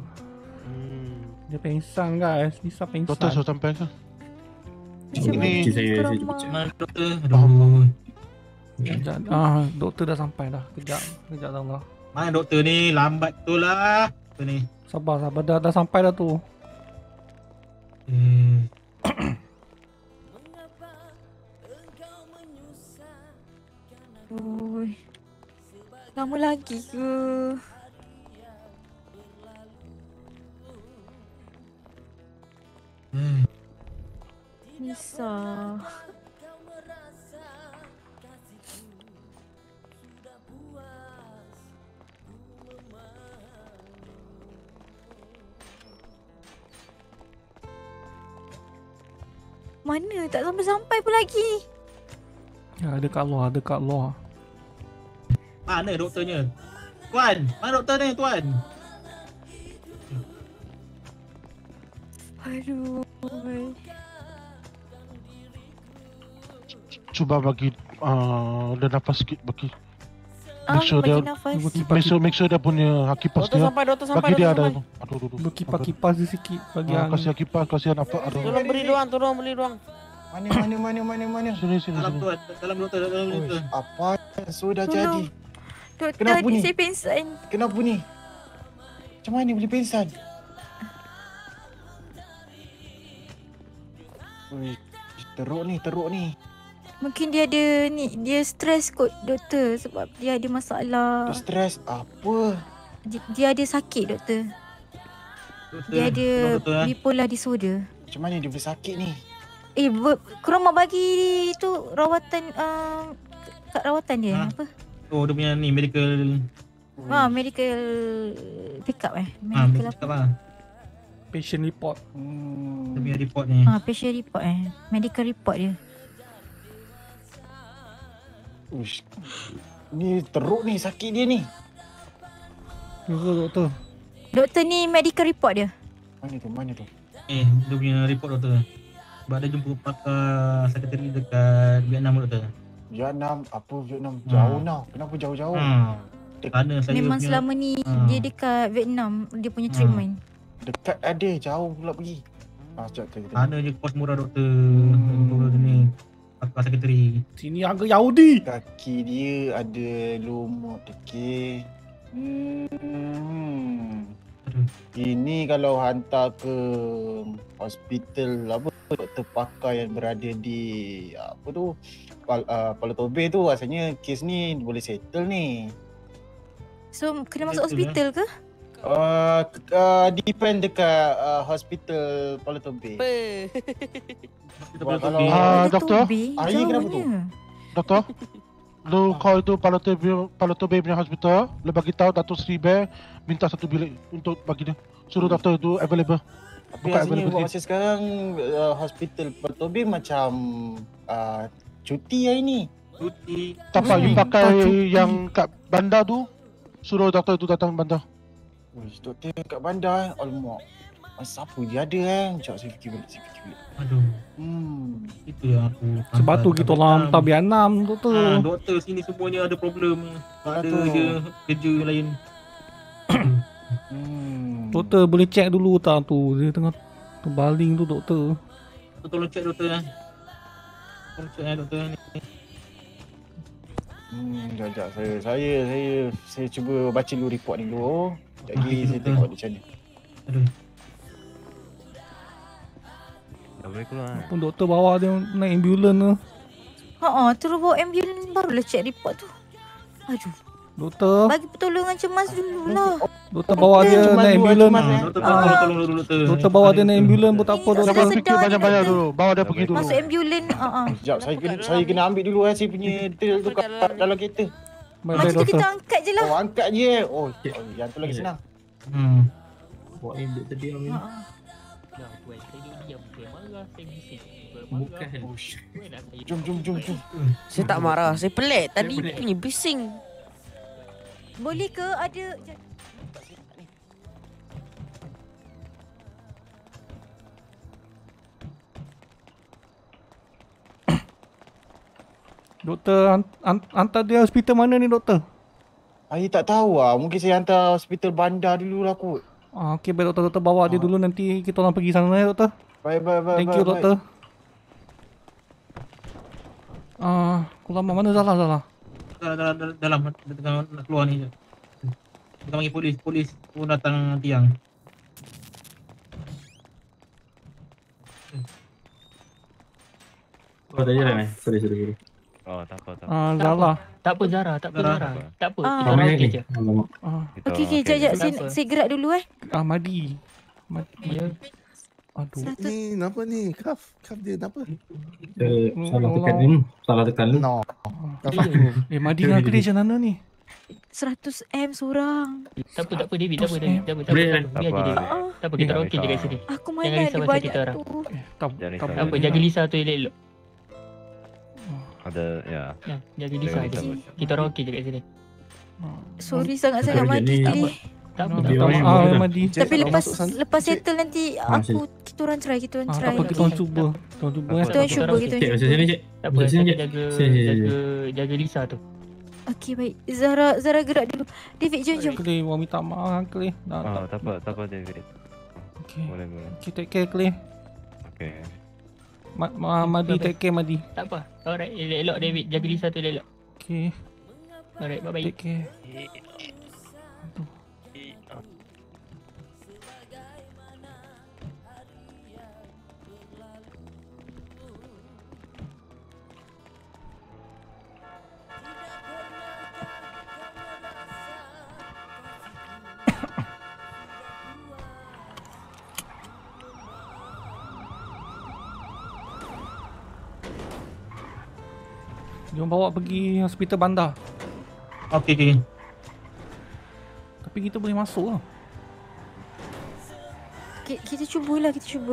Dia pengsan guys. Lisa pengsan. Doktor sudah sampai ke? Ini saya cepat. Mana doktor? Aduh. Doktor dah sampai dah. Kejap dah Allah. Mana doktor ni? Lambat betul lah. Doktor ni. Sabar. Dah sampai dah tu. Oi. Lama lagi ke? Lisa. Mana? Tak sampai-sampai pun lagi. Ya, ada kat luar. Mana doktornya? Tuan, mana doktor ni tuan? Aduh. Cuba bagi dia nafas sikit bagi. Make sure dia punya kipas dia. Doktor sampai. Bagi dia ada. Aduh, kipas dia sikit bagi kasih kipas, kasih nafas. Tolong beri ruang. Mana? Sini. Dalam tuan, dalam doktor. Apa sudah Tolong. jadi? Doktor, Kenapa ni? saya pingsan. Kenapa ni? Macam mana boleh pingsan? Ui, teruk ni. Mungkin dia ada dia stres kot doktor sebab dia ada masalah. Stres apa? Dia ada sakit doktor. Dia ada bipolar disorder. Macam mana dia boleh sakit ni? Korang mau bagi tu rawatan kat rawatan dia apa? Oh, dia punya ni medical. Medical pick up medical apa? Patient report. Dia punya report ni. Patient report medical report dia. Uish. Ni teruk ni sakit dia ni. Doktor. Doktor ni medical report dia. Mana tu? Dia punya report doktor. Sebab dia jumpa pakar sekretari dekat Vietnam doktor. Vietnam? Jauh nah. Kenapa jauh-jauh? Kerana saya memang punya, selama ni dia dekat Vietnam dia punya treatment. Dekat ada, jauh pula pergi. Sekejap. Mana je kos murah doktor. Ni pakar sekretari. Sini harga Yahudi. Kaki dia ada lumut dekik. Ini kalau hantar ke hospital apa doktor pakar yang berada di apa tu Pulau Tobing tu, rasanya kes ni boleh settle ni. So kena masuk hospital ke? Depend dekat hospital Palato Bay. Kalau doktor? Air kenapa tu? Doktor? Lu call itu Palato Bay punya hospital. Lu bagi tahu Datuk Sri Bear minta satu bilik untuk bagi dia. Suruh doktor itu available. Tapi rasanya buat masa sekarang hospital Palato Bay macam cuti hari ni. Cuti. Tak apa, you pakai yang kat bandar tu. Suruh doktor itu datang bandar. Doktor kat bandar alamak. Siapa dia ada Sekejap saya fikir balik. Aduh. Itu yang aku. Sebab tu kita orang hantar biar 6 doktor. Doktor sini semuanya ada problem. Ada je kerja lain. Doktor boleh check dulu tak tu. Dia tengah terbaling tu doktor. Tolong check doktor lah. Tolong check doktor ni. Sekejap saya cuba baca dulu report ni dulu. Sekejap lagi saya tengok macam ni. Aduh. Tak boleh keluar. Pun doktor bawa dia naik ambulans tu. Terus bawa ambulans barulah check report tu. Aduh. Doktor. Bagi pertolongan cemas dulu lah. Doktor bawa dia naik ambulans. Tolong doktor. Doktor bawa dia naik ambulans pun tak apa doktor. Jangan fikir banyak-banyak dulu. Bawa dia pergi dulu. Masuk ambulans. Sekejap saya kena ambil dulu saya punya detail tu kat dalam kereta. Macam tu kita angkat je lah. Angkat je. Yang tu lagi senang. Bawa ambil tadi Amin. Bukan. Jom. Saya tak marah. Saya pelik. Tadi punya bising. Boleh ke ada... Doktor hantar dia hospital mana ni doktor? Saya tak tahu lah. Mungkin saya hantar hospital bandar dulu lah kot. Okey baik doktor. Doktor bawa dia dulu nanti kita orang pergi sana ya doktor. Baik. Thank you doktor. Keluar mana salah? Dalam nak keluar ni je. Kita panggil polis pun datang tiang. Tak jalan sorry. Tak apa. Zara. Tak apa Zara. Tak apa. Kita Ramai okey ni. je. Okey, jap. Saya gerak dulu Madi. Ya. Aduh. Ni kenapa ni? Kaf dia kenapa? Salah tekan ni. No. Madi dengan Clay macam mana ni? 100M seorang. Tak apa David. Tak apa. Biar je David. Tak apa kita okey je kat sini. Aku mana ada banyak tu. Tak apa jaga Lisa tu elok. Ada ya. Jaga Lisa je. Kita orang okey je kat sini. Sorry sangat-sangat Madi. Tak apa. Madi. Tapi lepas settle nanti kita orang cerai. Tak apa kita orang cuba. Kita cuba. Sini cik. Tak apa jaga Lisa tu. Okey baik. Zara gerak dulu. David jom. Clay mau minta maaf Clay. Tak apa David. Okey. Boleh. Okay, take care Clay. Okey. Madi take care Madi. Tak apa. Alright, elok David jaga Lisa tu elok. Okey. Alright, bye-bye. Take care. Jom bawa pergi hospital bandar. Okey. Tapi kita boleh masuk lah. Kita cubalah.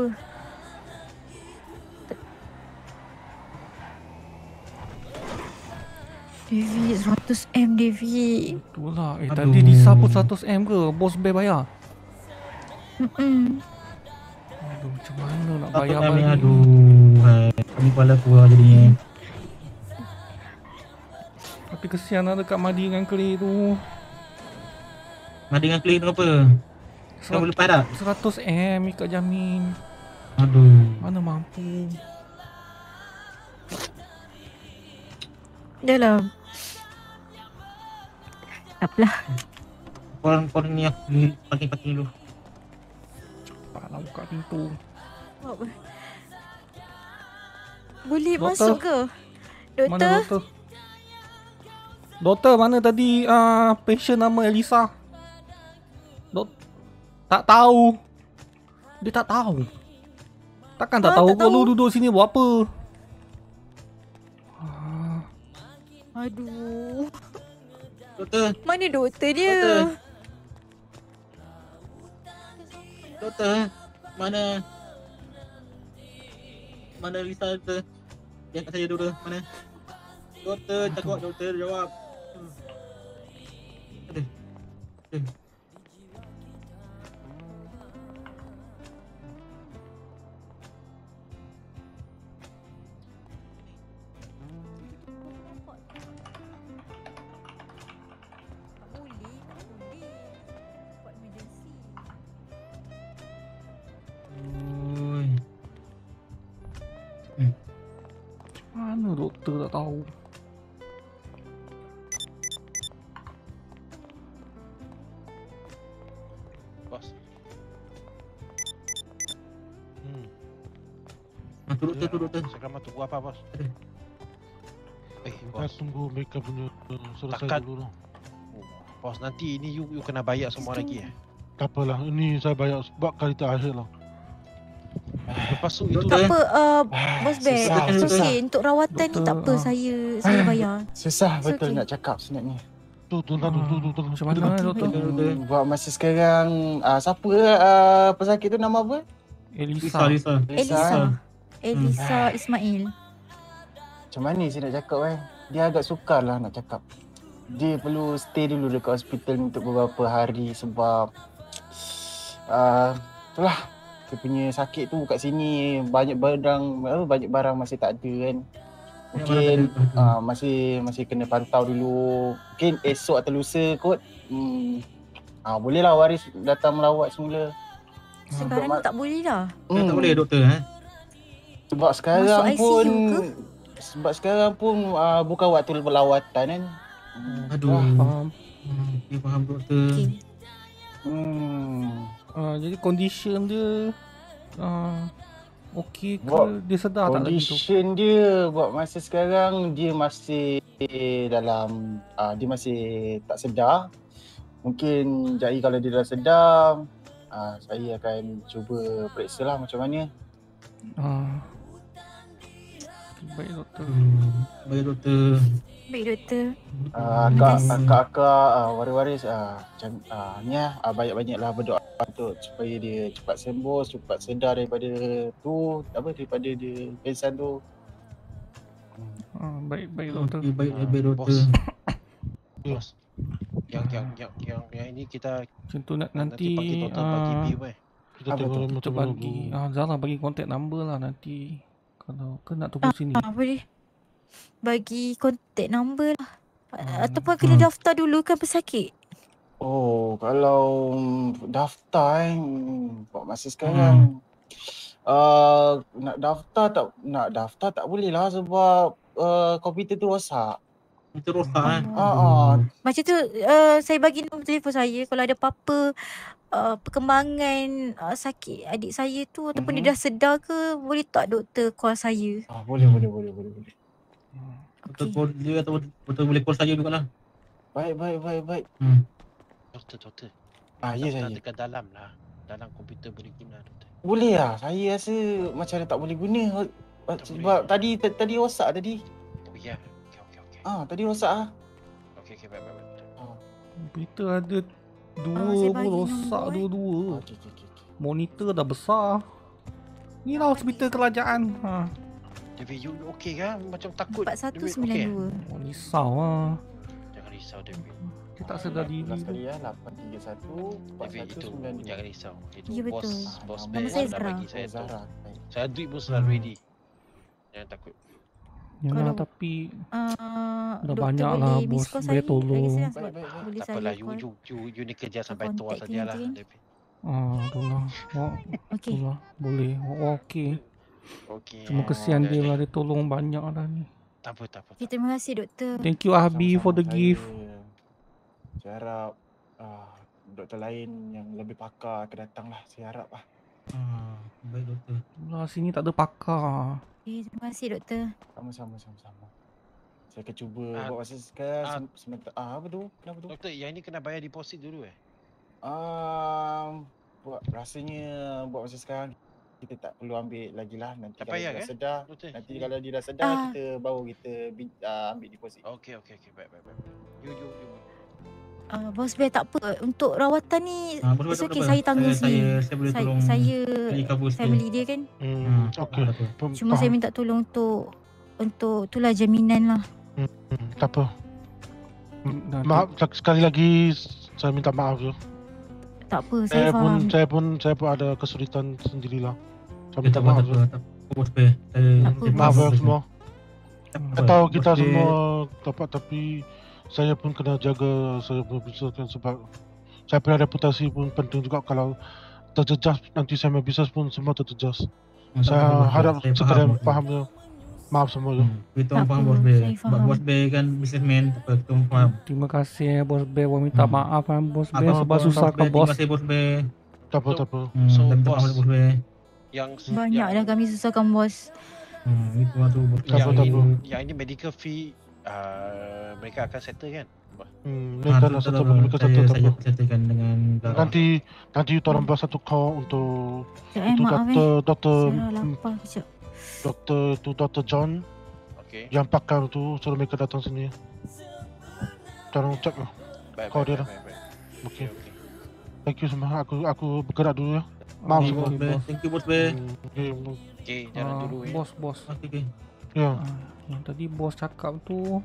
David, 100M David. Betul lah. Tadi Lisa pun 100M ke? Bos Bear bayar? Aduh, macam mana nak bayar balik? Kami kepala keluar jadinya. Tapi kesian lah dekat Madi dengan Clay tu. Madi dengan Clay tu apa? Kau boleh lepas tak? 100M ikat jamin. Aduh. Mana mampu. Dah lah. Apalah. Korang ni aku parking dulu. Cepatlah buka pintu. Boleh Doktor? masuk ke? Doktor? Mana doktor? Doktor mana tadi patient nama Elisa? Tak tahu. Dia tak tahu. Takkan tak tahu kau lu duduk sini buat apa? Aduh. Doktor. Mana doktor dia? Doktor. Doktor, mana? Mana Lisa doktor? Dia kat saya dulu, mana? Doktor, cakap doktor jawab. Aduh. Aduh. Mana doktor tak tahu? Bos. Turut. Sekarang tunggu apa, bos? Kita Bos. tunggu mereka punya selesai Takkan. dulu lah. Bos, nanti ini you kena bayar semua lagi ya. Tak apalah, ini saya bayar sebab kali terakhir lah. Lepas tu itu Tak apa, Bos Bear. susah, It's susah. okay. Untuk rawatan ni tak apa. Saya bayar. Susah It's betul okay. nak cakap sebenarnya. Tu. Macam mana doktor? Buat masa sekarang, siapa pesakit tu nama apa? Elisa. Elisa Ismail. Macam mana saya nak cakap dia agak sukar lah nak cakap. Dia perlu stay dulu dekat hospital untuk beberapa hari sebab itulah dia punya sakit tu kat sini banyak barang masih tak ada kan. Mungkin masih kena pantau dulu. Mungkin esok atau lusa kot. Bolehlah waris datang melawat semula. Sekarang ni tak boleh dah. Tak boleh doktor Sebab sekarang Masuk ICU pun ke? sebab sekarang pun bukan waktu pelawatan kan. Aduh. Faham. Okay, faham doktor. Jadi condition dia okey ke? Dia sedar tak lagi tu? Condition dia buat masa sekarang dia masih dalam dia masih tak sedar. Mungkin jadi kalau dia dah sedar saya akan cuba periksa lah macam mana. Baik doktor. Baik doktor. Baik doktor. Akak waris-waris ni banyak-banyaklah berdoa untuk supaya dia cepat sembuh, cepat sedar daripada daripada dia pingsan tu. Baik doktor. Baik doktor. Bos. Yang ini kita macam tu nanti bagi total bagi bill kita bagi Zara bagi contact number lah nanti kalau ke nak tunggu sini. Boleh. Bagi contact number lah. Ataupun kena daftar dulu kan pesakit? Oh, kalau daftar buat masa sekarang nak daftar tak boleh lah sebab komputer tu rosak. Komputer rosak Macam tu saya bagi nombor telefon saya kalau ada apa-apa perkembangan sakit adik saya tu ataupun dia dah sedar ke, boleh tak doktor call saya? Boleh. Betul call dia atau betul boleh call saya juga lah. Baik. Doktor. Ya saya. Dekat dalam lah. Dalam komputer boleh guna doktor. Boleh lah. Saya rasa macam tak boleh guna sebab tadi rosak tadi. Oh ya. Tadi rosak ah. Okey baik. Komputer ada dua pun rosak dua-dua. Monitor dah besar. Ni lah hospital kerajaan. David, you okey kan? Macam takut. 4192. Risau lah. Jangan risau David. Dia tak sedar diri. Sekali 831 David itu jangan risau. Itu Ya, bos betul. Ben Nama saya dah Zara. bagi saya tu. Saya duit pun selalu ready. Jangan takut. Yalah tapi dah doktor banyak boleh lah miss bos. call Boleh saya tolong. lagi senang sebab boleh Tak saya apalah, call. you ni kerja sampai tua contact sajalah clinic. David. Itulah. Itulah. Boleh. Okey. Okey. Cuma kesian dia lah, dia tolong banyak dah ni. Tak apa. Okay, terima kasih doktor. Thank you Abi for the gift. Saya harap doktor lain yang lebih pakar akan datang lah. Saya harap lah. Baik doktor. Lah sini tak ada pakar. Okay, terima kasih doktor. Sama-sama. Saya akan cuba buat masa sekarang sementara. Apa tu? Kenapa tu? Doktor, yang ini kena bayar deposit dulu rasanya buat masa sekarang kita tak perlu ambil lagi lah. Nanti Tak kalau payah dia dah ke? sedar, Betul. nanti kalau dia dah sedar kita baru kita ambil deposit. Okey. Baik. You. Bos Bear tak apa. Untuk rawatan ni Bos it's Bear tak okay, apa. saya tanggung sendiri. Saya boleh tolong Saya beli cover spare. family dia kan. Okey. Cuma saya minta tolong untuk itulah jaminan lah. Tak apa. Maaf sekali lagi, saya minta maaf ya. Tak apa, saya faham. Saya pun ada kesulitan sendirilah. Saya minta Tak maaf. apa. Bos Bear. Maaf ya semua. apa. Atau kita Bos Bear- semua dapat, tapi saya pun kena jaga saya punya bisnes kan, sebab saya punya reputasi pun penting juga. Kalau terjejas nanti saya punya bisnes pun semua terjejas. Saya harap sekalian faham ya. Maaf semua ya. Kita orang faham Bos Bear. Sebab Bos Bear kan businessman, apa kita orang faham. Terima kasih Bos Bear. Minta maaf Bos Bear sebab susahkan bos. Terima kasih Bos Bear. Tak apa. So Bos Bear. Yang Banyak dah kami susahkan bos. Itu lah tu Bos Bear. Yang ini medical fee mereka akan settle kan? Mereka nak settle, mereka settle tak apa. Settlekan dengan Nanti tolong buat satu call untuk Maaf doktor Saya lapar kejap. Dr. John. Okey. Yang pakar tu suruh mereka datang sini. Tolong cek lah. Call dia dah. Okey. Thank you semua. Aku bergerak dulu ya. Maaf semua. Thank you Bos Bear. Okey, jalan dulu ya. Bos. Okey. Ya. Yang tadi bos cakap tu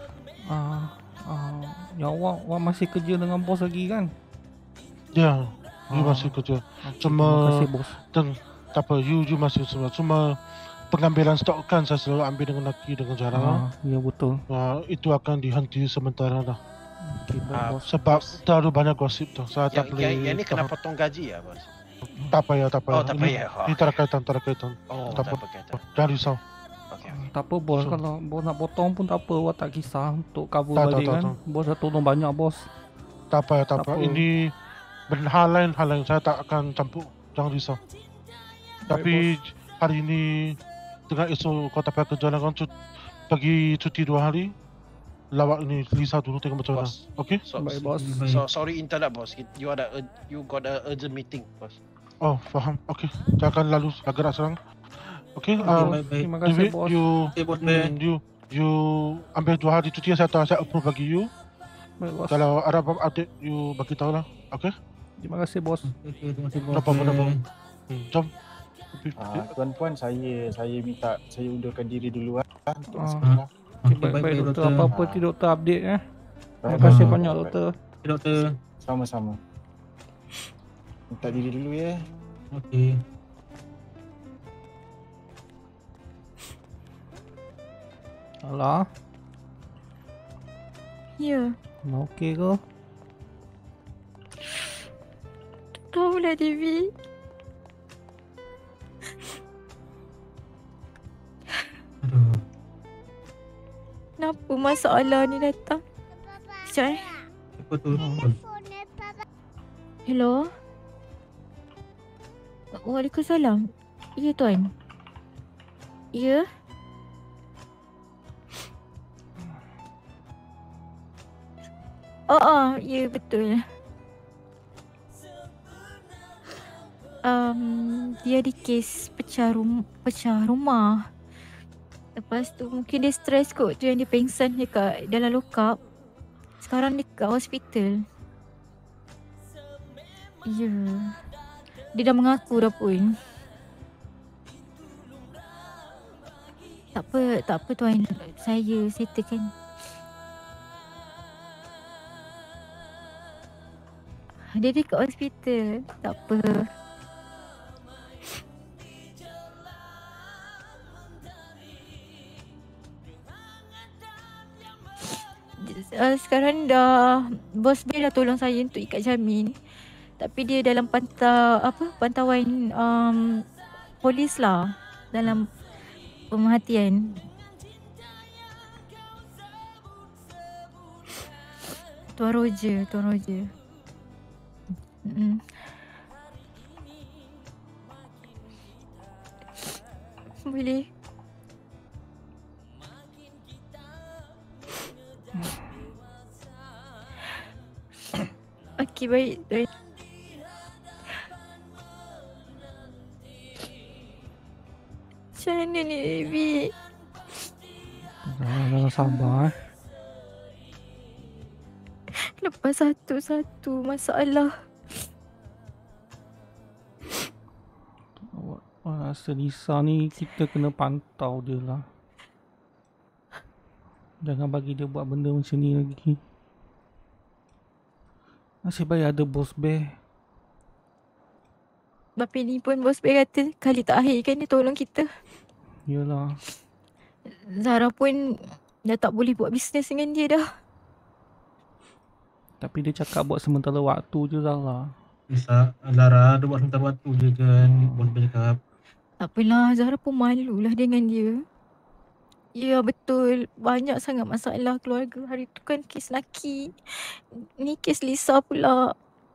yang awak masih kerja dengan bos lagi kan? Ya, you masih kerja. Cuma terima kasih, bos. Tak apa, you masih semua. Cuma pengambilan stok kan saya selalu ambil dengan laki dengan jarang. Ya betul. Itu akan dihenti sementara dah. Okay, bos. Sebab terlalu banyak gosip tu. Saya tak boleh. Yang ni kena potong gaji ya, bos? Tak payah. Oh, tak payah. Ini tak ada kaitan. Oh, tak apa. berkaitan. Jangan risau. Tak apa bos, kalau bos nak potong pun tak apa, awak tak kisah untuk cover Tak, balik tak, kan. tak. Bos dah tolong banyak bos. Tak apa. Ini hal lain saya tak akan campur. Jangan risau. Tapi hari ini dengan esok kau tak payah kerja lah, kau pergi cuti 2 hari. Lawak ini Lisa dulu tengok macam mana. Okay? Baik bos. So sorry interrupt bos. You got a urgent meeting bos. Oh faham. Okay. Jangan lalu gerak serang. Okay. Baik. Terima kasih David, bos. you ambil 2 hari cuti, saya approve bagi you. Baik bos. Kalau ada apa update you bagi tahu lah. Okay? Terima kasih bos. Terima kasih bos. No problem. Jom. Tuan-puan, saya minta saya undurkan diri dulu untuk Ah. Baik doktor, apa-apa ti doktor update Terima kasih banyak doktor. Doktor. Sama-sama. Minta diri dulu ya. Okey. Alah. Ya. Dah okey ke? Tahulah Devi. Kenapa masalah ni datang? Sekejap Apa tu? Hello? Waalaikumsalam. Ya tuan. Ya? Ya betul. Dia ada kes pecah rumah. Lepas tu mungkin dia stres kot, tu yang dia pengsan dekat dalam lock-up. Sekarang dia kat hospital. Ya. Dia dah mengaku dah pun. Tak apa tuan, saya settlekan. Dia dekat hospital, tak apa. Sekarang dah Bos Bear dah tolong saya untuk ikat jamin. Tapi dia dalam pantauan polis lah, dalam pemerhatian. Tuan Roger. Boleh. Okey, baik. mana ni baby? Jangan sabar. Lepas satu-satu masalah. Rasa Lisa ni kita kena pantau dia lah. Jangan bagi dia buat benda macam ni lagi. Nasib baik ada bos bear. Bapak ni pun bos bear kata kali terakhir kan dia tolong kita. Yalah. Zara pun dah tak boleh buat bisnes dengan dia dah. Tapi dia cakap buat sementara waktu je Zara. Bisa Zara dia buat sementara waktu je kan. Bos bear cakap. Tak apalah, Zara pun malulah dengan dia. Ya betul, banyak sangat masalah keluarga. Hari tu kan kes Naki. Ni kes Lisa pula.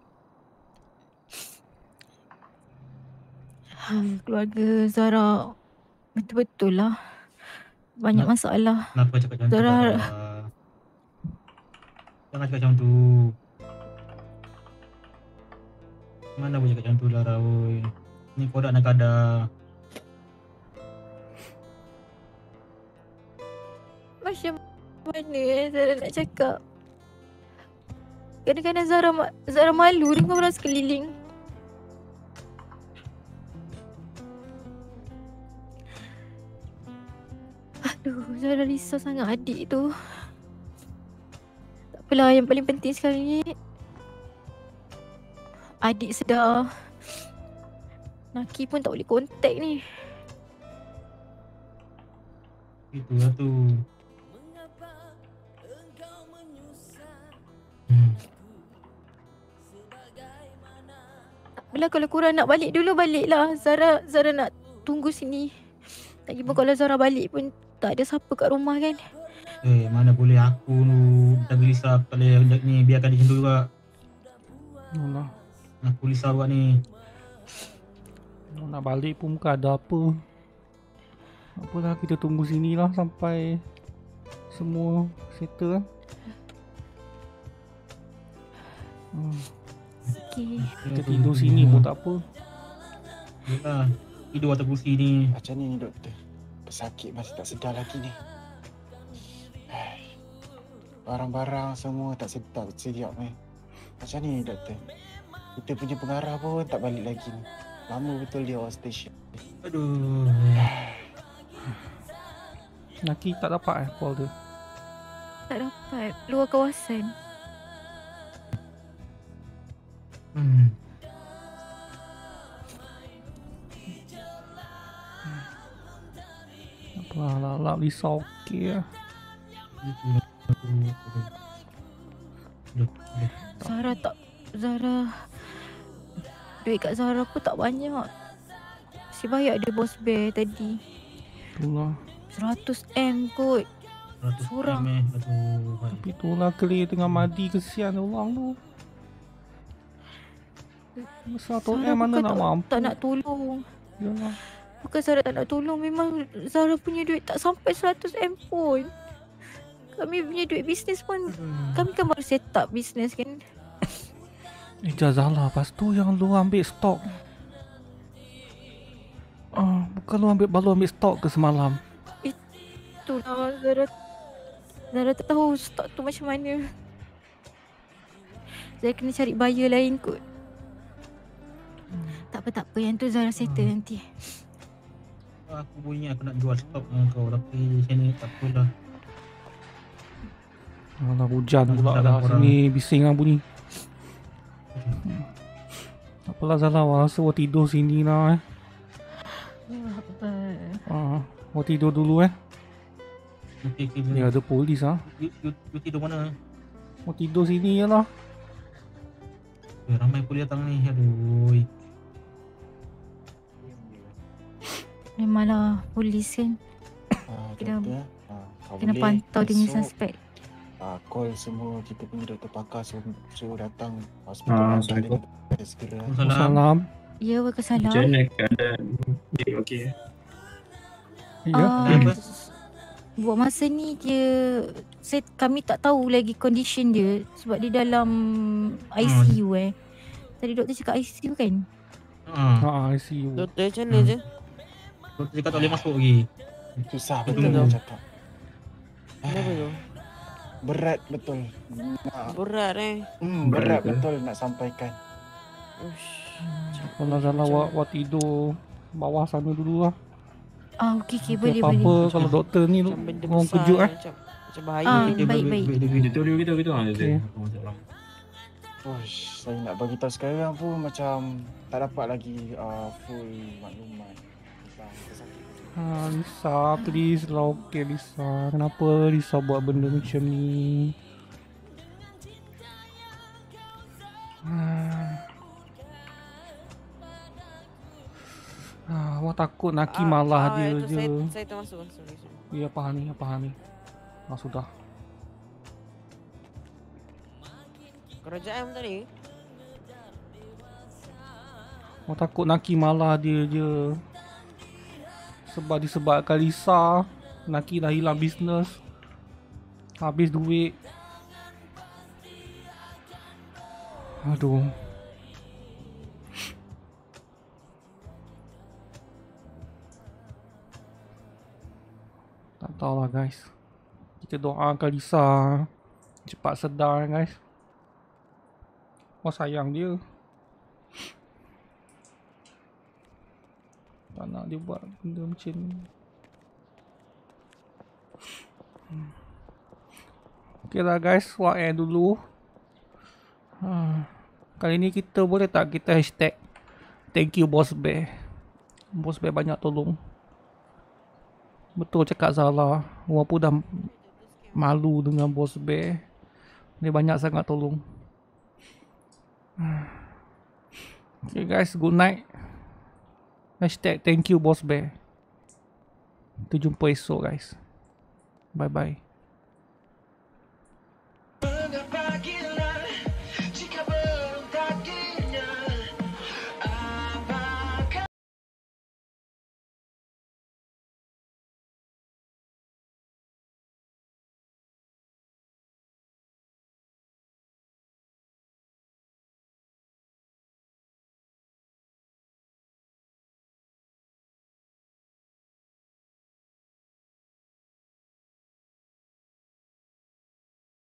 Keluarga Zara betul-betul lah banyak masalah. Kenapa cakap macam tu? Zara Jangan cakap macam tu. Mana boleh cakap macam tu Zara oi. Ni kau dah nak kadar. macam mana Zara nak cakap? Kadang-kadang Zara malu dengan orang sekeliling. Aduh, Zara risau sangat adik tu. Tak apalah, yang paling penting sekarang ni adik sedar. Naki pun tak boleh kontak ni. Itulah tu. Tak apalah, kalau korang nak balik dulu, baliklah. Zara nak tunggu sini. Lagipun kalau Zara balik pun tak ada siapa kat rumah kan. Mana boleh aku tu jaga Lisa, tak boleh ni, biarkan dia macam tu juga. Yalah. Aku Lisa buat ni. Nak balik pun bukan ada apa. Apalah, kita tunggu sini lah sampai semua settle kan. Okay. Kita tidur sini pun tak apa. Yalah, tidur atas kursi ni. Macam ni doktor. Pesakit masih tak sedar lagi ni. Barang-barang semua tak sediap ni. Macam ni doktor. Kita punya pengarah pun tak balik lagi ni. Lama betul dia outstation. Aduh. Naki tak dapat call dia. Tak dapat, luar kawasan. Apalah, lap Lisa okey lah. Zara duit kat Zara pun tak banyak. Si bayar dia bos bear tadi. Itulah. 100M kot. 100 Seorang. Aduh. Tapi itulah Clay tengah mandi, kesian orang tu. Besar tu Zara mana bukan nak mampu. tak nak tolong. Yalah. Bukan Zara tak nak tolong, memang Zara punya duit tak sampai 100M pun. Kami punya duit bisnes pun, kami kan baru set up bisnes kan. Ijazah lepas tu yang lu ambil stok. Bukan lu baru ambil stok ke semalam? Itulah Zara tak tahu stok tu macam mana. Zara kena cari buyer lain kot. Tak apa, yang tu Zara settle nanti. Aku bunyi aku nak jual stok dengan kau, tapi macam ni tak apalah. Alah, hujan pula dah sini, bising lah bunyi. Apalah Zara, rasa awak tidur sini lah awak tidur dulu Okay. Ya, ada polis lah. You tidur mana? Awak tidur sini je lah. Ramai polis datang ni, aduh. Memanglah polis kan. Kena pantau dengan suspek. Call semua kita punya doktor pakar suruh datang hospital dengan segera. Assalamualaikum. Ya, waalaikumsalam. Macam mana keadaan dia okey? Buat masa ni kami tak tahu lagi condition dia sebab dia dalam ICU Tadi doktor cakap ICU kan? ICU. Doktor macam mana je? Doktor cakap tak boleh masuk lagi. Susah Dia betul tunggu. dia cakap. Kenapa tu? Berat betul. Berat Berat Berat, betul nak sampaikan. Kalau salah awak tidur bawah sana dulu lah. Okey, Nanti boleh. apa-apa kalau doktor ni Macam benda orang besar, kejut macam bahaya. Baik. Kita gitu. Okay. Uish, saya nak bagi tahu sekarang pun macam tak dapat lagi full maklumat tentang kesakitan. Lisa, please lah. Okay Lisa, kenapa Lisa buat benda macam ni? Awak takut Naki malah dia itu je. Saya termasuk. Ya, apa ni? Sudah. Kerajaan tadi. Awak takut Naki malah dia je. Sebab disebabkan Lisa, Naki dah hilang bisnes. Habis duit. Aduh. Tak tahulah guys. Kita doakan Lisa cepat sedar guys. Wah, sayang dia. Tak nak dia buat benda macam ni. Okay lah guys, wak dulu. Kali ni kita boleh tak kita hashtag thank you Boss Bear. Boss Bear banyak tolong. Betul cakap Zala, orang pun dah malu dengan Boss Bear. Dia banyak sangat tolong. Okay guys, good night. Hashtag thank you Boss Bear. Kita jumpa esok guys. Bye bye.